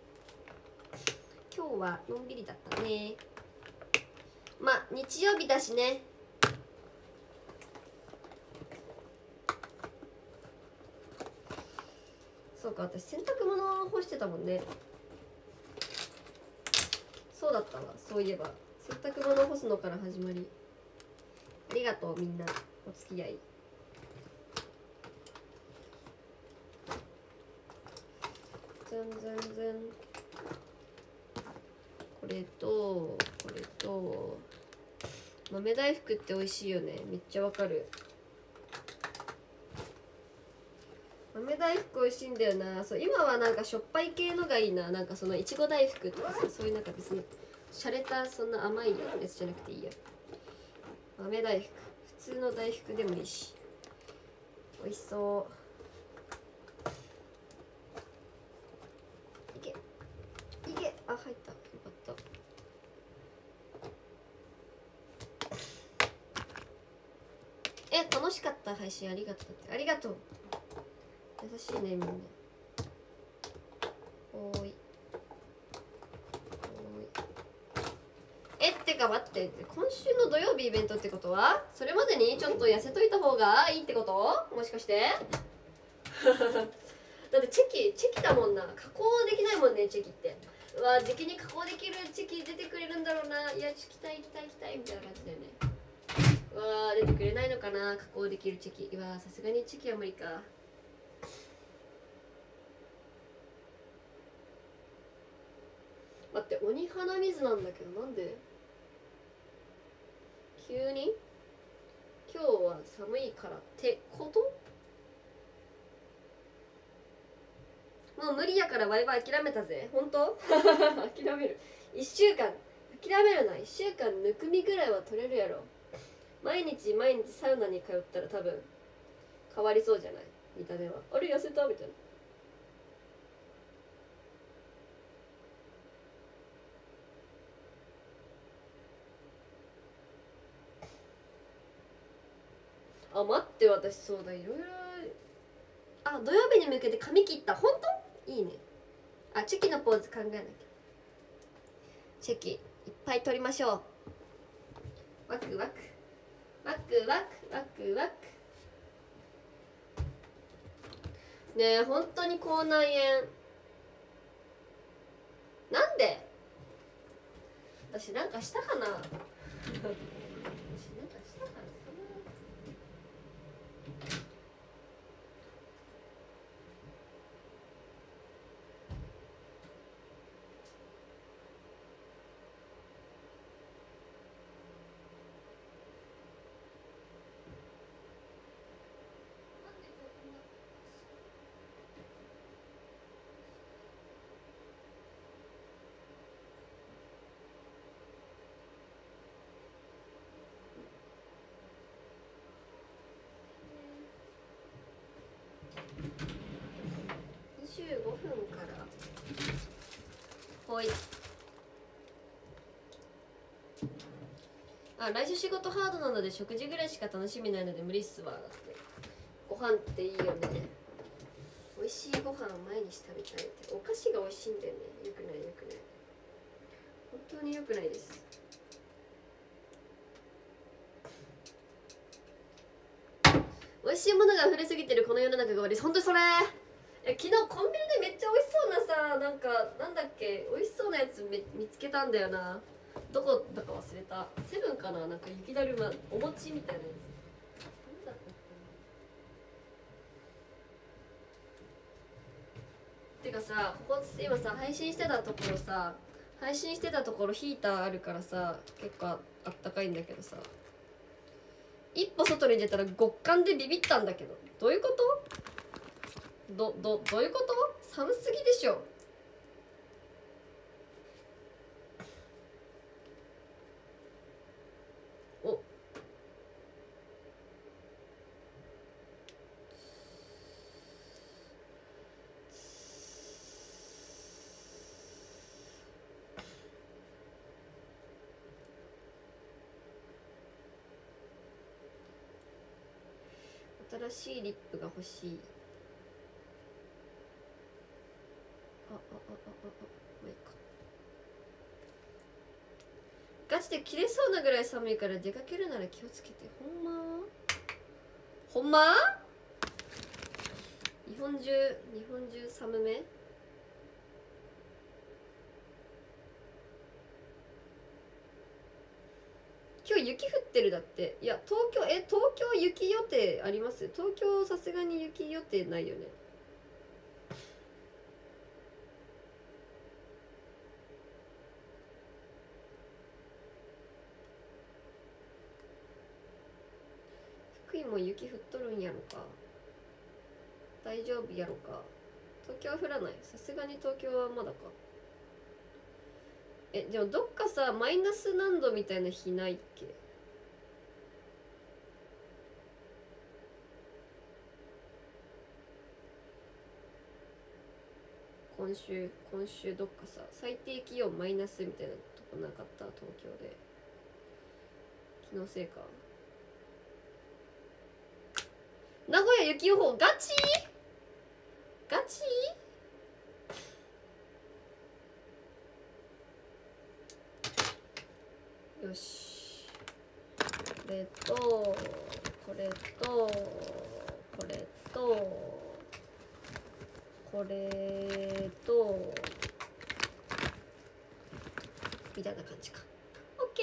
今日はのんびりだったね。まあ日曜日だしね。そうか、私洗濯物干してたもんね。そうだったわ。そういえば洗濯物干すのから始まり。ありがとうみんな、お付き合い。じゃん。これと豆大福って美味しいよね。めっちゃわかる。豆大福美味しいんだよな。そう、今はなんかしょっぱい系のがいいな。なんかそのいちご大福とかさ、そういうなんか別に洒落たそんな甘いやつじゃなくていいや。豆大福、普通の大福でもいいし、美味しそう。いけ、あ、入った、よかった。 楽しかった配信ありがとうってありがとう。優しいねみんな。おーいってか待って、今週の土曜日イベントってことはそれまでにちょっと痩せといた方がいいってこと？もしかしてだってチェキだもんな。加工できないもんねチェキって。うわ時期に加工できるチェキ出てくれるんだろうな。いや期待みたいな感じだよね。うわ出てくれないのかな加工できるチェキ。うわさすがにチェキは無理か。待って鬼鼻水なんだけどなんで急に今日は寒いからってこと？もう無理やからバイバイ諦めたぜ。本当？諦める。1週間諦めるな。1週間ぬくみぐらいは取れるやろ。毎日サウナに通ったら多分変わりそうじゃない見た目は。あれ痩せたみたいな。あ待って私そうだいろいろ土曜日に向けて髪切った。本当？いいね。チェキのポーズ考えなきゃ。チェキいっぱい取りましょう。ワクワクワクワクワクワク。ねえ本当に口内炎なんで？私なんかしたかな？私なんかしたかな？25分からほい。来週仕事ハードなので食事ぐらいしか楽しみないので無理っすわ。だってご飯っていいよね。美味しいご飯を毎日食べたいって。お菓子が美味しいんだよね。よくない本当によくないです。美味しいものが溢れすぎてるこの世の中が悪い。本当にそれ。昨日コンビニでめっちゃ美味しそうなさなんだっけ美味しそうなやつ見つけたんだよな。どこだか忘れた。セブンかな。なんか雪だるまお餅みたいなやつ。何だったっけな。てかさここ今さ配信してたところヒーターあるからさ結構あったかいんだけどさ、一歩外に出たら極寒でビビったんだけど。どういうこと？どういうこと？寒すぎでしょ。お新しいリップが欲しい。もういいか。ガチで切れそうなぐらい寒いから出かけるなら気をつけて。ほんま日本中寒め。今日雪降ってるだって。いや東京雪予定あります？東京さすがに雪予定ないよね。福井も雪降っとるんやろか。大丈夫やろか。東京は降らない。さすがに東京はまだか。でもどっかさマイナス何度みたいな日ないっけ？今週どっかさ最低気温マイナスみたいなとこなかった？東京で気のせいか。 名古屋雪予報ガチガチ。よし、これとこれとこれとこれとみたいな感じか。オッケ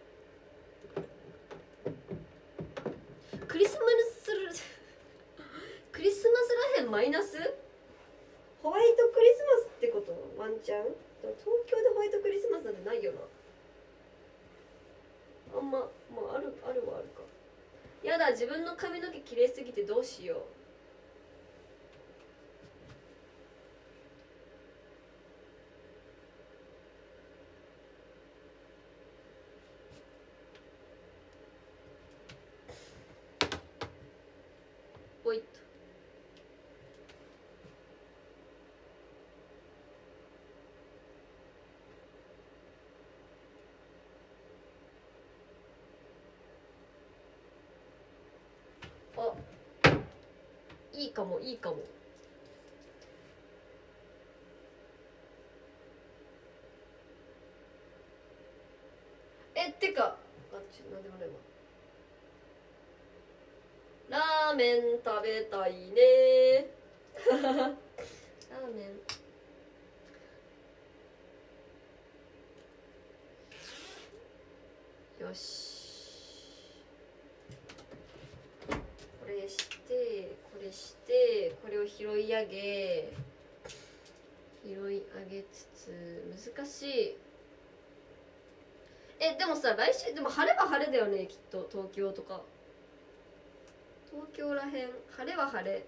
ー。クリスマスクリスマスらへんマイナス。ホワイトクリスマスってことワンチャン。東京でホワイトクリスマスなんてないよな。あんま、まあ、あるはあるか。やだ、自分の髪の毛綺麗すぎてどうしよう。おいっと。あ、いいかもいいかも。てか、あ、なんでもないわ。ラーメン食べたいねラーメン。よし、これしてこれしてこれを拾い上げつつ、難しい。でもさ、来週でも晴れは晴れだよね、きっと。東京とか東京らへん晴れは晴れ。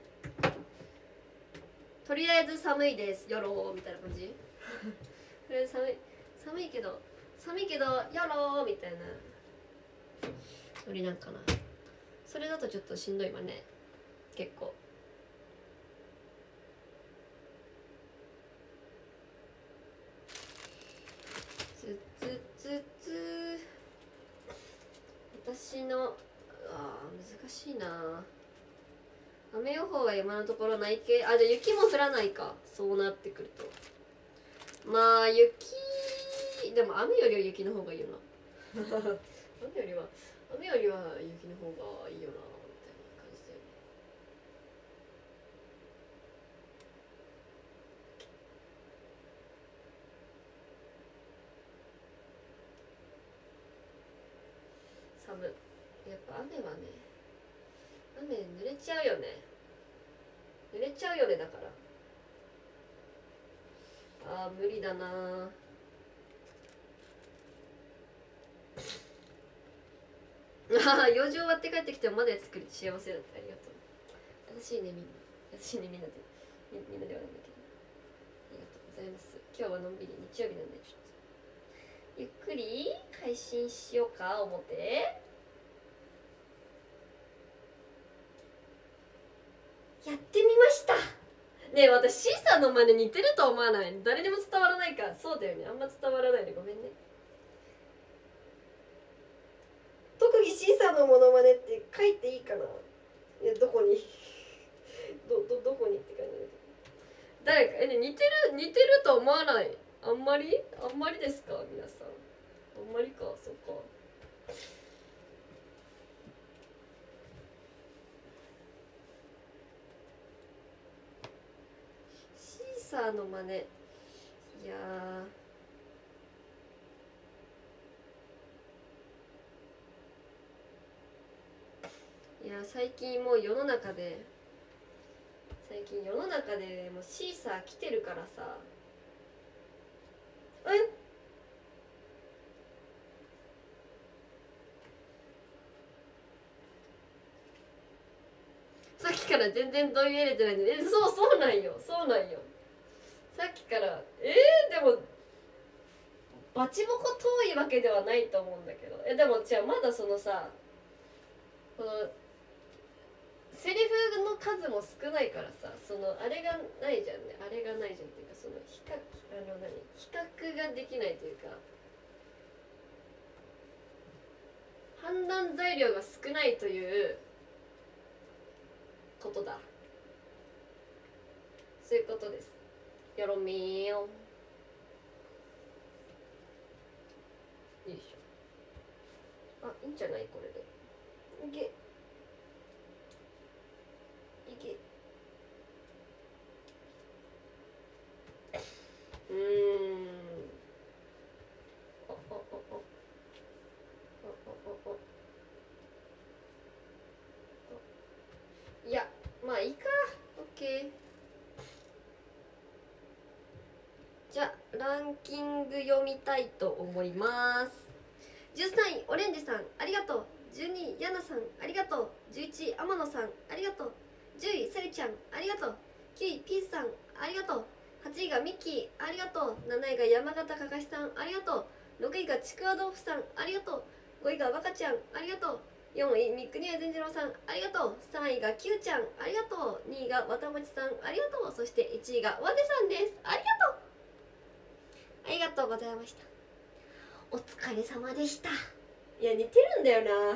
とりあえず寒いですよろーみたいな感じとりあえず寒いけどよろーみたいなノリなんかな。それだとちょっとしんどいわね、結構。私の難しいな。雨予報は今のところない系。じゃあ雪も降らないか、そうなってくると。まあ雪でも雨よりは雪の方がいいよな雨よりは雪の方がいいよなみたいな感じだよね。寒い。やっぱ雨はね、雨濡れちゃうよね。だから無理だな。用事終わって帰ってきてもまだやってくれて幸せだった。ありがとう。優しいねみんな。みんなではないんだけど、ありがとうございます。今日はのんびり日曜日なんで、ちょっとゆっくり配信しようか思ってやってみました。ねえ、私 C さんの真似似てると思わない？誰にも伝わらないか。そうだよね、あんま伝わらないでごめんね。特技 C さんのモノマネって書いていいかな。いや、どこにどこにって感じだけど、誰か似てると思わない？あんまりですか皆さん。あんまりか。そっか。シーサーの真似、いや最近もう世の中でもうシーサー来てるからさ。さっきから全然問い入れてないんで。そうなんよ。さっきからでもバチボコ遠いわけではないと思うんだけど。でもじゃあまだそのさ、このセリフの数も少ないからさ、そのあれがないじゃんね。っていうか、その比較ができないというか、判断材料が少ないというそういうことです。よろみーよ。よいしょ。あ、いいんじゃないこれで。いけ。いけ。おおおおおおお。いや、まあいいか。オッケー。じゃあランキング読みたいと思います。13位オレンジさんありがとう。12位ヤナさんありがとう。11位天野さんありがとう。10位さゆちゃんありがとう。9位ピースさんありがとう。8位がミッキーありがとう。7位が山形かかしさんありがとう。6位がちくわ豆腐さんありがとう。5位が若ちゃんありがとう。4位三国谷善次郎さんありがとう。3位が Q ちゃんありがとう。2位がわたもちさんありがとう。そして1位がわてさんです。ありがとう。ありがとうございました。お疲れ様でした。いや似てるんだよな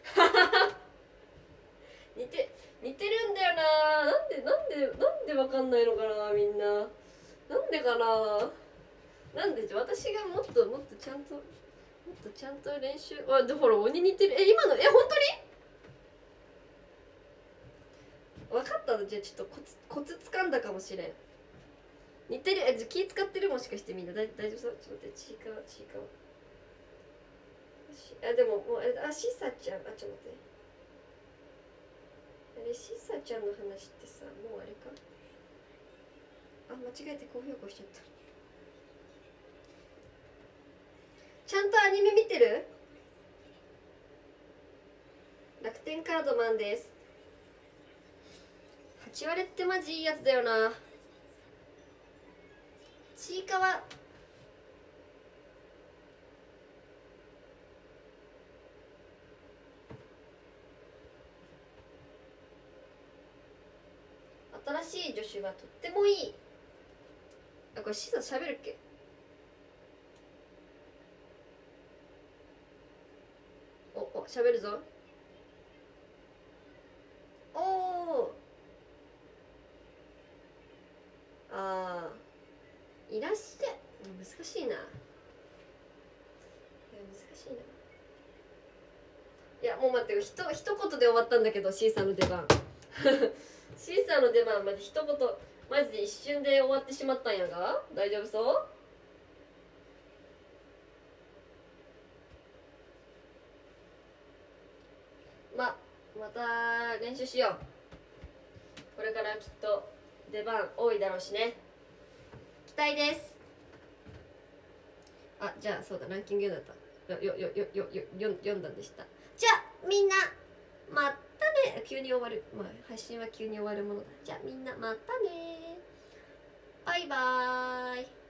似てるんだよな。なんでわかんないのかなみんな。なんでかな。なんで私がもっとちゃんと練習。あ、でほら鬼似てる。今の本当に分かったの。じゃあちょっとコツ掴んだかもしれん。似てる。気使ってる。もしかしてみんな大丈夫そう。ちょっと待って。ちいかわでももうシーサちゃん。ちょっと待って。シーサちゃんの話ってさ、もうあれか。間違えて高評価しちゃった。ちゃんとアニメ見てる？楽天カードマンです。8割ってマジいいやつだよな。ちいかわ新しい助手がとってもいい。これシーサ喋るっけ？喋るぞ。おお。いらっしゃい。難しいな。いやもう待って、一言で終わったんだけど、シーサーの出番シーサーの出番まで一言、マジで一瞬で終わってしまったんやが。大丈夫そう？また練習しよう。これからきっと出番多いだろうしね。期待です。じゃあそうだ、ランキング読んだった。読んだんでした。じゃあみんなまたね。急に終わる、配信は急に終わるものだ。じゃあみんなまたね。バイバーイ。